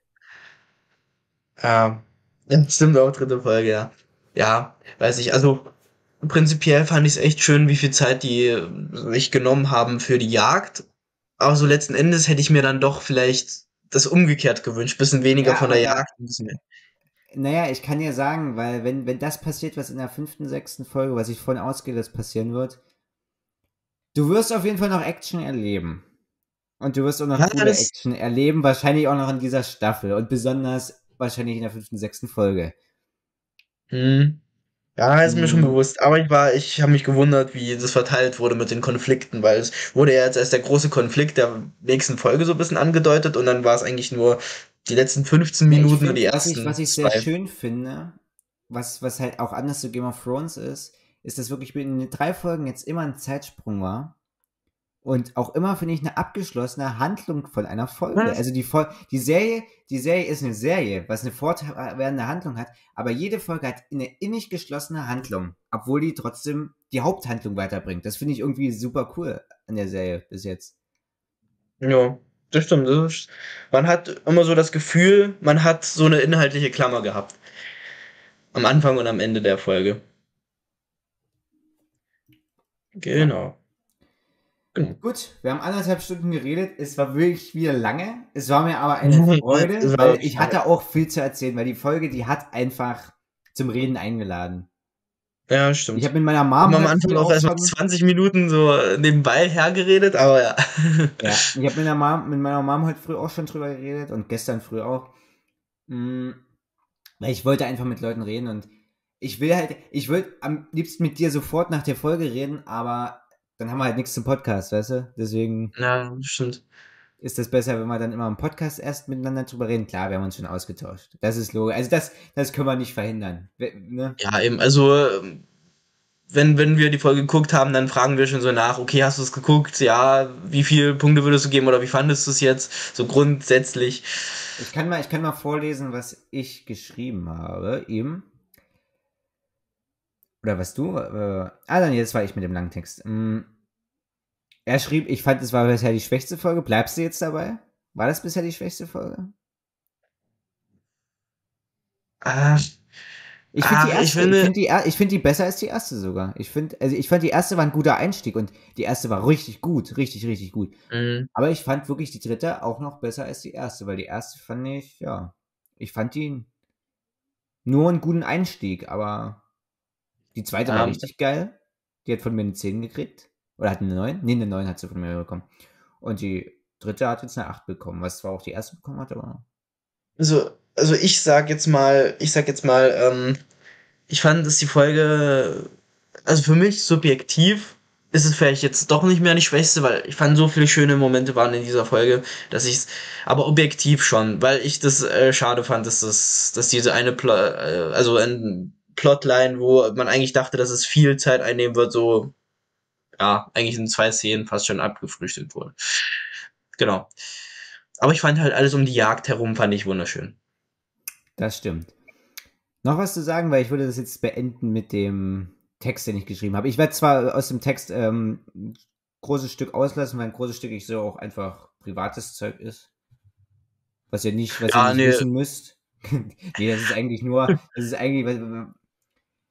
ja, ja, stimmt auch, dritte Folge, ja. Ja, weiß ich, also prinzipiell fand ich es echt schön, wie viel Zeit die äh, sich genommen haben für die Jagd. Aber so letzten Endes hätte ich mir dann doch vielleicht das umgekehrt gewünscht, bisschen weniger Ja, von aber der da, Jagd, ein bisschen mehr. naja, ich kann dir sagen, weil wenn, wenn das passiert, was in der fünften, sechsten Folge, was ich vorhin ausgehe, das passieren wird, du wirst auf jeden Fall noch Action erleben. Und du wirst auch noch Ja, coole das, Action erleben, wahrscheinlich auch noch in dieser Staffel und besonders wahrscheinlich in der fünften, sechsten Folge. hm. Ja, ist mir schon Mm, bewusst. Aber ich war, ich habe mich gewundert, wie das verteilt wurde mit den Konflikten, weil es wurde ja jetzt als der große Konflikt der nächsten Folge so ein bisschen angedeutet und dann war es eigentlich nur die letzten fünfzehn Ja, ich Minuten und die finde, was ich, was ersten ich sehr zwei. schön finde, was, was halt auch anders zu Game of Thrones ist, ist, dass wirklich in den drei Folgen jetzt immer ein Zeitsprung war. Und auch immer, finde ich, eine abgeschlossene Handlung von einer Folge. Was? Also die, Fol die Serie, die Serie ist eine Serie, was eine fortwährende Handlung hat, aber jede Folge hat eine innig geschlossene Handlung, obwohl die trotzdem die Haupthandlung weiterbringt. Das finde ich irgendwie super cool an der Serie bis jetzt. Ja, das stimmt. Das ist, man hat immer so das Gefühl, man hat so eine inhaltliche Klammer gehabt. Am Anfang und am Ende der Folge. Ja. Genau. Genau. Gut, wir haben anderthalb Stunden geredet. Es war wirklich wieder lange. Es war mir aber eine Freude, Das war weil wirklich ich lange. hatte auch viel zu erzählen, weil die Folge, die hat einfach zum Reden eingeladen. Ja, Ich habe stimmt. mit meiner Haben Mom am heute Anfang früh auch auch erstmal schon. zwanzig Minuten so nebenbei hergeredet, aber ja. Ja, ich habe mit, der Mom- mit meiner Mom heute früh auch schon drüber geredet und gestern früh auch. Mm, Weil ich wollte einfach mit Leuten reden und ich will halt, ich würde am liebsten mit dir sofort nach der Folge reden, aber dann haben wir halt nichts zum Podcast, weißt du? Deswegen Ja, stimmt. ist es besser, wenn wir dann immer im Podcast erst miteinander drüber reden. Klar, wir haben uns schon ausgetauscht. Das ist logisch. Also das, das können wir nicht verhindern. We- Ne? Ja, eben, also ähm, wenn, wenn wir die Folge geguckt haben, dann fragen wir schon so nach, okay, hast du es geguckt? Ja, wie viele Punkte würdest du geben oder wie fandest du es jetzt? So grundsätzlich. Ich kann mal, ich kann mal vorlesen, was ich geschrieben habe, eben. Oder was du? Äh, ah, dann jetzt war ich mit dem langen Text. Mm, Er schrieb, ich fand, es war bisher die schwächste Folge. Bleibst du jetzt dabei? War das bisher die schwächste Folge? Ach, Ich finde die ach, ich erste, ich finde, finde die, er- ich finde die besser als die erste sogar. Ich finde, also ich fand die erste war ein guter Einstieg und die erste war richtig gut, richtig, richtig gut. mh, Aber ich fand wirklich die dritte auch noch besser als die erste, weil die erste fand ich, ja, ich fand die nur einen guten Einstieg, aber die zweite war ähm, richtig geil. Die hat von mir eine zehn gekriegt. Oder hat eine neun? Nee, eine neun hat sie von mir bekommen. Und die dritte hat jetzt eine acht bekommen, was zwar auch die erste bekommen hat, aber also, also ich sag jetzt mal, ich sag jetzt mal, ähm, ich fand, dass die Folge, also für mich subjektiv ist es vielleicht jetzt doch nicht mehr die schwächste, weil ich fand, so viele schöne Momente waren in dieser Folge, dass ich es, aber objektiv schon, weil ich das äh, schade fand, dass das, dass diese eine, Pl äh, also ein Plotline, wo man eigentlich dachte, dass es viel Zeit einnehmen wird, so, ja, eigentlich in zwei Szenen fast schon abgefrühstückt wurde. Genau. Aber ich fand halt alles um die Jagd herum, fand ich wunderschön. das stimmt. Noch was zu sagen, weil ich würde das jetzt beenden mit dem Text, den ich geschrieben habe. Ich werde zwar aus dem Text ähm, ein großes Stück auslassen, weil ein großes Stück ich so auch einfach privates Zeug ist, was ihr nicht, was ihr Ja, nicht nee, wissen müsst. Nee, das ist eigentlich nur, das ist eigentlich,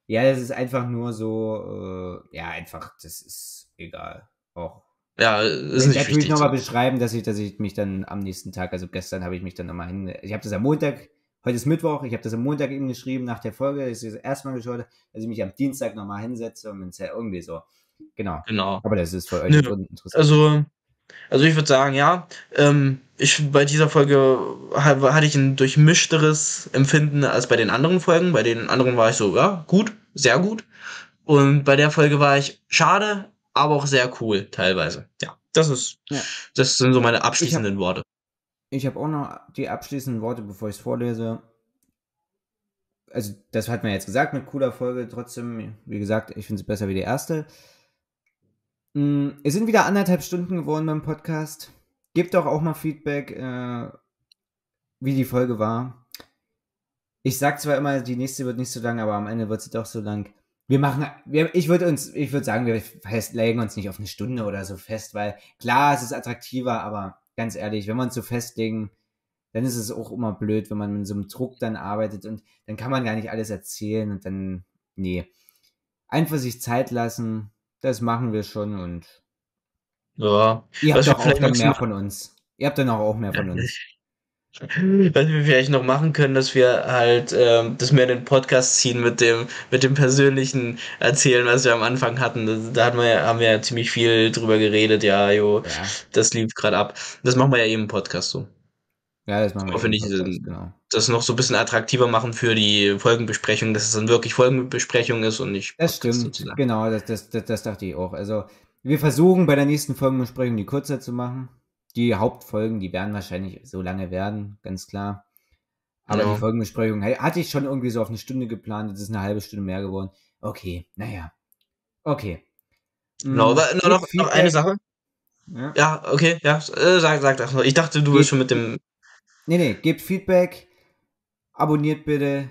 Ja, das ist einfach nur so, äh, ja, einfach, das ist egal. Auch. Ja, ist Da, nicht da tue ich wichtig zu. nochmal beschreiben, dass ich, dass ich mich dann am nächsten Tag, also gestern habe ich mich dann nochmal hin, ich habe das am Montag, heute ist Mittwoch, ich habe das am Montag eben geschrieben nach der Folge, das ist das erste Mal geschaut, dass ich mich am Dienstag nochmal hinsetze und es ja irgendwie so, genau. Genau. Aber das ist für euch Nö. jetzt uninteressant. Also, also ich würde sagen, ja, ähm, ich bei dieser Folge ha- hatte ich ein durchmischteres Empfinden als bei den anderen Folgen. Bei den anderen war ich so, ja, gut, sehr gut. Und bei der Folge war ich schade, aber auch sehr cool teilweise. Ja, das ist, Ja, das sind so meine ich habe abschließenden Worte. ich hab auch noch die abschließenden Worte, bevor ich es vorlese. Also, das hat man jetzt gesagt mit cooler Folge, trotzdem, wie gesagt, ich finde es besser wie die erste. Mm, Es sind wieder anderthalb Stunden geworden beim Podcast. Gebt doch auch mal Feedback, äh, wie die Folge war. Ich sag zwar immer, die nächste wird nicht so lang, aber am Ende wird sie doch so lang. Wir machen, wir, ich würde uns, ich würde sagen, wir festlegen uns nicht auf eine Stunde oder so fest, weil klar, es ist attraktiver, aber ganz ehrlich, wenn wir uns so festlegen, dann ist es auch immer blöd, wenn man mit so einem Druck dann arbeitet und dann kann man gar nicht alles erzählen und dann, nee. Einfach sich Zeit lassen, das machen wir schon und Ja, ihr habt was wir doch auch vielleicht dann mehr maximal, von uns. Ihr habt dann auch, auch mehr von uns. was wir vielleicht noch machen können, dass wir halt ähm, das mehr in den Podcast ziehen mit dem, mit dem persönlichen Erzählen, was wir am Anfang hatten. Das, da hat man ja, haben wir ja ziemlich viel drüber geredet, ja, jo, Ja, das lief gerade ab. Das machen wir ja eben im Podcast so. ja, das machen wir Aber eben finde im ich, Podcast, ähm, genau. das noch so ein bisschen attraktiver machen für die Folgenbesprechung, dass es dann wirklich Folgenbesprechung ist und nicht Das Podcast stimmt, sozusagen. genau, das, das, das, das dachte ich auch. Also, wir versuchen bei der nächsten Folgenbesprechung die kürzer zu machen. Die Hauptfolgen, die werden wahrscheinlich so lange werden, ganz klar. Aber die Genau. Folgenbesprechung hey, hatte ich schon irgendwie so auf eine Stunde geplant, jetzt ist eine halbe Stunde mehr geworden. Okay, naja, okay. Genau, Mm, aber noch, gebt noch noch eine Feedback. Sache. Ja. Ja, okay, ja, äh, sag, sag das noch. Ich dachte, du willst schon Gebt, mit dem. nee, nee, gebt Feedback, abonniert bitte,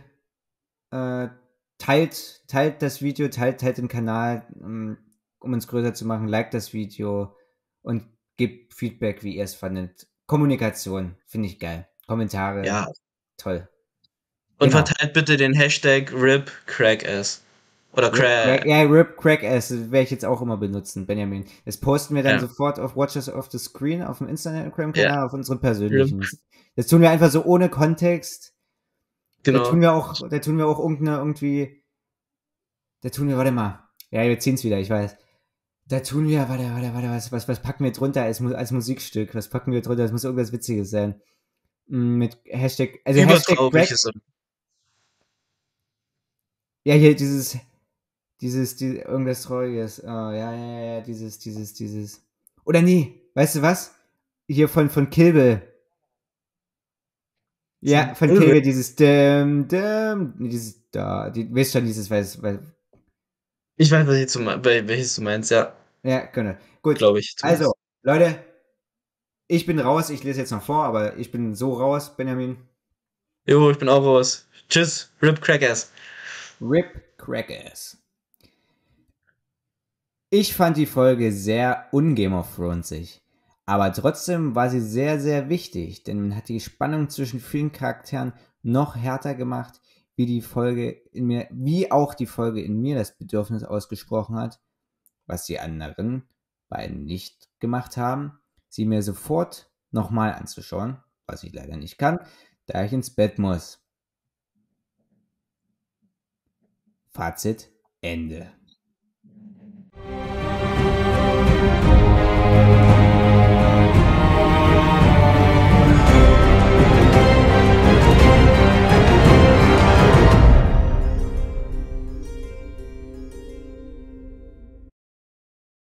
äh, teilt, teilt das Video, teilt, teilt den Kanal, ähm, um uns größer zu machen, liked das Video und gebt Feedback, wie ihr es fandet. Kommunikation, finde ich geil. Kommentare, Ja, toll. und Genau. verteilt bitte den Hashtag RipCrackAss. Oder Rip Crack, Crack. ja, Rip Crack Ass, das werde ich jetzt auch immer benutzen, Benjamin. Das posten wir dann Ja, sofort auf Watchers of the Screen, auf dem ja, Instagram-Kanal, auf unseren Rip, persönlichen. Das tun wir einfach so ohne Kontext. Da tun genau. wir auch, da tun wir auch irgendeine, irgendwie, da tun wir, warte mal. Ja, wir ziehen es wieder, ich weiß. Da tun wir, warte, warte, warte, was, was, was packen wir drunter als, als Musikstück? Was packen wir drunter? Das muss irgendwas Witziges sein. Mm, Mit Hashtag, also Hashtag Übertraurig Crack, ist er. ja, hier dieses, dieses, die, irgendwas Trauriges. Oh, ja, ja, ja, ja, dieses, dieses, dieses. Oder nee, weißt du was? Hier von, von Kill Ja, Von von Kill Kill Bill. dieses, däm, däm, dieses, da, die, weißt schon, dieses, weiß, weiß, Ich weiß, welches du, me- wel- welches du meinst, ja. ja, genau. Gut. Glaube ich Also, zumindest. Leute, ich bin raus, ich lese jetzt noch vor, aber ich bin so raus, Benjamin. Jo, ich bin auch raus. Tschüss, RipCrackAss. Rip Crackers. Ich fand die Folge sehr un-Game of Thronesig. Aber trotzdem war sie sehr, sehr wichtig, denn hat die Spannung zwischen vielen Charakteren noch härter gemacht, wie die Folge in mir, wie auch die Folge in mir das Bedürfnis ausgesprochen hat, was die anderen beiden nicht gemacht haben, sie mir sofort nochmal anzuschauen, was ich leider nicht kann, da ich ins Bett muss. Fazit Ende.